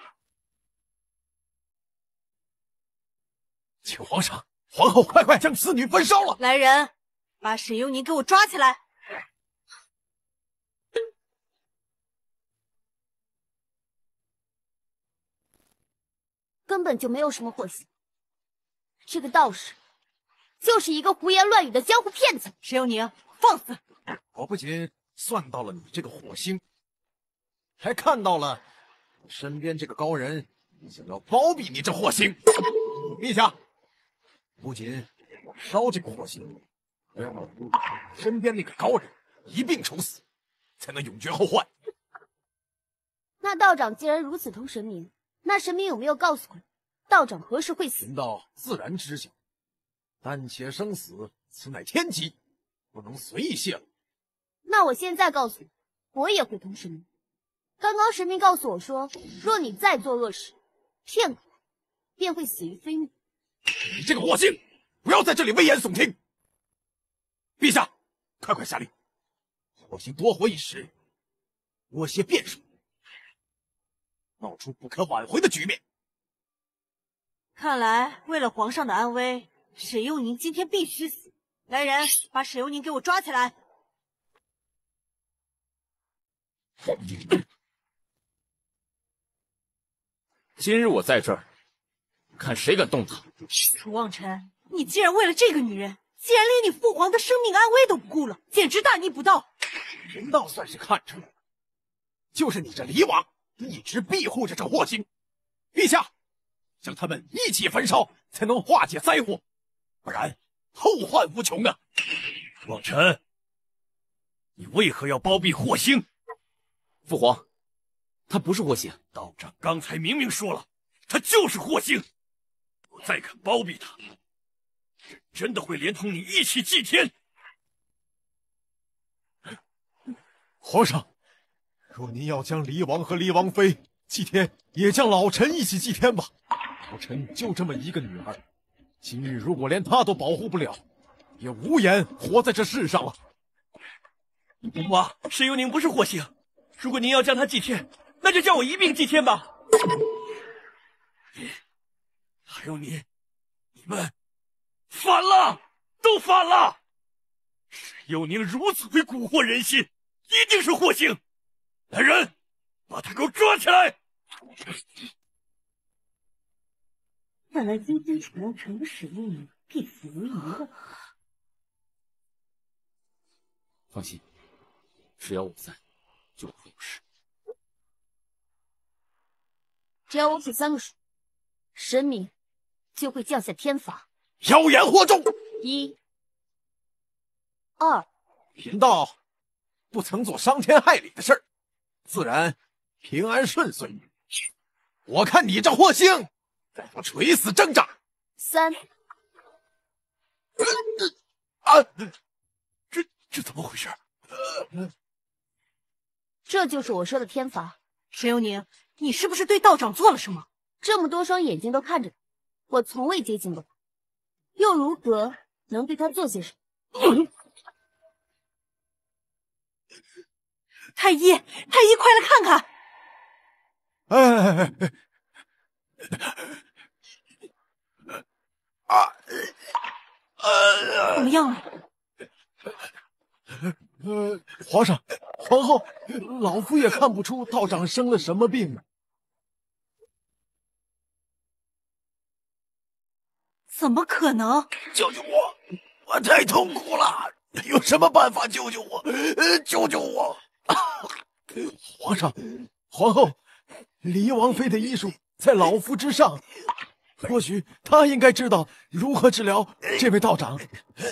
请皇上、皇后快快将此女焚烧了！ 来人，把沈幽宁给我抓起来！ 根本就没有什么祸星，这个道士就是一个胡言乱语的江湖骗子。 沈幽宁，放肆！ 我不仅算到了你这个火星，还看到了身边这个高人想要包庇你这祸星。陛下，不仅烧这个火星，还要身边那个高人一并处死，才能永绝后患。 那道长既然如此通神明，那神明有没有告诉过你，道长何时会死？ 贫道自然知晓，但且生死，此乃天机，不能随意泄露。 那我现在告诉你，我也会通神明。刚刚神明告诉我说，若你再做恶事，片刻便会死于非命。 你这个祸星，不要在这里危言耸听！陛下，快快下令，祸星多活一时，多些变数，闹出不可挽回的局面。 看来为了皇上的安危，沈幽宁今天必须死。来人，把沈幽宁给我抓起来！ 今日我在这儿，看谁敢动他！ 楚望尘，你竟然为了这个女人，竟然连你父皇的生命安危都不顾了，简直大逆不道！ 贫道算是看出来了，就是你这黎王一直庇护着这祸星。陛下，将他们一起焚烧，才能化解灾祸，不然后患无穷啊！望尘，你为何要包庇霍星？ 父皇，他不是霍星。 道长刚才明明说了，他就是霍星。我再敢包庇他，朕真的会连同你一起祭天。 皇上，若您要将离王和离王妃祭天，也将老臣一起祭天吧。老臣就这么一个女儿，今日如果连她都保护不了，也无颜活在这世上了。 父王，沈幽宁不是霍星，如果您要将她祭天，那就叫我一并祭天吧。还有你，你们反了，都反了！沈幽宁如此会蛊惑人心，一定是霍星。来人，把他给我抓起来！ 看来今天楚望尘的沈幽宁必死无疑了。 放心，只要我在，就不会有事。 只要我数三个数，神明就会降下天罚。 妖言惑众！ 一、二。 贫道不曾做伤天害理的事儿，自然平安顺遂。我看你这霍星，再不垂死挣扎！ 三。 啊！ 这这怎么回事？ 这就是我说的天罚。 沈幽宁，你是不是对道长做了什么？ 这么多双眼睛都看着他，我从未接近过他，又如何能对他做些什么？嗯、 太医，太医，快来看看！ 哎，啊， 呃，怎么样了？ 呃，皇上、皇后，老夫也看不出道长生了什么病呢。 怎么可能？ 救救我！我太痛苦了，有什么办法救救我？呃，救救我！皇上、皇后，离王妃的医术在老夫之上，或许她应该知道如何治疗这位道长。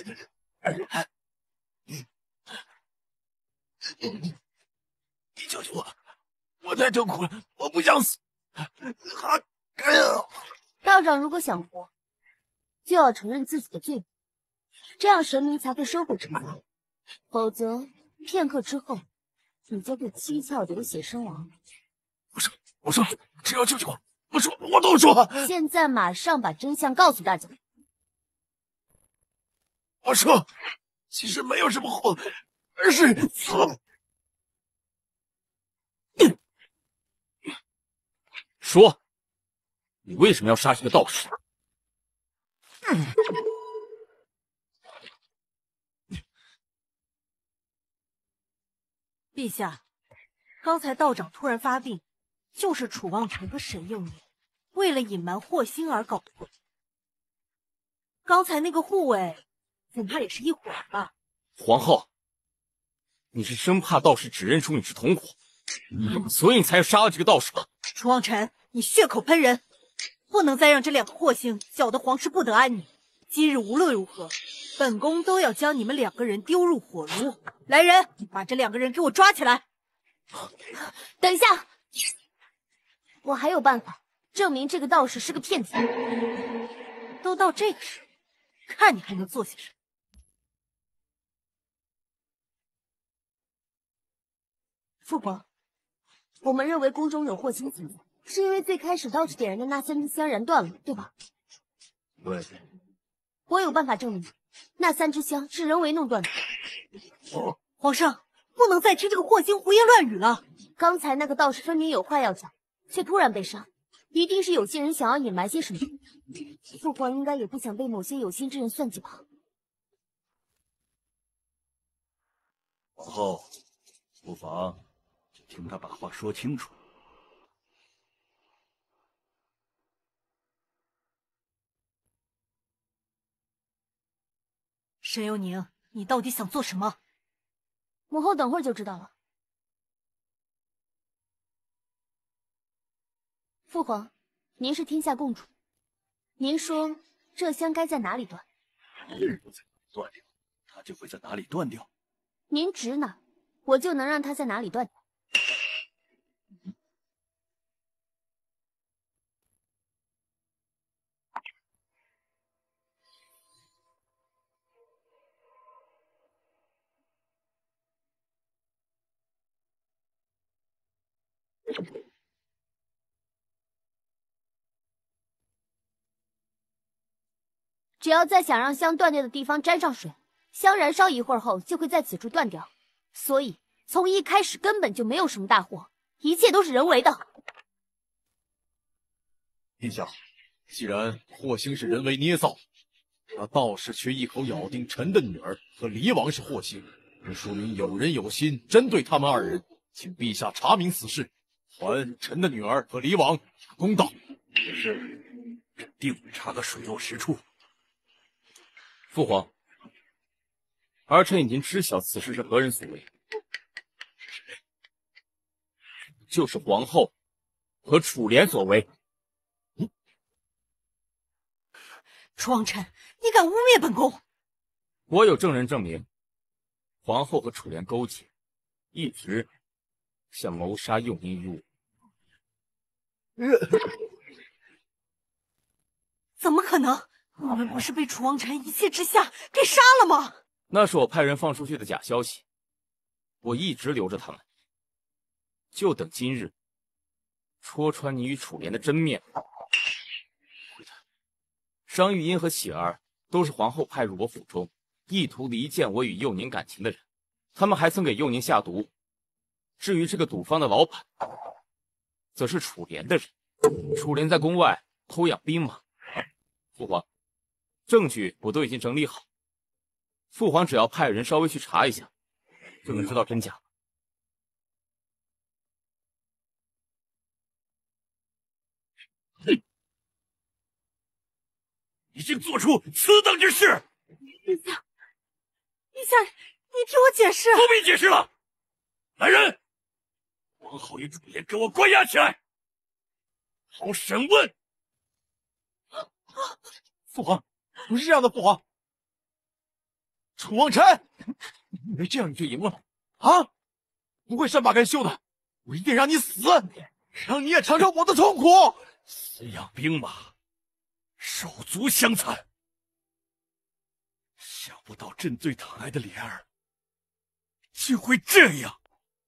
你救救我！我太痛苦了，我不想死。哎呀！ 道长如果想活，就要承认自己的罪过，这样神明才会收回惩罚。否则，片刻之后，你就会蹊跷流血身亡。 我说，我说，只要救救我，我说，我都说。 现在马上把真相告诉大家。 我说，其实没有什么祸，而是死。 说，你为什么要杀这个道士？ 嗯、陛下，刚才道长突然发病，就是楚望尘和沈幼宁为了隐瞒霍星而搞的鬼。刚才那个护卫，恐怕也是一伙吧？ 皇后，你是生怕道士只认出你是同伙，所以你才要杀了这个道士吧？ 楚望尘，你血口喷人，不能再让这两个霍星搅得皇室不得安宁。今日无论如何，本宫都要将你们两个人丢入火炉。来人，把这两个人给我抓起来！ 等一下，我还有办法证明这个道士是个骗子。 都到这个时候，看你还能做些什么？ 父皇，我们认为宫中有霍星存在，是因为最开始道士点燃的那三支香燃断了，对吧？ 对。 我有办法证明，那三支香是人为弄断的。 哦，皇上不能再听这个霍星胡言乱语了。 刚才那个道士分明有话要讲，却突然被杀，一定是有些人想要隐瞒些什么。父皇应该也不想被某些有心之人算计吧？ 皇后，不妨就听他把话说清楚。 沈幽宁，你到底想做什么？ 母后等会儿就知道了。父皇，您是天下共主，您说这香该在哪里断？ 日不在哪里断掉，它就会在哪里断掉。 您指哪，我就能让它在哪里断掉。只要在想让香断掉的地方沾上水，香燃烧一会儿后就会在此处断掉。所以从一开始根本就没有什么大祸，一切都是人为的。 陛下，既然祸星是人为捏造，那道士却一口咬定陈的女儿和黎王是祸星，这说明有人有心针对他们二人，请陛下查明此事，还陈的女儿和黎王公道。 是，朕定会查个水落石出。 父皇，儿臣已经知晓此事是何人所为，就是皇后和楚濂所为。 嗯，楚王臣，你敢污蔑本宫！ 我有证人证明，皇后和楚濂勾结，一直想谋杀幼宁于我。 怎么可能？我们不是被楚王臣一气之下给杀了吗？ 那是我派人放出去的假消息，我一直留着他们，就等今日戳穿你与楚濂的真面目。商玉英和喜儿都是皇后派入我府中，意图离间我与幼宁感情的人，他们还曾给幼宁下毒。至于这个赌坊的老板，则是楚濂的人。楚濂在宫外偷养兵马。父皇，证据我都已经整理好，父皇只要派人稍微去查一下，就能知道真假。 你竟做出此等之事！ 陛下，陛下，你听我解释。 不必解释了，来人，皇后与楚濂给我关押起来，好审问。 父皇，不是这样的，父皇。楚王臣，你以为这样你就赢了啊？不会善罢甘休的，我一定让你死，让你也尝尝我的痛苦。 饲养兵马，手足相残，想不到朕最疼爱的莲儿竟会这样。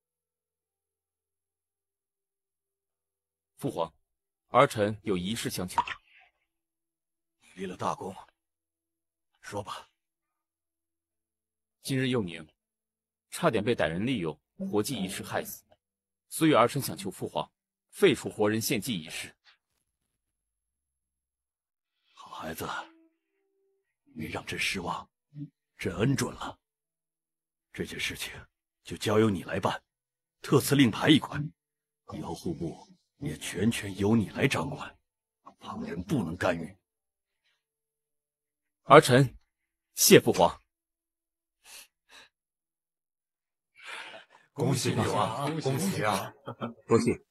父皇，儿臣有一事相求。 立了大功，说吧。 今日幼宁差点被歹人利用活祭仪式害死，所以儿臣想求父皇废除活人献祭仪式。 好孩子，你让朕失望，朕恩准了。这件事情就交由你来办，特赐令牌一款，以后户部也全权由你来掌管，旁人不能干预。 儿臣谢父皇。 恭喜你啊！恭喜啊！ 多谢。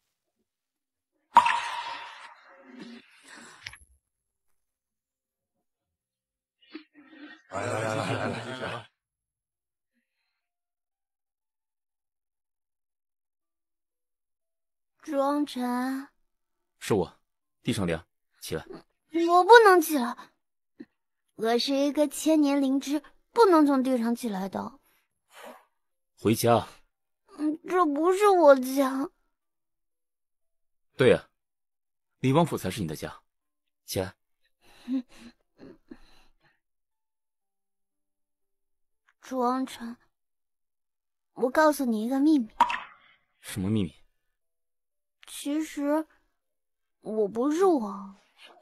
来来来来来来来！ 楚王臣， 是我，地上凉，起来。 我不能起来，我是一个千年灵芝，不能从地上起来的。 回家。 嗯，这不是我家。 对呀、啊，黎王府才是你的家。起来。 嗯、楚王臣，我告诉你一个秘密。 什么秘密？ 其实我不是我。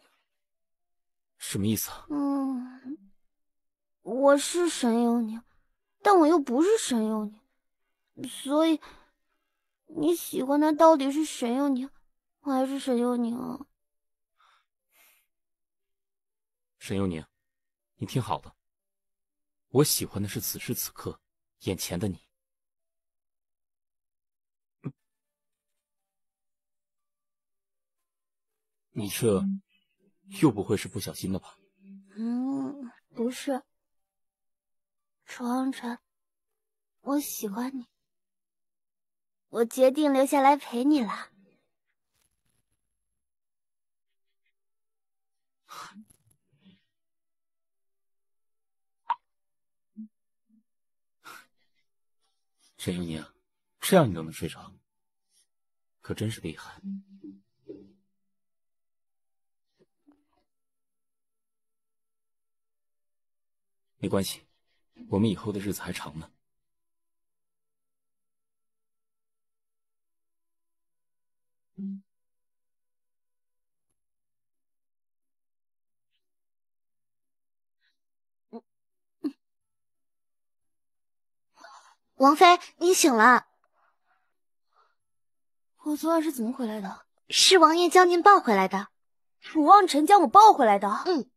什么意思啊？ 嗯，我是沈幼宁，但我又不是沈幼宁，所以你喜欢的到底是沈幼宁还是沈幼宁啊？ 沈幼宁，你听好了，我喜欢的是此时此刻眼前的你。你这又不会是不小心的吧？ 嗯， 不是，楚望尘，我喜欢你，我决定留下来陪你了。 沈幽宁，这样你都能睡着，可真是厉害。没关系，我们以后的日子还长呢。 王妃，你醒了。我昨晚是怎么回来的？是王爷将您抱回来的。楚望尘将我抱回来的。嗯。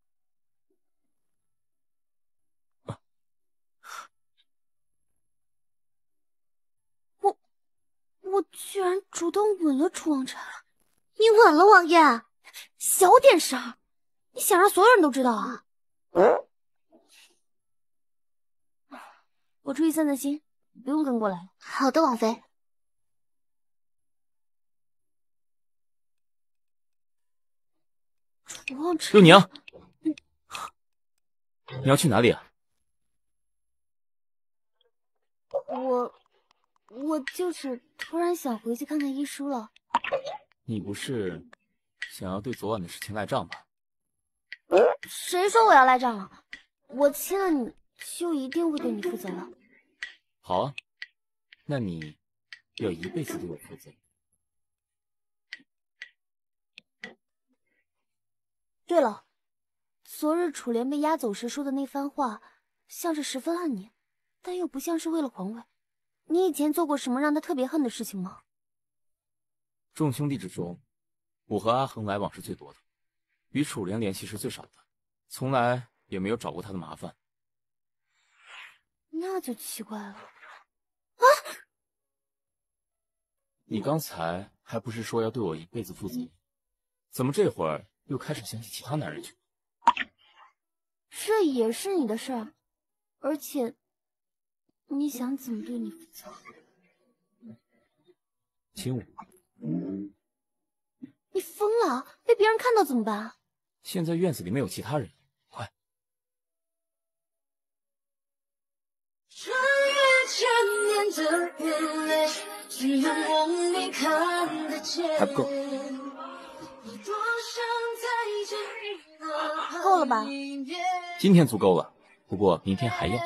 我我居然主动吻了楚望尘。你吻了王爷？小点声，你想让所有人都知道啊？我出去散散心，不用跟过来。好的，王妃。楚望尘， 幽宁，你要去哪里啊？ 我我就是突然想回去看看医书了。 你不是想要对昨晚的事情赖账吧？ 谁说我要赖账了？我亲了你，就一定会对你负责的。 好啊，那你要一辈子对我负责。 对了，昨日楚莲被押走时说的那番话，像是十分恨你，但又不像是为了皇位。你以前做过什么让他特别恨的事情吗？ 众兄弟之中，我和阿恒来往是最多的，与楚莲联系是最少的，从来也没有找过他的麻烦。 那就奇怪了。啊！ 你刚才还不是说要对我一辈子负责，怎么这会儿又开始想起其他男人去了？ 这也是你的事儿，而且你想怎么对你负责？ 亲我。 你疯了？被别人看到怎么办？ 现在院子里没有其他人，快！ 穿越千年的眼泪，只有我你看得见。 还不够。 够了吧？ 今天足够了，不过明天还要。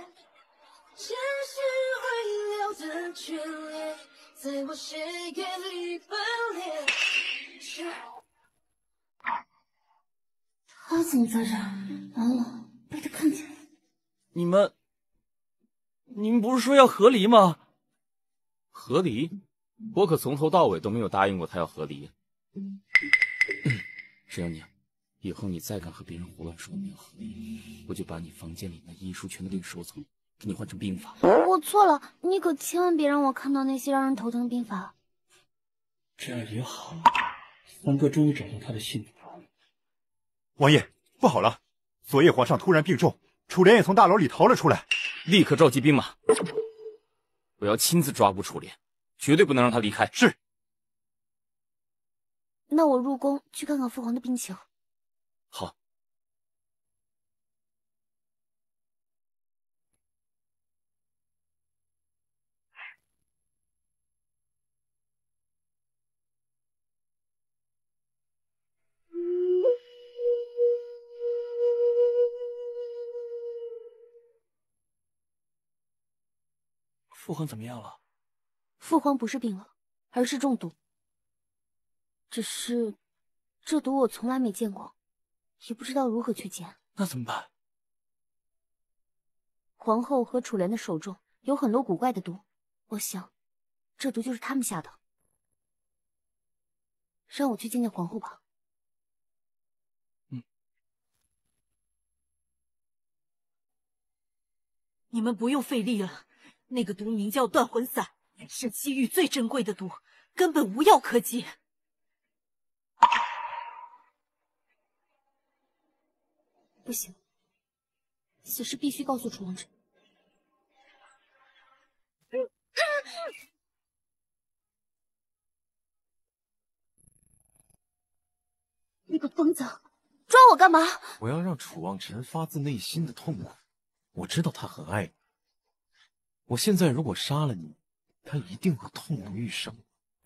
他怎么在这儿？完了，被他看见了。 你们，你们不是说要和离吗？ 和离？我可从头到尾都没有答应过他要和离。沈幽宁，以后你再敢和别人胡乱说我们要和离，我就把你房间里那医书全都给你收走，给你换成兵法。 我错了，你可千万别让我看到那些让人头疼的兵法。 这样也好，三哥终于找到他的幸福。 王爷，不好了！昨夜皇上突然病重，楚莲也从大楼里逃了出来。 立刻召集兵马，我要亲自抓捕楚莲，绝对不能让他离开。 是。 那我入宫去看看父皇的病情。 好。 父皇怎么样了？ 父皇不是病了，而是中毒。只是这毒我从来没见过，也不知道如何去解。 那怎么办？ 皇后和楚莲的手中有很多古怪的毒，我想这毒就是他们下的。让我去见见皇后吧。 嗯。 你们不用费力了，那个毒名叫断魂散，是西域最珍贵的毒，根本无药可解。 不行， 此事必须告诉楚王臣。你个疯子，抓我干嘛？ 我要让楚望尘发自内心的痛苦。我知道他很爱你，我现在如果杀了你，他一定会痛不欲生。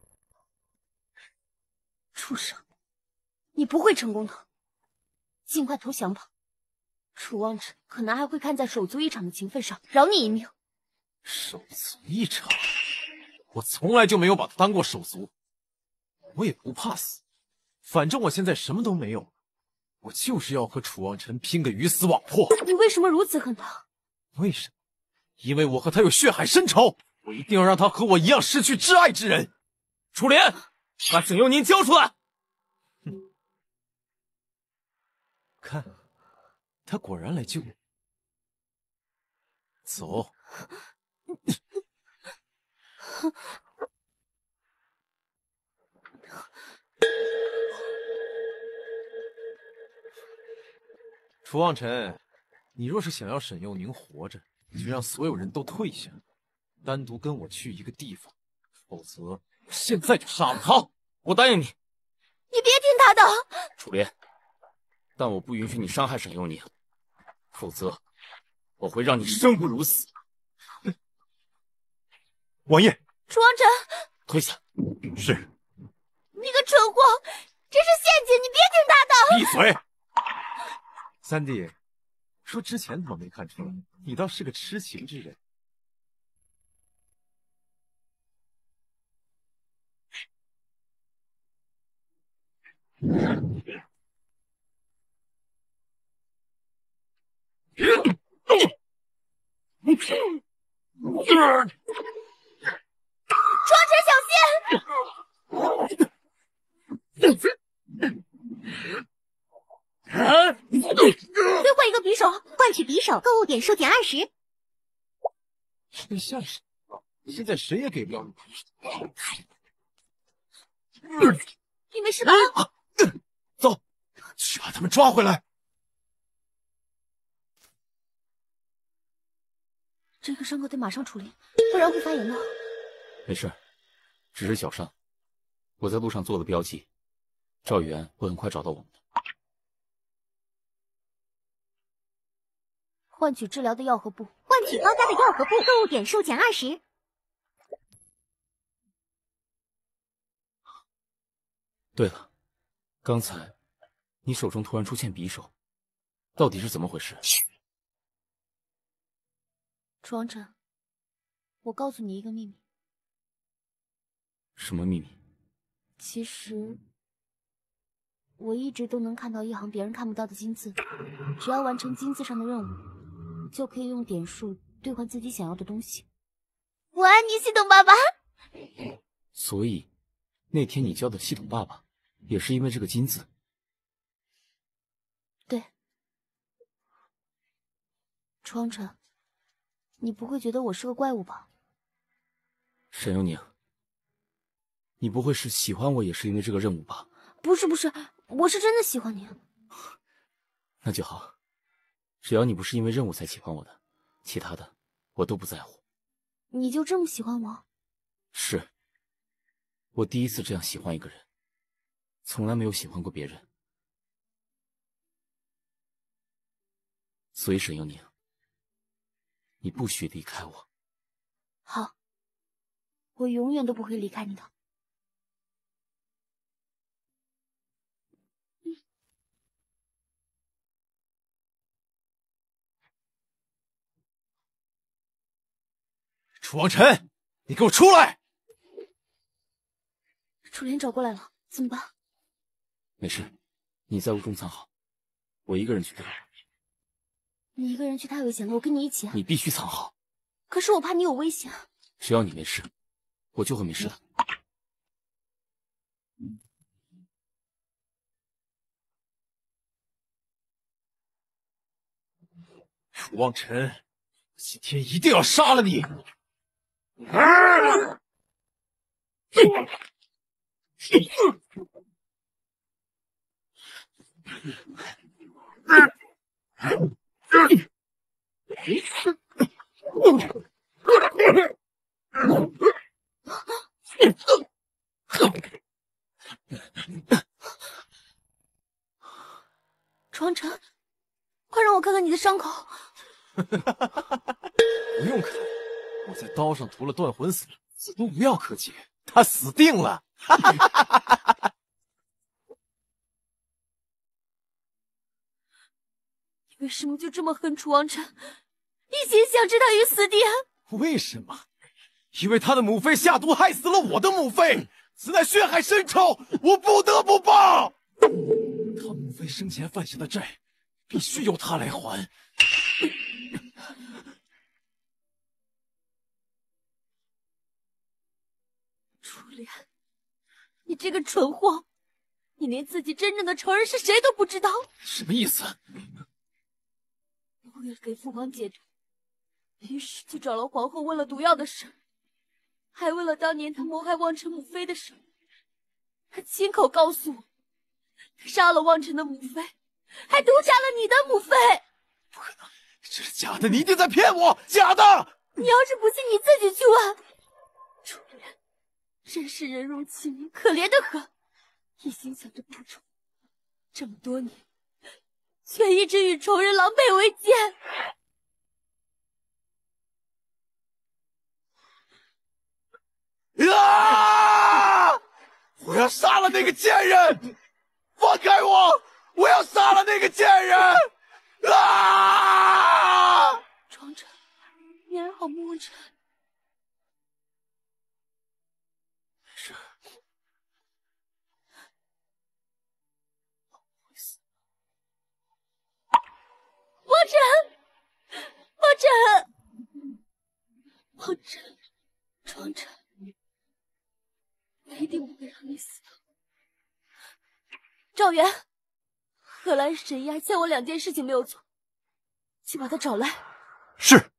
畜生，你不会成功的，尽快投降吧。楚望尘可能还会看在手足一场的情分上，饶你一命。 手足一场？我从来就没有把他当过手足，我也不怕死。反正我现在什么都没有，我就是要和楚望尘拼个鱼死网破。 你为什么如此恨他？ 为什么？因为我和他有血海深仇，我一定要让他和我一样失去挚爱之人。楚莲，把沈幽宁交出来！哼，看，他果然来救我。走。楚望尘，你若是想要沈幼宁活着，就让所有人都退下，单独跟我去一个地方，否则现在就杀了他。 我答应你。 你别听他的。 楚莲，但我不允许你伤害沈幼宁，否则我会让你生不如死。 王爷， 楚王臣， 退下。 是。 你个蠢货，这是陷阱，你别听他的。 闭嘴！三弟，说之前怎么没看出来？你倒是个痴情之人。 庄臣小心！兑换一个匕首， 换取匕首，购物点数减二十。 这像什么？现在谁也给不了你。 你没事吧？ 走，去把他们抓回来。 这个伤口得马上处理，不然会发炎的。 没事，只是小伤。我在路上做了标记，赵元会很快找到我们的。 换取治疗的药和布， 换取高价的药和布，购物点数减二十。 对了，刚才你手中突然出现匕首，到底是怎么回事？ 楚王臣，我告诉你一个秘密。 什么秘密？ 其实，我一直都能看到一行别人看不到的金字，只要完成金字上的任务，就可以用点数兑换自己想要的东西。我爱你，系统爸爸。 所以，那天你叫的系统爸爸，也是因为这个金字。 对。楚王臣，你不会觉得我是个怪物吧？ 沈幽宁，你不会是喜欢我也是因为这个任务吧？ 不是不是，我是真的喜欢你。 那就好，只要你不是因为任务才喜欢我的，其他的我都不在乎。 你就这么喜欢我？ 是，我第一次这样喜欢一个人，从来没有喜欢过别人。所以沈幽宁，你不许离开我。 好，我永远都不会离开你的。 楚王臣，你给我出来！ 楚莲找过来了，怎么办？ 没事，你在屋中藏好，我一个人去对付。 你一个人去太危险了，我跟你一起。 你必须藏好。 可是我怕你有危险。 只要你没事，我就会没事的。 楚望尘，今天一定要杀了你！ 床臣，快让我看看你的伤口。 不用看，我在刀上涂了断魂死，死都不要客气，他死定了。 你为什么就这么恨楚王臣，一心想置他于死地？ 为什么？因为他的母妃下毒害死了我的母妃，此乃血海深仇，我不得不报。他母妃生前犯下的债，必须由他来还。 楚濂，你这个蠢货，你连自己真正的仇人是谁都不知道。 什么意思？ 你为了给父皇解毒，于是就找了皇后问了毒药的事，还为了当年他谋害望尘母妃的事，他亲口告诉我，他杀了望尘的母妃，还毒杀了你的母妃。 不可能，这是假的，你一定在骗我，假的！ 你要是不信，你自己去问。楚濂，真是人如其名，可怜的很，一心想着报仇，这么多年，却一直与仇人狼狈为奸。 啊！我要杀了那个贱人！放开我！我要杀了那个贱人！啊！ 床臣，你还好吗？望尘。 没事。 望尘，望尘，望尘，床臣。我一定不会让你死的。赵元，贺兰神医还欠我两件事情没有做，去把他找来。 是。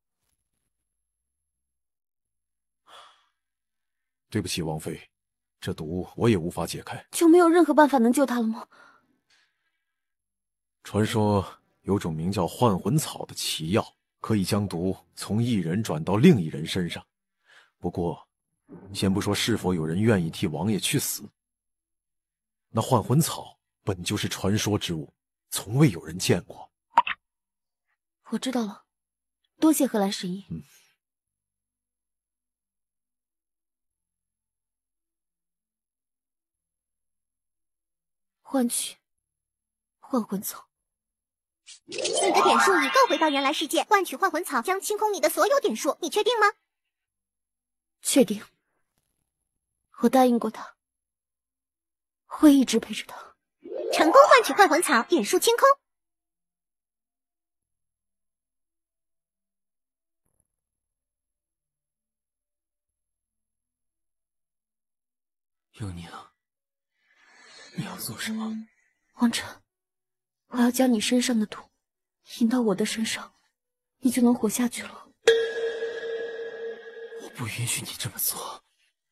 对不起，王妃，这毒我也无法解开。 就没有任何办法能救他了吗？ 传说有种名叫幻魂草的奇药，可以将毒从一人转到另一人身上。不过，先不说是否有人愿意替王爷去死，那幻魂草本就是传说之物，从未有人见过。 我知道了，多谢贺兰神医。 嗯。 换取幻魂草。 你的点数已够回到原来世界，换取幻魂草将清空你的所有点数，你确定吗？ 确定。我答应过他，会一直陪着他。 成功换取幻魂草，点数清空。 幽宁，你要做什么？ 王晨，我要将你身上的毒引到我的身上，你就能活下去了。 我不允许你这么做。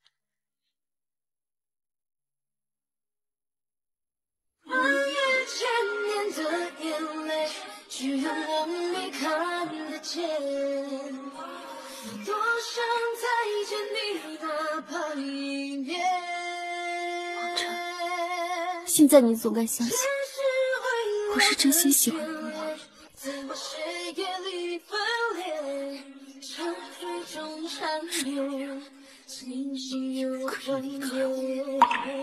只有我没看得见，多想再见你哪怕一面。 现在你总该相信，我是真心喜欢你。 在我血液里分裂，沉醉中缠绵，清醒又幻灭。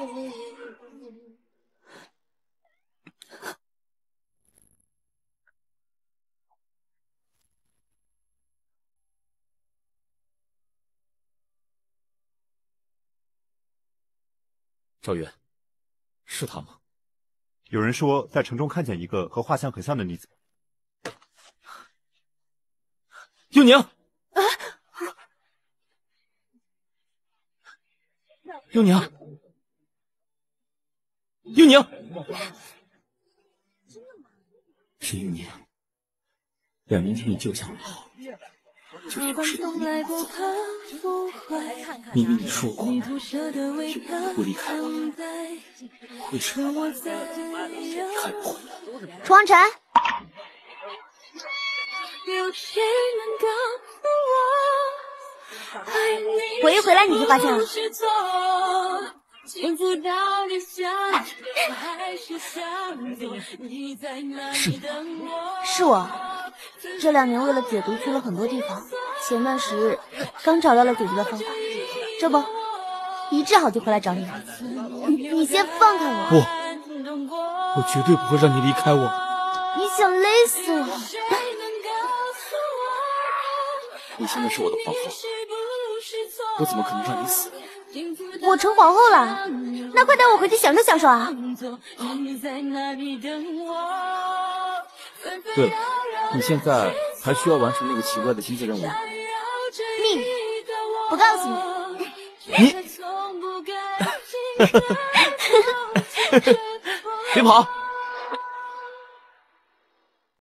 赵远，是他吗？ 有人说在城中看见一个和画像很像的女子。 幽宁，啊、幽宁，幽宁，是幽宁。两年前你救下我，就有事的你。明明你说过，永远不离开我，为什么你还不回来？ 楚王晨， 回一回来你就发现了。 是你？ 是我。这两年为了解毒去了很多地方，前段时日刚找到了解毒的方法，这不一治好就回来找你了。你你先放开我！ 不，我绝对不会让你离开我。 你想勒死我？ 你现在是我的皇后，我怎么可能让你死？ 我成皇后了，那快带我回去享受享受啊！ 对了，你现在还需要完成那个奇怪的金字任务吗？ 秘密，不告诉你。 你别跑！